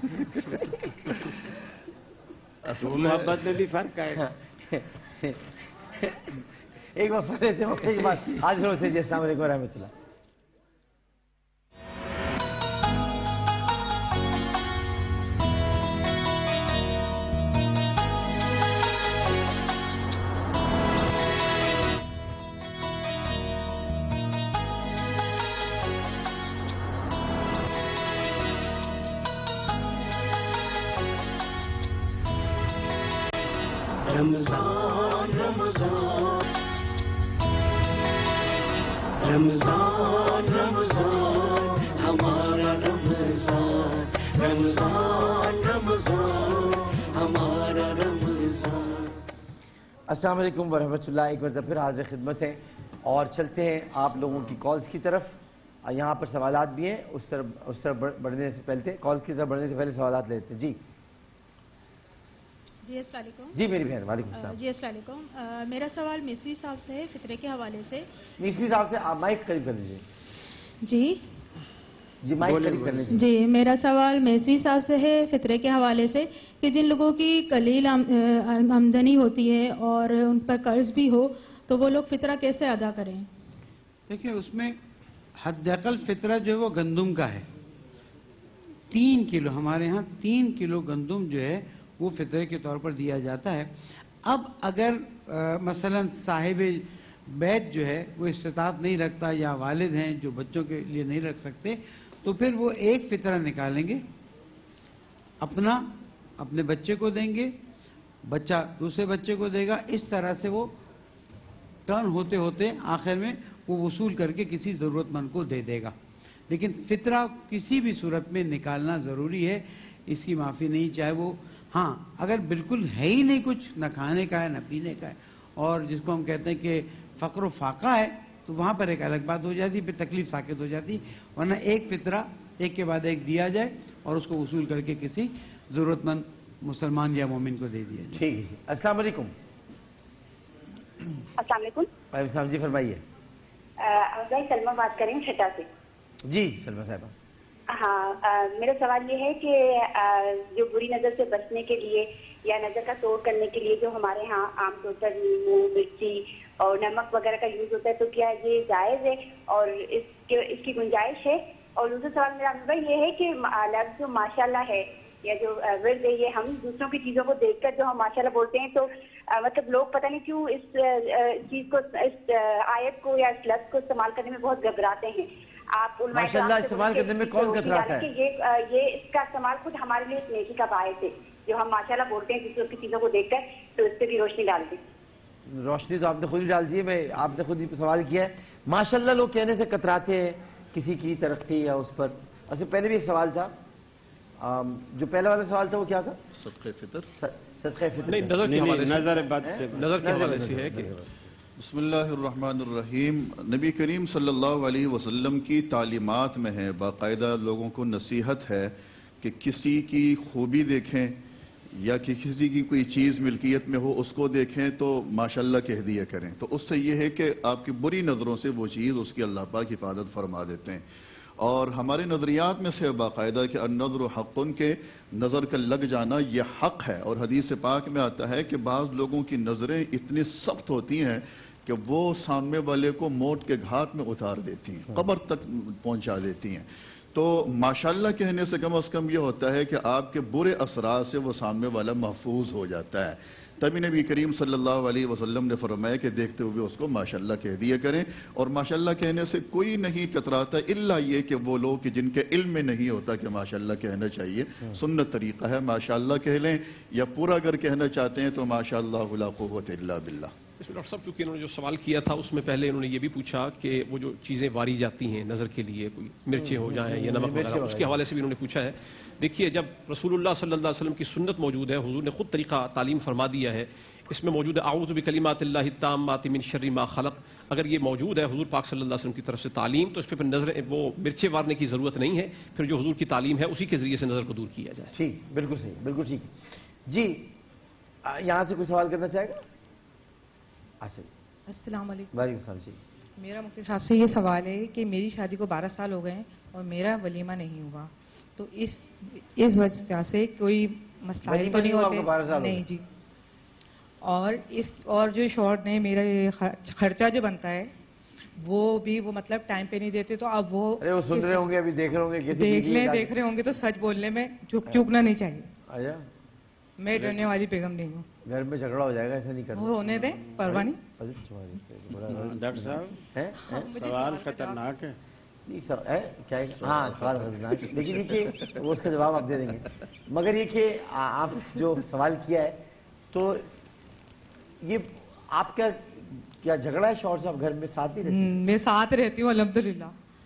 S14: محبت میں بھی فرق آئے گا.
S2: ایک بار فرق ہے ایک بات حاضر ہوتے ہیں. السلام علیکم ورحمۃ اللہ.
S11: رمضان رمضان رمضان رمضان ہمارا رمضان رمضان رمضان ہمارا رمضان.
S2: السلام علیکم ورحمۃ اللہ. ایک بار پھر حاضر خدمت ہیں اور چلتے ہیں آپ لوگوں کی کالز کی طرف. یہاں پر سوالات بھی ہیں اس طرف اس طرف بڑھنے سے پہلے کالز کی طرف بڑھنے سے پہلے سوالات لیتے ہیں. جی
S5: جی السلام علیکم.
S2: جی میری بہن وعلیکم السلام.
S5: جی السلام علیکم. میرا سوال میسوی صاحب سے ہے فطرے کے حوالے سے.
S2: میسوی صاحب سے آپ مائک قریب کر لیجیے.
S5: جی
S2: جی مائک قریب کر لیجیے.
S5: جی میرا سوال میسوی صاحب سے ہے فطرے کے حوالے سے کہ جن لوگوں کی قلیل آمدنی ہوتی ہے اور ان پر قرض بھی ہو تو وہ لوگ فطرہ کیسے ادا کریں؟
S13: دیکھیں اس میں حد اقل فطرہ جو ہے وہ گندم کا ہے. تین کلو ہمارے ہاں تین کلو گندم جو ہے وہ فطرے کے طور پر دیا جاتا ہے. اب اگر مثلا صاحب بیت جو ہے وہ استطاعت نہیں رکھتا یا والد ہیں جو بچوں کے لیے نہیں رکھ سکتے تو پھر وہ ایک فطرہ نکالیں گے اپنا اپنے بچے کو دیں گے بچہ دوسرے بچے کو دے گا. اس طرح سے وہ ٹرن ہوتے ہوتے آخر میں وہ وصول کر کے کسی ضرورت مند کو دے دے گا. لیکن فطرہ کسی بھی صورت میں نکالنا ضروری ہے. اس کی معافی نہیں چاہے وہ ہاں اگر بالکل ہے ہی نہیں کچھ نہ کھانے کا ہے نہ پینے کا ہے اور جس کو ہم کہتے ہیں کہ فقر و فاقہ ہے تو وہاں پر ایک الگ بات ہو جاتی پھر تکلیف ساکت ہو جاتی. ورنہ ایک فطرہ ایک کے بعد ایک دیا جائے اور اس کو وصول کر کے کسی ضرورت مند مسلمان یا مومن کو دے دیا جائے.
S2: ٹھیک ہے. السلام علیکم.
S17: السلام علیکم.
S2: وعلیکم السلام. جی فرمائیے.
S17: سلمہ بات کریں چھٹا سے.
S2: جی سلمہ صاحبہ.
S17: ہاں میرا سوال یہ ہے کہ جو بری نظر سے بچنے کے لیے یا نظر کا توڑ کرنے کے لیے جو ہمارے ہاں عام طور پر نیمبو مرچی اور نمک وغیرہ کا یوز ہوتا ہے تو کیا یہ جائز ہے اور اس کے اس کی گنجائش ہے؟ اور دوسرا سوال میرا یہ ہے کہ لفظ جو ماشاء اللہ ہے یا جو ورد ہے یہ ہم دوسروں کی چیزوں کو دیکھ کر جو ہم ماشاءاللہ بولتے ہیں تو مطلب لوگ پتہ نہیں کیوں اس چیز کو اس آیت کو یا اس لفظ کو استعمال کرنے میں بہت گھبراتے ہیں. آپ
S2: ماشاءاللہ استعمال کرنے میں کون کتراتا ہے؟
S17: یہ یہ اس کا استعمال خود ہمارے لیے ایک نیکی کا باعث ہے جو ہم ماشاءاللہ بولتے ہیں دوسروں کی چیزوں کو دیکھ کر تو اس پہ بھی روشنی ڈالتے ہیں.
S2: روشنی تو آپ نے خود ہی ڈال دی ہے. میں آپ نے خود ہی سوال کیا ہے. ماشاءاللہ لوگ کہنے سے کتراتے ہیں کسی کی ترقی یا اس پر. اس سے پہلے بھی ایک سوال تھا, جو پہلا والا سوال تھا وہ کیا تھا؟
S8: صدقہ فطر.
S2: صدقہ فطر
S12: نہیں, نظر کے حوالے سے,
S14: نظر بد سے
S12: نظر کے حوالے سے ہے کہ
S8: بسم اللہ الرحمن الرحیم. نبی کریم صلی اللہ علیہ وسلم کی تعلیمات میں ہے, باقاعدہ لوگوں کو نصیحت ہے کہ کسی کی خوبی دیکھیں یا کہ کسی کی کوئی چیز ملکیت میں ہو اس کو دیکھیں تو ماشاءاللہ کہہ دیا کریں. تو اس سے یہ ہے کہ آپ کی بری نظروں سے وہ چیز اس کی اللہ پاک حفاظت فرما دیتے ہیں. اور ہمارے نظریات میں سے باقاعدہ کہ النظر حق, ان کے نظر کا لگ جانا یہ حق ہے. اور حدیث پاک میں آتا ہے کہ بعض لوگوں کی نظریں اتنی سخت ہوتی ہیں کہ وہ سامنے والے کو موت کے گھاٹ میں اتار دیتی ہیں, قبر تک پہنچا دیتی ہیں. تو ماشاءاللہ کہنے سے کم از کم یہ ہوتا ہے کہ آپ کے برے اثرات سے وہ سامنے والا محفوظ ہو جاتا ہے. تبھی نبی کریم صلی اللہ علیہ وسلم نے فرمایا کہ دیکھتے ہوئے اس کو ماشاءاللہ کہہ دیا کریں. اور ماشاءاللہ کہنے سے کوئی نہیں کتراتا الا یہ کہ وہ لوگ جن کے علم میں نہیں ہوتا کہ ماشاءاللہ کہنا چاہیے. سنت طریقہ ہے ماشاءاللہ کہہ لیں, یا پورا اگر کہنا چاہتے ہیں تو ماشاءاللہ لا قوت الا باللہ.
S12: اس میں ڈاکٹر صاحب چونکہ انہوں نے جو سوال کیا تھا اس میں پہلے انہوں نے یہ بھی پوچھا کہ وہ جو چیزیں واری جاتی ہیں نظر کے لیے, کوئی مرچیں ہو جائیں یا نمک وغیرہ, اس کے حوالے سے بھی انہوں نے پوچھا ہے. دیکھیے جب رسول اللہ صلی اللہ علیہ وسلم کی سنت موجود ہے, حضور نے خود طریقہ تعلیم فرما دیا ہے, اس میں موجود ہے اعوذ بکلمات اللہ التامات من شر ما خلق. اگر یہ موجود ہے حضور پاک صلی اللہ علیہ وسلم کی طرف سے تعلیم تو اس پہ پھر نظر وہ مرچیں وارنے کی ضرورت نہیں ہے. پھر جو حضور کی تعلیم ہے اسی کے ذریعے سے نظر کو دور کیا جائے.
S2: ٹھیک, بالکل صحیح, بالکل ٹھیک. جی یہاں سے کوئی سوال کرنا چاہے گا؟
S19: السلام علیکم.
S2: وعلیکم السلام. جی
S19: میرا مفتی صاحب سے یہ سوال ہے کہ میری شادی کو بارہ سال ہو گئے ہیں اور میرا ولیمہ نہیں ہوا, تو اس اس وجہ سے کوئی مسائل تو نہیں ہوتے؟ نہیں جی. اور اس اور جو شوہر نے میرا خرچہ جو بنتا ہے وہ بھی وہ مطلب ٹائم پہ نہیں دیتے, تو اب وہ
S2: ارے وہ سن رہے ہوں گے, ابھی دیکھ رہے ہوں گے,
S19: دیکھ لیں دیکھ رہے ہوں گے تو سچ بولنے میں چپ چوکنا نہیں چاہیے. میں ڈرنے والی بیگم نہیں ہوں.
S2: گھر میں جھگڑا ہو جائے گا, ایسا نہیں کرنا.
S19: وہ ہونے دیں, پرواہ نہیں.
S14: ڈاکٹر صاحب سوال خطرناک ہے.
S2: ہاں سوال خطرناک ہے, لیکن یہ کہ وہ اس کا جواب آپ دے دیں گے. مگر یہ کہ آپ جو سوال کیا ہے تو یہ آپ کا کیا جھگڑا ہے شوہر صاحب گھر میں ساتھ ہی رہتی ہیں؟
S19: میں ساتھ رہتی ہوں الحمدللہ.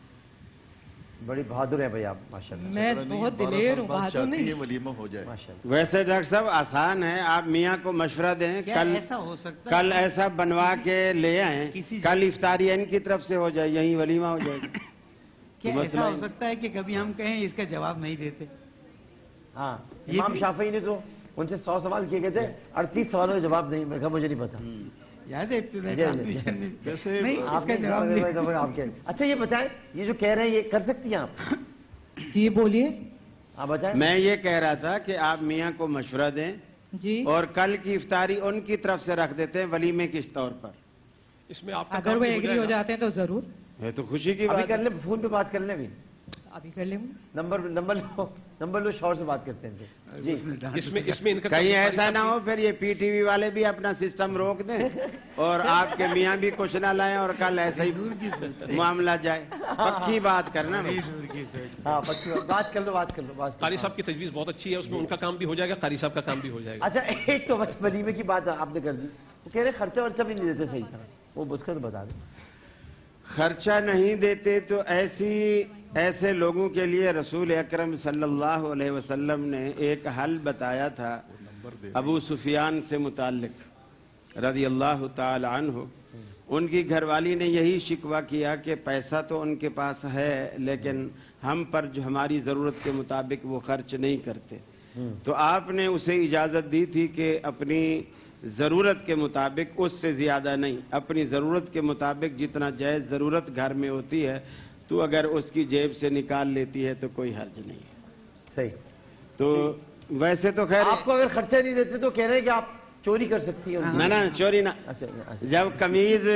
S2: بڑی بہادر ہیں بھائی آپ ماشاءاللہ.
S19: میں بہت دلیر ہوں, بہادر نہیں.
S8: ولیمہ ہو جائے.
S14: ویسے ڈاکٹر صاحب آسان ہے, آپ میاں کو مشورہ دیں, کل کل ایسا بنوا کے لے آئیں, کل افطاری ان کی طرف سے ہو جائے, یہیں ولیمہ ہو جائے گا.
S13: کیا ایسا ہو سکتا ہے کہ کبھی ہم کہیں اس کا جواب نہیں دیتے؟
S2: ہاں امام شافعی نے تو ان سے سو سوال کیے گئے تھے, اڑتیس سوالوں کا جواب نہیں. میں کہا مجھے نہیں پتا.
S13: یاد ہے ٹرانسمیشن میں
S2: نہیں اس کا جواب نہیں. اچھا یہ بتائیں, یہ جو کہہ رہے ہیں یہ کر سکتی ہیں آپ؟
S19: جی بولیے.
S2: آپ بتائیں.
S14: میں یہ کہہ رہا تھا کہ آپ میاں کو مشورہ دیں
S19: جی,
S14: اور کل کی افطاری ان کی طرف سے رکھ دیتے ہیں ولیمے کس طور پر.
S12: اس میں آپ
S19: اگر وہ ایگری ہو جاتے ہیں تو ضرور.
S14: یہ تو خوشی کی
S2: بات
S14: بات
S2: کر لیں, فون پہ بات کر لیں. ابھی
S19: ابھی کر لیں,
S2: نمبر نمبر لو نمبر لو شوہر سے بات کرتے ہیں. جی
S12: اس میں اس میں ان کا
S14: کہیں ایسا نہ ہو پھر یہ پی ٹی وی والے بھی اپنا سسٹم روک دیں اور آپ کے میاں بھی کچھ نہ لائیں اور کل ایسا ہی معاملہ جائے. پکی بات کرنا.
S2: ہاں بات کر لو بات کر لو بات.
S12: قاری صاحب کی تجویز بہت اچھی ہے, اس میں ان کا کام بھی ہو جائے گا, قاری صاحب کا کام بھی ہو جائے گا.
S2: اچھا ایک تو ولیمے کی بات آپ نے کر دی, وہ کہہ رہے خرچہ ورچہ بھی نہیں دیتے صحیح طرح, وہ اس کا تو بتا دیں.
S14: خرچہ نہیں دیتے تو ایسی ایسے لوگوں کے لیے رسول اکرم صلی اللہ علیہ وسلم نے ایک حل بتایا تھا ابو سفیان سے متعلق رضی اللہ تعالی عنہ. ان کی گھر والی نے یہی شکوہ کیا کہ پیسہ تو ان کے پاس ہے لیکن ہم پر جو ہماری ضرورت کے مطابق وہ خرچ نہیں کرتے. تو آپ نے اسے اجازت دی تھی کہ اپنی ضرورت کے مطابق, اس سے زیادہ نہیں, اپنی ضرورت کے مطابق جتنا جائز ضرورت گھر میں ہوتی ہے تو اگر اس کی جیب سے نکال لیتی ہے تو کوئی حرج نہیں.
S2: صحیح.
S14: تو ویسے تو خیر
S2: آپ کو اگر خرچہ نہیں دیتے تو کہہ رہے ہیں کہ آپ چوری کر سکتی ہیں.
S14: نہ نہ چوری نہ. جب قمیض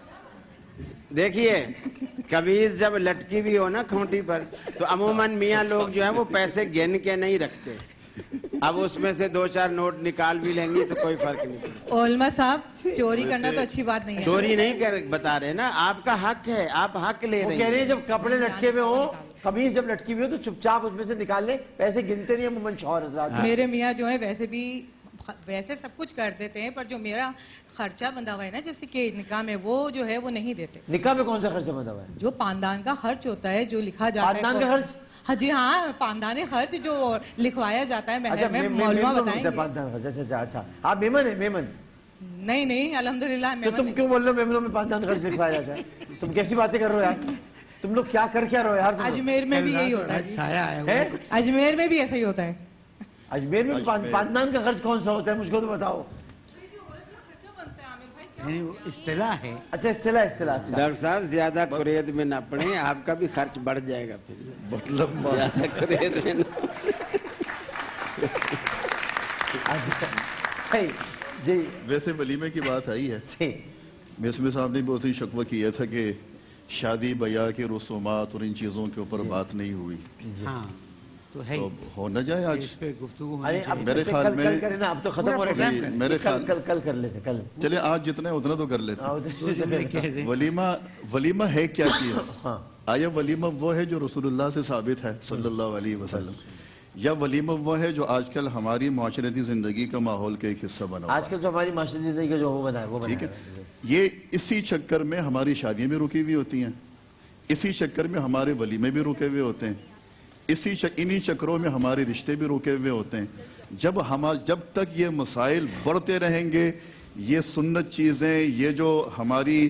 S14: دیکھیے, قمیض جب لٹکی بھی ہو نا کھونٹی پر تو عموماً میاں لوگ جو ہیں وہ پیسے گن کے نہیں رکھتے, اب اس میں سے دو چار نوٹ نکال بھی لیں گی تو کوئی فرق نہیں پڑتا.
S19: علماء صاحب چوری کرنا تو اچھی بات نہیں ہے.
S14: چوری نہیں کر بتا رہے نا, آپ کا حق ہے, آپ حق لے رہے ہیں.
S2: کہہ رہے ہیں جب کپڑے لٹکے ہوئے ہوں, قمیص جب لٹکی ہوئی ہو تو چپ چاپ اس میں سے نکال لیں, پیسے گنتے نہیں عموماً شوہر حضرات.
S19: میرے میاں جو ہے ویسے بھی ویسے سب کچھ کر دیتے ہیں, پر جو میرا خرچہ بندھا ہوا ہے نا جیسے کہ نکاح میں, وہ جو ہے وہ نہیں دیتے.
S2: نکاح میں کون سا خرچہ بندھا ہوا ہے؟
S19: جو پاندان کا خرچ ہوتا ہے, جو لکھا جاتا ہے.
S2: پاندان کا خرچ؟
S19: ہاں جی ہاں, پاندان خرچ جو لکھوایا جاتا ہے مہر میں, مولوی بتائیں گے.
S2: پاندان خرچ, اچھا اچھا. آپ میمن ہیں؟ میمن
S19: نہیں نہیں الحمدللہ.
S2: تو تم کیوں بول رہے ہو میمنوں میں پاندان خرچ لکھوایا جاتا ہے؟ تم کیسی باتیں کر رہے ہو یار, تم لوگ کیا کر کیا رہے ہو یار.
S19: اجمیر میں بھی یہی ہوتا ہے, اجمیر میں بھی ایسا ہی ہوتا ہے.
S2: اجمیر میں پاندان کا خرچ کون سا ہوتا ہے مجھ کو تو بتاؤ.
S13: اصطلاح ہے.
S2: اچھا اصطلاح اصطلاح.
S14: ڈاکٹر صاحب زیادہ قرید میں نہ پڑیں, آپ کا بھی خرچ بڑھ جائے گا پھر. مطلب زیادہ قرید میں نہ.
S2: صحیح جی.
S8: ویسے ولیمے کی بات آئی ہے, میسمی صاحب نے بہت ہی شکوہ کیا تھا کہ شادی بیاہ کے رسومات اور ان چیزوں کے اوپر بات نہیں ہوئی.
S13: ہاں تو ہے,
S8: ہو نہ جائے آج
S13: اس پہ گفتگو
S8: میرے خیال میں.
S2: اب تو ختم ہو رہا ہے,
S8: میرے خیال
S2: کل کل کر لیتے, کل
S8: چلے آج جتنے اتنا تو کر لیتے. ولیمہ ولیمہ ہے کیا چیز؟ آیا ولیمہ وہ ہے جو رسول اللہ سے ثابت ہے صلی اللہ علیہ وسلم, یا ولیمہ وہ ہے جو آج کل ہماری معاشرتی زندگی کا ماحول کا ایک حصہ بنا؟
S2: آج کل جو ہماری معاشرتی زندگی کا جو وہ بنا ہے وہ
S8: ٹھیک ہے. یہ اسی چکر میں ہماری شادیاں بھی رکی ہوئی ہوتی ہیں, اسی چکر میں ہمارے ولیمے بھی رکے ہوئے ہوتے ہیں, اسی انہی چکروں میں ہمارے رشتے بھی رکے ہوئے ہوتے ہیں. جب ہم جب تک یہ مسائل بڑھتے رہیں گے, یہ سنت چیزیں, یہ جو ہماری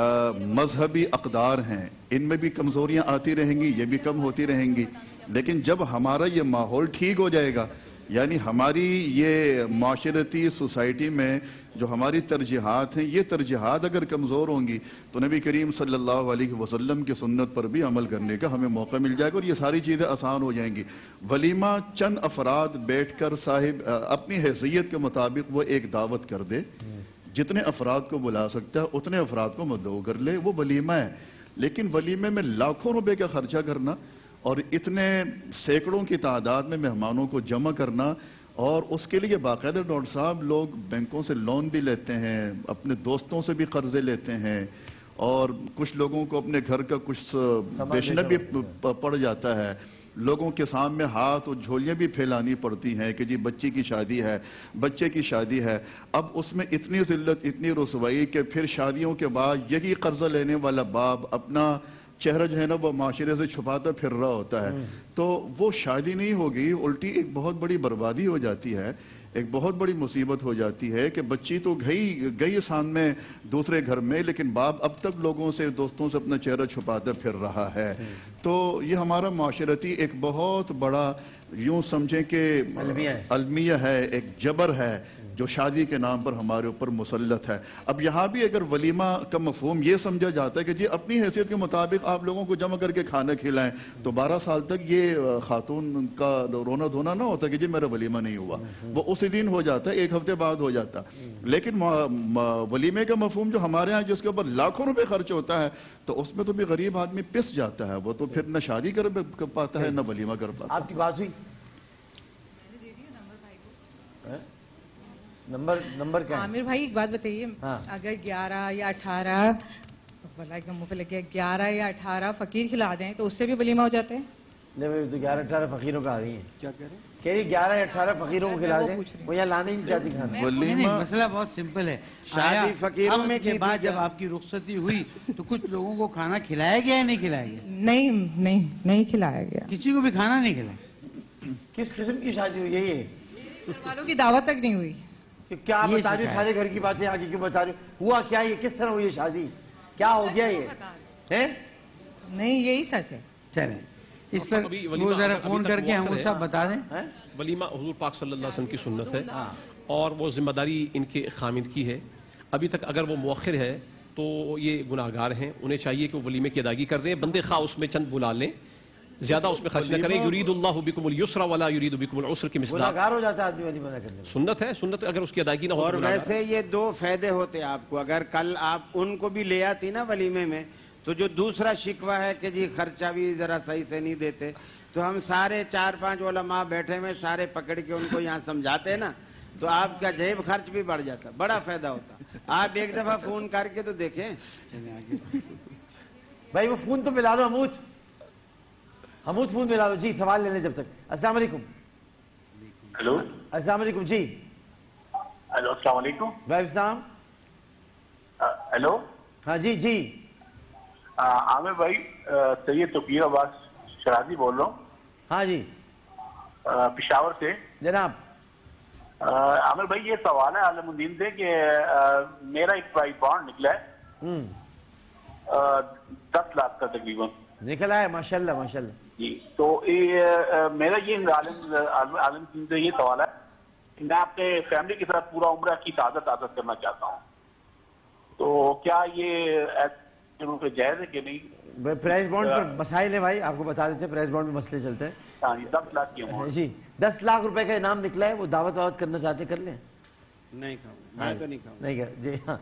S8: مذہبی اقدار ہیں, ان میں بھی کمزوریاں آتی رہیں گی, یہ بھی کم ہوتی رہیں گی. لیکن جب ہمارا یہ ماحول ٹھیک ہو جائے گا, یعنی ہماری یہ معاشرتی سوسائٹی میں جو ہماری ترجیحات ہیں, یہ ترجیحات اگر کمزور ہوں گی تو نبی کریم صلی اللہ علیہ وسلم کی سنت پر بھی عمل کرنے کا ہمیں موقع مل جائے گا اور یہ ساری چیزیں آسان ہو جائیں گی. ولیمہ چند افراد بیٹھ کر صاحب اپنی حیثیت کے مطابق وہ ایک دعوت کر دے, جتنے افراد کو بلا سکتا ہے اتنے افراد کو مدعو کر لے, وہ ولیمہ ہے. لیکن ولیمے میں لاکھوں روپے کا خرچہ کرنا اور اتنے سینکڑوں کی تعداد میں مہمانوں کو جمع کرنا, اور اس کے لیے باقاعدہ ڈاکٹر صاحب لوگ بینکوں سے لون بھی لیتے ہیں, اپنے دوستوں سے بھی قرضے لیتے ہیں, اور کچھ لوگوں کو اپنے گھر کا کچھ بیچنا بھی پڑ جاتا ہے. لوگوں کے سامنے ہاتھ اور جھولیاں بھی پھیلانی پڑتی ہیں کہ جی بچی کی شادی ہے, بچے کی شادی ہے. اب اس میں اتنی ذلت, اتنی رسوائی کہ پھر شادیوں کے بعد یہی قرضہ لینے والا باپ اپنا چہرہ جو ہے نا وہ معاشرے سے چھپاتا پھر رہا ہوتا ہے. تو وہ شادی نہیں ہوگی, الٹی ایک بہت بڑی بربادی ہو جاتی ہے, ایک بہت بڑی مصیبت ہو جاتی ہے کہ بچی تو گئی گئی سامنے دوسرے گھر میں, لیکن باپ اب تک لوگوں سے, دوستوں سے اپنا چہرہ چھپاتا پھر رہا ہے. تو یہ ہمارا معاشرتی ایک بہت بڑا یوں سمجھیں کہ المیہ ہے, ایک جبر ہے جو شادی کے نام پر ہمارے اوپر مسلط ہے. اب یہاں بھی اگر ولیمہ کا مفہوم یہ سمجھا جاتا ہے کہ جی اپنی حیثیت کے مطابق آپ لوگوں کو جمع کر کے کھانا کھلائیں, تو بارہ سال تک یہ خاتون کا رونا دھونا نہ ہوتا کہ جی میرا ولیمہ نہیں ہوا, وہ اسی دن ہو جاتا ہے, ایک ہفتے بعد ہو جاتا. لیکن ولیمے کا مفہوم جو ہمارے ہاں جس کے اوپر لاکھوں روپے خرچ ہوتا ہے, تو اس میں تو بھی غریب آدمی پس جاتا ہے, وہ تو پھر نہ شادی کر پاتا ہے نہ ولیمہ کر پاتا.
S2: آپ کی بات ہوئی نمبر نمبر کیا ہے؟
S19: عامر بھائی ایک بات بتائیے, اگر گیارہ یا اٹھارہ بلا ایک دم منہ پہ لگ گیا, گیارہ یا اٹھارہ فقیر کھلا دیں تو اس سے بھی ولیمہ ہو جاتے ہیں؟
S2: نہیں تو گیارہ اٹھارہ فقیروں کا آ گئی ہیں. کیا کہہ رہے ہیں؟ کہہ رہی گیارہ یا اٹھارہ فقیروں کو کھلا دیں, وہ یہاں لانے ہی نہیں چاہتی کھانا.
S13: ولیمہ مسئلہ بہت سمپل ہے.
S14: شادی فقیروں میں
S13: کے بعد جب آپ کی رخصتی ہوئی تو کچھ لوگوں کو کھانا کھلایا گیا یا نہیں کھلایا گیا؟
S19: نہیں نہیں نہیں کھلایا گیا,
S13: کسی کو بھی کھانا نہیں کھلایا.
S2: کس قسم کی شادی ہوئی ہے یہ؟
S19: والوں کی دعوت تک نہیں ہوئی.
S2: کیا بتا رہی ہو, سارے گھر کی باتیں آگے کیوں بتا رہی ہو؟ ہوا کیا, یہ کس طرح ہوئی ہے شادی, کیا ہو گیا یہ؟
S19: نہیں یہی سچ ہے.
S13: چلیں اس پر وہ ذرا فون کر کے ہم وہ سب بتا دیں.
S12: ولیمہ حضور پاک صلی اللہ علیہ وسلم کی سنت ہے, اور وہ ذمہ داری ان کے خامد کی ہے. ابھی تک اگر وہ مؤخر ہے تو یہ گناہگار ہیں, انہیں چاہیے کہ وہ ولیمے کی ادائیگی کر دیں, بندے خواہ اس میں چند بلا لیں, زیادہ اس میں خرچ نہ کریں. یرید اللہ بکم اليسر ولا یرید بکم العسر کی مصداق.
S2: گناہگار ہو جاتا ہے آدمی ولیمہ نہ کرنے.
S12: سنت ہے, سنت اگر اس کی ادائیگی نہ ہو.
S14: اور ویسے یہ دو فائدے ہوتے آپ کو, اگر کل آپ ان کو بھی لے آتی نا ولیمے میں, تو جو دوسرا شکوہ ہے کہ جی خرچہ بھی ذرا صحیح سے نہیں دیتے, تو ہم سارے چار پانچ علماء بیٹھے ہوئے سارے پکڑ کے ان کو یہاں سمجھاتے نا تو آپ کا جیب خرچ بھی بڑھ جاتا, بڑا فائدہ ہوتا. آپ ایک دفعہ فون کر کے تو دیکھیں.
S2: بھائی وہ فون تو ملا لو حمود, حمود فون ملا لو جی, سوال لے لیں جب تک. السلام علیکم.
S6: ہیلو
S2: السلام علیکم جی.
S6: ہیلو السلام علیکم.
S2: وعلیکم السلام.
S6: ہیلو
S2: ہاں جی جی.
S6: عامر بھائی, سید توقیر عباس شرازی بول رہا ہوں.
S2: ہاں جی
S6: پشاور سے
S2: جناب.
S6: عامر بھائی یہ سوال ہے عالم الدین سے کہ میرا ایک پرائز بانڈ نکلا ہے دس لاکھ کا تقریباً
S2: نکلا ہے. ماشاء اللہ ماشاء اللہ
S6: جی. تو میرا یہ عالم عالم الدین سے یہ سوال ہے کہ میں اپنے فیملی کے ساتھ پورا عمرہ کی تعداد تعداد کرنا چاہتا ہوں, تو کیا یہ جائز ہے کہ نہیں؟
S2: پرائز بانڈ پر مسائل ہیں بھائی, آپ کو بتا دیتے ہیں پرائز بانڈ میں مسئلے چلتے ہیں.
S6: دس لاکھ کی
S2: جی دس لاکھ روپے کا انعام نکلا ہے, وہ دعوت وعوت کرنا چاہتے کر لیں.
S14: نہیں کھاؤں میں تو نہیں کھاؤں.
S2: نہیں جی ہاں.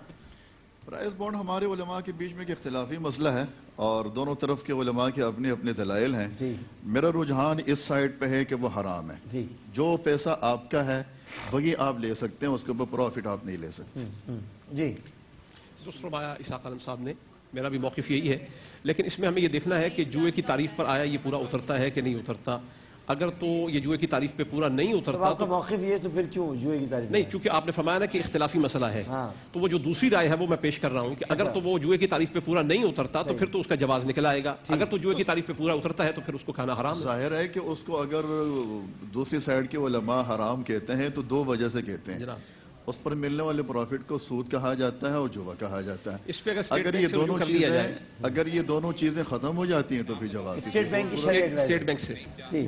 S8: پرائز بانڈ ہمارے علماء کے بیچ میں ایک اختلافی مسئلہ ہے اور دونوں طرف کے علماء کے اپنے اپنے دلائل ہیں. میرا رجحان اس سائڈ پہ ہے کہ وہ حرام ہے. جو پیسہ آپ کا ہے وہی آپ لے سکتے ہیں, اس کے اوپر پروفٹ آپ نہیں لے سکتے.
S2: جی
S12: درست فرمایا اسحاق عالم صاحب نے, میرا بھی موقف یہی ہے. لیکن اس میں ہمیں یہ دیکھنا ہے کہ جوئے کی تعریف پر آیا یہ پورا اترتا ہے کہ نہیں اترتا. اگر تو یہ جوئے کی تعریف پہ پورا نہیں اترتا
S2: آپ کا موقف یہ تو پھر کیوں جوئے کی تعریف
S12: نہیں, چونکہ آپ نے فرمایا نا کہ اختلافی مسئلہ ہے, تو وہ جو دوسری رائے ہے وہ میں پیش کر رہا ہوں کہ اگر تو وہ جوئے کی تعریف پہ پورا نہیں اترتا تو پھر تو اس کا جواز نکل آئے گا. اگر تو جوئے کی تعریف پہ پورا اترتا ہے تو پھر اس کو کھانا حرام ہے.
S8: ظاہر ہے کہ اس کو اگر دوسری سائڈ کے علماء حرام کہتے ہیں تو دو وجہ سے کہتے ہیں. اس پر ملنے والے پروفٹ کو سود کہا جاتا ہے اور جوا کہا جاتا ہے.
S12: اس پہ
S8: اگر یہ دونوں چیزیں اگر یہ دونوں چیزیں ختم ہو جاتی ہیں تو پھر جواز
S2: اسٹیٹ بینک
S12: اسٹیٹ بینک سے.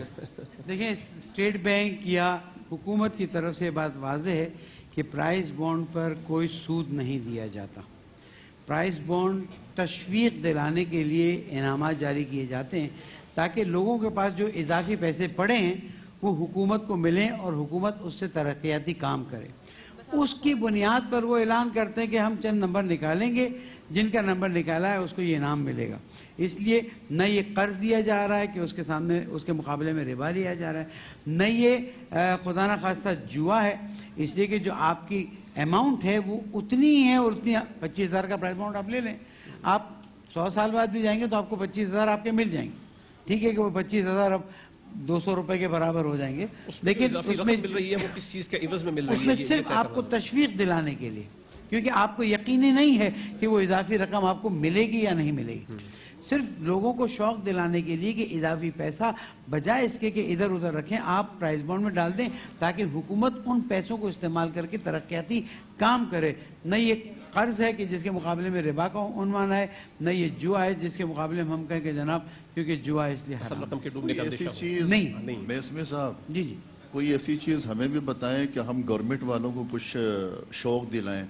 S13: دیکھیں اسٹیٹ بینک یا حکومت کی طرف سے بات واضح ہے کہ پرائز بانڈ پر کوئی سود نہیں دیا جاتا. پرائز بانڈ تشویق دلانے کے لیے انعامات جاری کیے جاتے ہیں تاکہ لوگوں کے پاس جو اضافی پیسے پڑے ہیں وہ حکومت کو ملیں اور حکومت اس سے ترقیاتی کام کرے. اس کی بنیاد پر وہ اعلان کرتے ہیں کہ ہم چند نمبر نکالیں گے, جن کا نمبر نکالا ہے اس کو یہ انعام ملے گا. اس لیے نہ یہ قرض دیا جا رہا ہے کہ اس کے سامنے اس کے مقابلے میں ربا لیا جا رہا ہے, نہ یہ خدا نہ خواستہ جوا ہے. اس لیے کہ جو آپ کی اماؤنٹ ہے وہ اتنی ہی ہے اور اتنی پچیس ہزار کا پرائز بانڈ آپ لے لیں, آپ سو سال بعد بھی جائیں گے تو آپ کو پچیس ہزار آپ کے مل جائیں گے. ٹھیک ہے کہ وہ پچیس ہزار اب دو سو روپے کے برابر ہو جائیں گے, لیکن اس میں
S12: مل رہی ہے وہ کس چیز کے عوض میں مل رہی ہے,
S13: اس میں صرف آپ کو تشویق دلانے کے لیے, کیونکہ آپ کو یقینی نہیں ہے کہ وہ اضافی رقم آپ کو ملے گی یا نہیں ملے گی. صرف لوگوں کو شوق دلانے کے لیے کہ اضافی پیسہ بجائے اس کے کہ ادھر ادھر رکھیں آپ پرائز بانڈ میں ڈال دیں تاکہ حکومت ان پیسوں کو استعمال کر کے ترقیاتی کام کرے. نہ یہ قرض ہے کہ جس کے مقابلے میں ربا کا عنوان ہے, نہ یہ جوا ہے جس کے مقابلے میں ہم کہیں کہ جناب کیونکہ جوا اس لیے
S8: ایسی چیز
S13: نہیں.
S8: میں صاحب
S13: جی جی
S8: کوئی ایسی چیز ہمیں بھی بتائیں کہ ہم گورنمنٹ والوں کو کچھ شوق دلائیں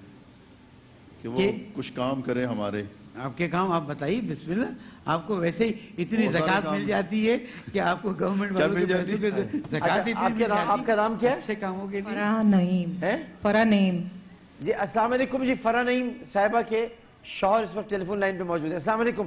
S8: کہ وہ کچھ کام کریں ہمارے.
S13: آپ کے کام آپ بتائیے بسم اللہ. آپ کو ویسے ہی اتنی زکوٰۃ مل جاتی ہے کہ آپ کو گورنمنٹ والوں کے پیسے پہ زکوٰۃ اتنی.
S2: آپ کا نام کیا ہے؟
S13: اچھے کاموں کے لیے.
S19: فرح نعیم. فرح نعیم
S2: جی. السلام علیکم جی. فرح نعیم صاحبہ کے شوہر اس وقت ٹیلی فون لائن پہ موجود ہے. السلام علیکم.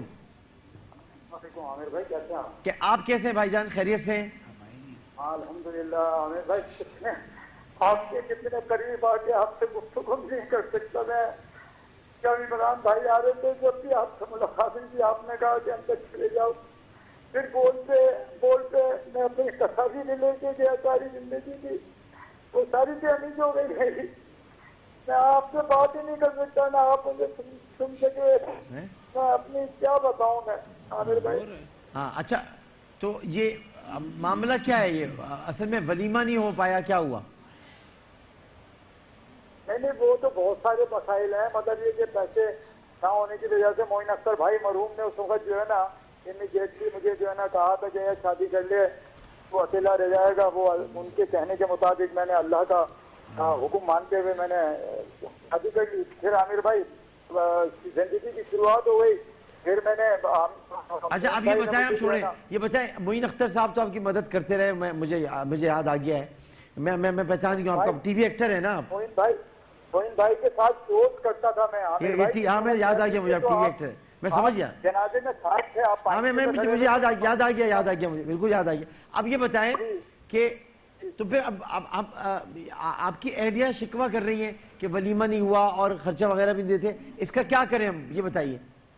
S22: عامر بھائی کیسے ہیں
S2: کہ آپ کیسے ہیں بھائی جان, خیریت سے ہیں؟
S22: الحمدللہ. عامر بھائی کتنے آپ کے کتنے قریب آ کے آپ سے گفتگو نہیں کر سکتا میں. جب عمران بھائی آ رہے تھے جب بھی آپ سے ملاقات ہوئی تھی آپ نے کہا کہ اندر چلے جاؤ, پھر بولتے بولتے میں اپنی تصاویر بھی لے کے گیا ساری زندگی کی, وہ ساری چیزیں ہو گئی میری. میں آپ سے بات ہی نہیں کر سکتا نہ آپ مجھے سن سکے, میں اپنی کیا بتاؤں میں عامر بھائی.
S2: ہاں اچھا, تو یہ معاملہ کیا ہے؟ یہ اصل میں ولیمہ نہیں ہو پایا, کیا ہوا؟
S22: نہیں نہیں وہ تو بہت سارے مسائل ہیں. مطلب یہ کہ پیسے نہ ہونے کی وجہ سے معین اختر بھائی مرحوم نے اس وقت جو ہے نا امیڈیٹلی مجھے جو ہے نا کہا تھا کہ شادی کر لے وہ اکیلا رہ جائے گا. وہ ان کے کہنے کے مطابق میں نے اللہ کا حکم مانتے ہوئے میں نے شادی کر لی. پھر عامر بھائی زندگی کی شروعات ہو گئی. پھر میں نے
S2: اچھا اب یہ بتائیں, آپ چھوڑیں یہ بتائیں, معین اختر صاحب تو آپ کی مدد کرتے رہے, میں مجھے مجھے یاد آ گیا ہے, میں میں میں پہچان گیا آپ کا ٹی وی ایکٹر ہے نا آپ.
S22: معین بھائی معین بھائی کے ساتھ دوست کرتا تھا میں.
S2: ہاں میں یاد آ گیا مجھے, آپ ٹی وی ایکٹر ہے. میں سمجھ گیا
S22: جنازے میں ساتھ تھے آپ.
S2: ہاں میں مجھے یاد آ گیا یاد آ گیا یاد آ گیا مجھے بالکل یاد آ گیا. اب یہ بتائیں کہ تو پھر اب اب آپ کی اہلیہ شکوہ کر رہی ہیں کہ ولیمہ نہیں ہوا اور خرچہ وغیرہ بھی دیتے, اس کا کیا کریں ہم یہ بتائیے.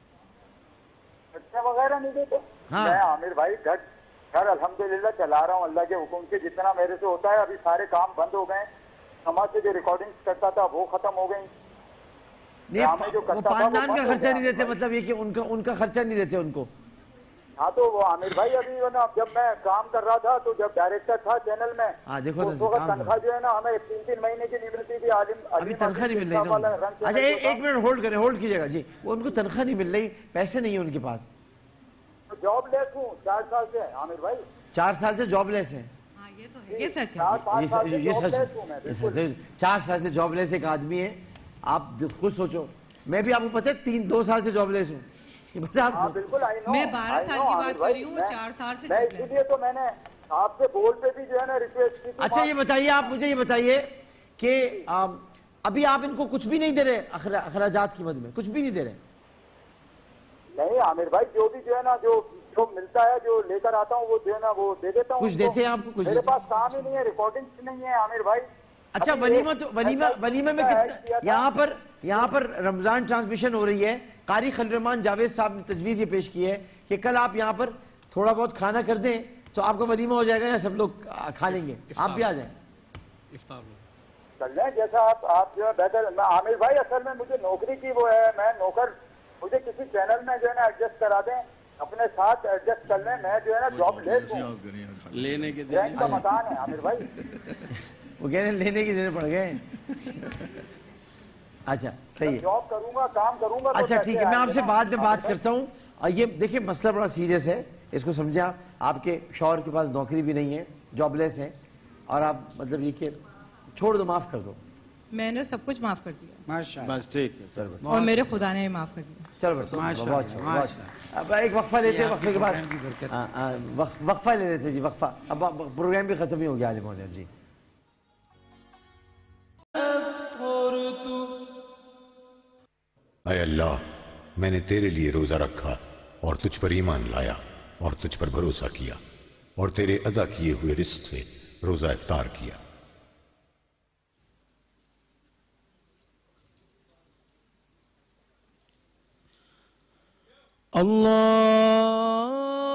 S22: خرچہ وغیرہ نہیں دیتے. میں عامر بھائی گھر گھر الحمدللہ چلا رہا ہوں اللہ کے حکم سے, جتنا میرے سے ہوتا ہے. ابھی سارے کام بند ہو گئے, سماج سے جو ریکارڈنگ کرتا تھا وہ ختم ہو گئی.
S2: وہ خاندان کا خرچہ نہیں دیتے, مطلب یہ کہ ان کا ان کا خرچہ نہیں دیتے ان کو.
S22: ہاں تو وہ عامر بھائی ابھی جب میں کام کر رہا تھا تو جب ڈائریکٹر تھا چینل میں اس وقت تنخواہ جو ہے نا ہمیں تین تین مہینے کی نہیں ملتی تھی.
S2: ابھی تنخواہ نہیں مل رہی نا. اچھا ایک منٹ ہولڈ کریں, ہولڈ کیجیے گا جی. وہ ان کو تنخواہ نہیں مل رہی, پیسے نہیں ہیں ان کے پاس.
S22: جاب لیس ہوں چار سال سے عامر بھائی.
S2: چار سال سے جاب لیس ہیں.
S19: یہ سچ
S2: ہے, یہ سچ ہے. چار سال سے جاب لیس ایک آدمی ہے. آپ خود سوچو, میں بھی آپ کو پتہ ہے تین دو سال سے جاب لیس ہوں.
S19: میں بارہ سال کی بات کر رہی ہوں, وہ چار سال سے.
S22: اسی لیے تو میں نے آپ سے بول پہ بھی جو ہے نا ریکویسٹ کی.
S2: اچھا یہ بتائیے, آپ مجھے یہ بتائیے کہ ابھی آپ ان کو کچھ بھی نہیں دے رہے اخراجات کی مد میں, کچھ بھی نہیں دے رہے.
S22: نہیں عامر بھائی, جو بھی جو ہے نا جو جو ملتا ہے جو لے کر آتا ہوں وہ جو ہے نا وہ دے دیتا ہوں.
S2: کچھ دیتے ہیں آپ کو؟
S22: میرے پاس کام ہی نہیں ہے, ریکارڈنگ نہیں ہے عامر بھائی.
S2: اچھا ولیمہ تو ولیمہ ولیمہ میں کتنا یہاں پر یہاں پر رمضان ٹرانسمیشن ہو رہی ہے. قاری خلیل الرحمان جاوید صاحب نے تجویز یہ پیش کی ہے کہ کل آپ یہاں پر تھوڑا بہت کھانا کر دیں تو آپ کا ولیمہ ہو جائے گا, یا سب لوگ کھا لیں گے, آپ بھی آ جائیں.
S22: کر لیں جیسا آپ آپ جو ہے بہتر. میں عامر بھائی اصل میں مجھے نوکری کی وہ ہے, میں نوکر, مجھے کسی چینل میں جو ہے نا ایڈجسٹ کرا دیں, اپنے ساتھ ایڈجسٹ کر لیں. میں جو ہے نا جاب لیس ہوں,
S14: لینے کے
S22: رینٹ کا مکان ہے عامر بھائی.
S2: وہ کہہ رہے ہیں لینے کی دینے پڑ گئے. اچھا صحیح ہے,
S22: جاب کروں گا کام کروں گا.
S2: اچھا ٹھیک ہے, میں آپ سے بعد میں بات کرتا ہوں. اور یہ دیکھیں مسئلہ بڑا سیریس ہے, اس کو سمجھیں. آپ کے شوہر کے پاس نوکری بھی نہیں ہے, جاب لیس ہیں, اور آپ مطلب یہ کہ چھوڑ دو, معاف کر دو.
S19: میں نے سب کچھ معاف کر دیا
S14: ماشاءاللہ, بس ٹھیک ہے, چلو.
S19: اور میرے خدا نے بھی معاف کر دیا.
S2: چلو بہت اب ایک وقفہ لیتے ہیں, وقفے کے بعد وقفہ لے لیتے جی, وقفہ. اب پروگرام بھی ختم ہی ہو گیا عالم مولانا جی.
S3: اے اللہ, میں نے تیرے لیے روزہ رکھا اور تجھ پر ایمان لایا اور تجھ پر بھروسہ کیا اور تیرے عطا کیے ہوئے رزق سے روزہ افطار کیا.
S11: اللہ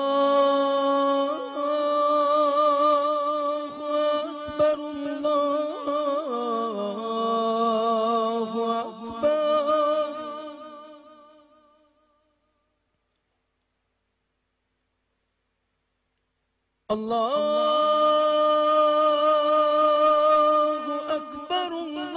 S11: اکبر اللہ اکبر اللہ اکبر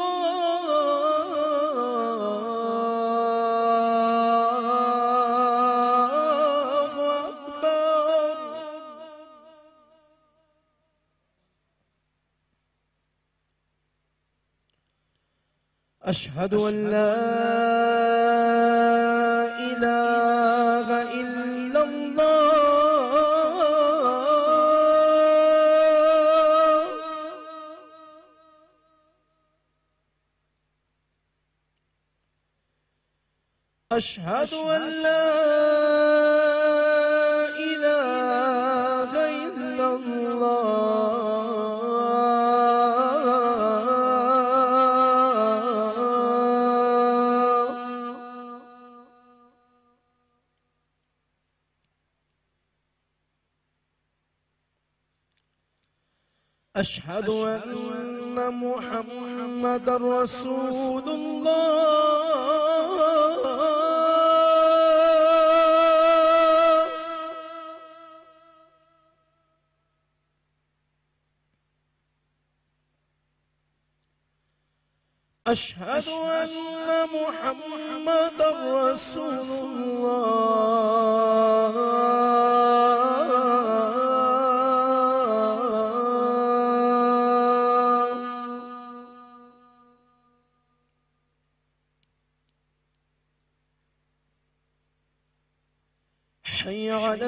S11: أشهد أن لا إله إلا الله أشهد أن لا إله إلا الله أشهد أن محمد رسول الله أشهد أن محمد رسول الله حي على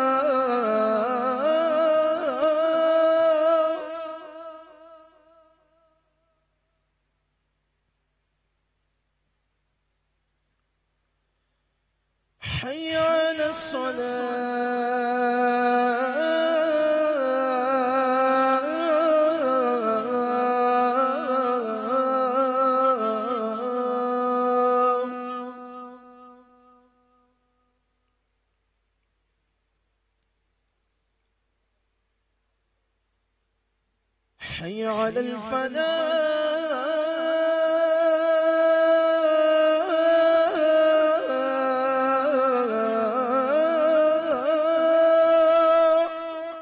S11: الصلاة حي على الفلاح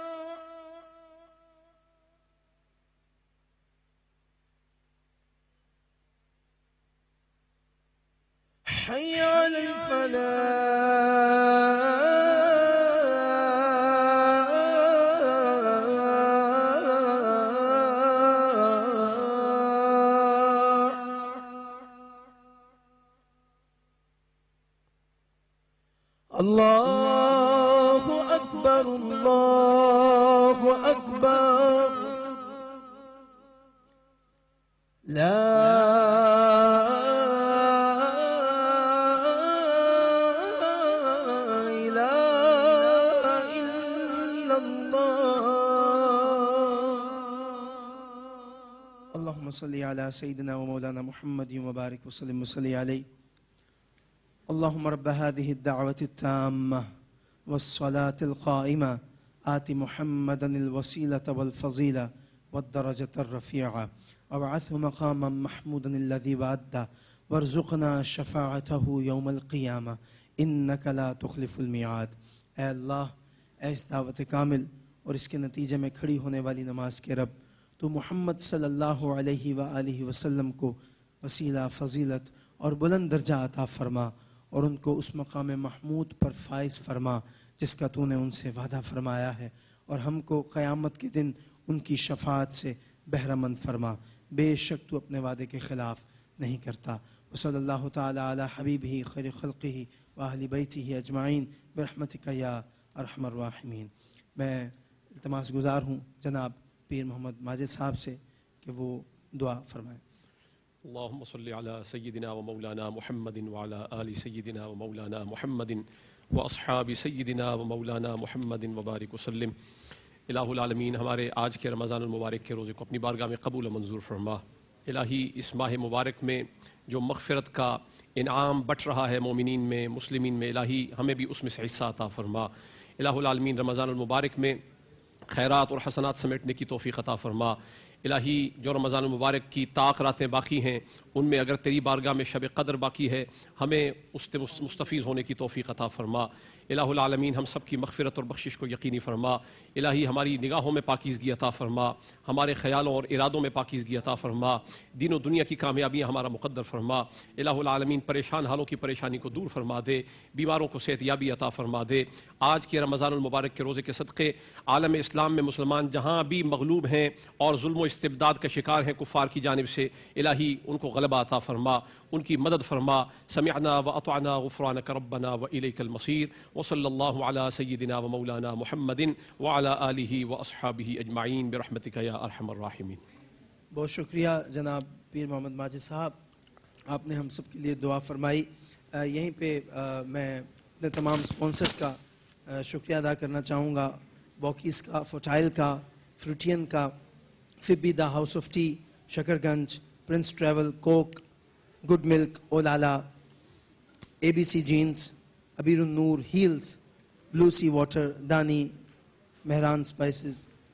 S11: حي على الله أكبر الله أكبر لا إله إلا الله.
S7: اللهم صل على سيدنا ومولانا محمد وبارك وسلم وصلي عليه. اللهم رب هذه الدعوة التامة والصلاة القائمة آت محمدا الوسيلة والفضيلة والدرجة الرفيعة وابعثه مقاما محمودا الذي وعده وارزقنا شفاعته يوم القيامة إنك لا تخلف الميعاد. اے اللہ، اے اس دعوت کامل اور اس کے نتیجے میں کھڑی ہونے والی نماز کے رب، تو محمد صلی اللہ علیہ وآلہ وسلم کو وسیلہ، فضیلت اور بلند درجہ عطا فرما اور ان کو اس مقام محمود پر فائز فرما جس کا تو نے ان سے وعدہ فرمایا ہے، اور ہم کو قیامت کے دن ان کی شفاعت سے بہرہ مند فرما. بے شک تو اپنے وعدے کے خلاف نہیں کرتا. وصلی اللہ تعالی علی حبیبہ خیر خلقہ واہل بیتہ اجمعین برحمتک یا ارحم الراحمین. میں التماس گزار ہوں جناب پیر محمد ماجد صاحب سے کہ وہ دعا فرمائیں.
S12: اللهم صل على سيدنا ومولانا محمد وعلى آل سيدنا ومولانا محمد وأصحاب سيدنا ومولانا محمد وبارك وسلم. الہ العالمین، ہمارے آج کے رمضان المبارک کے روزے کو اپنی بارگاہ میں قبول و منظور فرما. الہی، اس ماہ مبارک میں جو مغفرت کا انعام بٹ رہا ہے مومنین میں، مسلمین میں، الہی ہمیں بھی اس میں سے حصہ عطا فرما. الہ العالمین، رمضان المبارک میں خیرات اور حسنات سمیٹنے کی توفیق عطا فرما. الہی، جو رمضان المبارک کی طاق راتیں باقی ہیں ان میں اگر تیری بارگاہ میں شب قدر باقی ہے، ہمیں اس سے مستفیض ہونے کی توفیق عطا فرما. الہ العالمین، ہم سب کی مغفرت اور بخشش کو یقینی فرما. الہی، ہماری نگاہوں میں پاکیزگی عطا فرما، ہمارے خیالوں اور ارادوں میں پاکیزگی عطا فرما. دین و دنیا کی کامیابیاں ہمارا مقدر فرما. الہ العالمین، پریشان حالوں کی پریشانی کو دور فرما دے، بیماروں کو صحت یابی عطا فرما دے. آج کے رمضان المبارک کے روزے کے صدقے عالم اسلام میں مسلمان جہاں بھی مغلوب ہیں اور ظلم و استبداد کا شکار ہیں کفار کی جانب سے، الہی ان کو غلبہ عطا فرما، ان کی مدد فرما. سمعنا واطعنا غفرانک ربنا والیک المصیر. وصلی اللہ علی سیدنا و مولانا محمد وعلی آلہ واصحابہ اجمعین برحمتک یا ارحم الراحمین.
S7: بہت شکریہ جناب پیر محمد ماجد صاحب، آپ نے ہم سب کے لیے دعا فرمائی. یہیں پہ میں اپنے تمام سپانسرز کا شکریہ ادا کرنا چاہوں گا، باکیز کا، فوٹائل کا، فروٹین کا، فبی the house of tea, Shakarganj گنج، Prince travel, Coke, Good Milk, اولالا، اے بی سی جینز، ابیر النور، ہیلز، بلو سی واٹر، دانی، مہران سپائسز،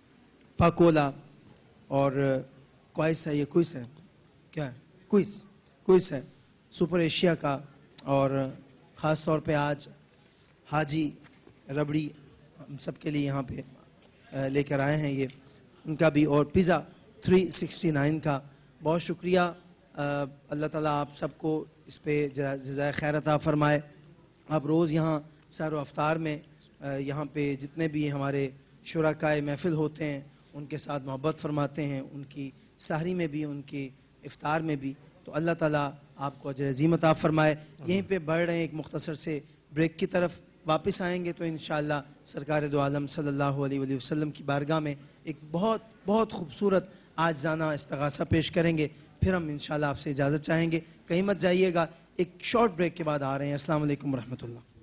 S7: پاکولا اور کوائس ہے، یہ کوئس ہے کیا ہے کوئس کوئس ہے سپر ایشیا کا. اور خاص طور پہ آج حاجی ربڑی ہم سب کے لیے یہاں پہ لے کر آئے ہیں، یہ ان کا بھی، اور پیزا تھری سکسٹی نائن کا. بہت شکریہ. اللہ تعالیٰ آپ سب کو اس پہ جزائے خیر عطا فرمائے. آپ روز یہاں سحر و افطار میں یہاں پہ جتنے بھی ہمارے شرکائے محفل ہوتے ہیں ان کے ساتھ محبت فرماتے ہیں، ان کی سحری میں بھی، ان کی افطار میں بھی. تو اللہ تعالیٰ آپ کو اجر عظیم عطا فرمائے. یہیں پہ بڑھ رہے ہیں ایک مختصر سے بریک کی طرف. واپس آئیں گے تو انشاءاللہ سرکار دو عالم صلی اللہ علیہ وآلہ وسلم کی بارگاہ میں ایک بہت بہت خوبصورت آجزانہ استغاثہ پیش کریں گے. پھر ہم انشاءاللہ آپ سے اجازت چاہیں گے. کہیں مت جائیے گا، ایک شارٹ بریک کے بعد آ رہے ہیں. السلام علیکم ورحمۃ اللہ.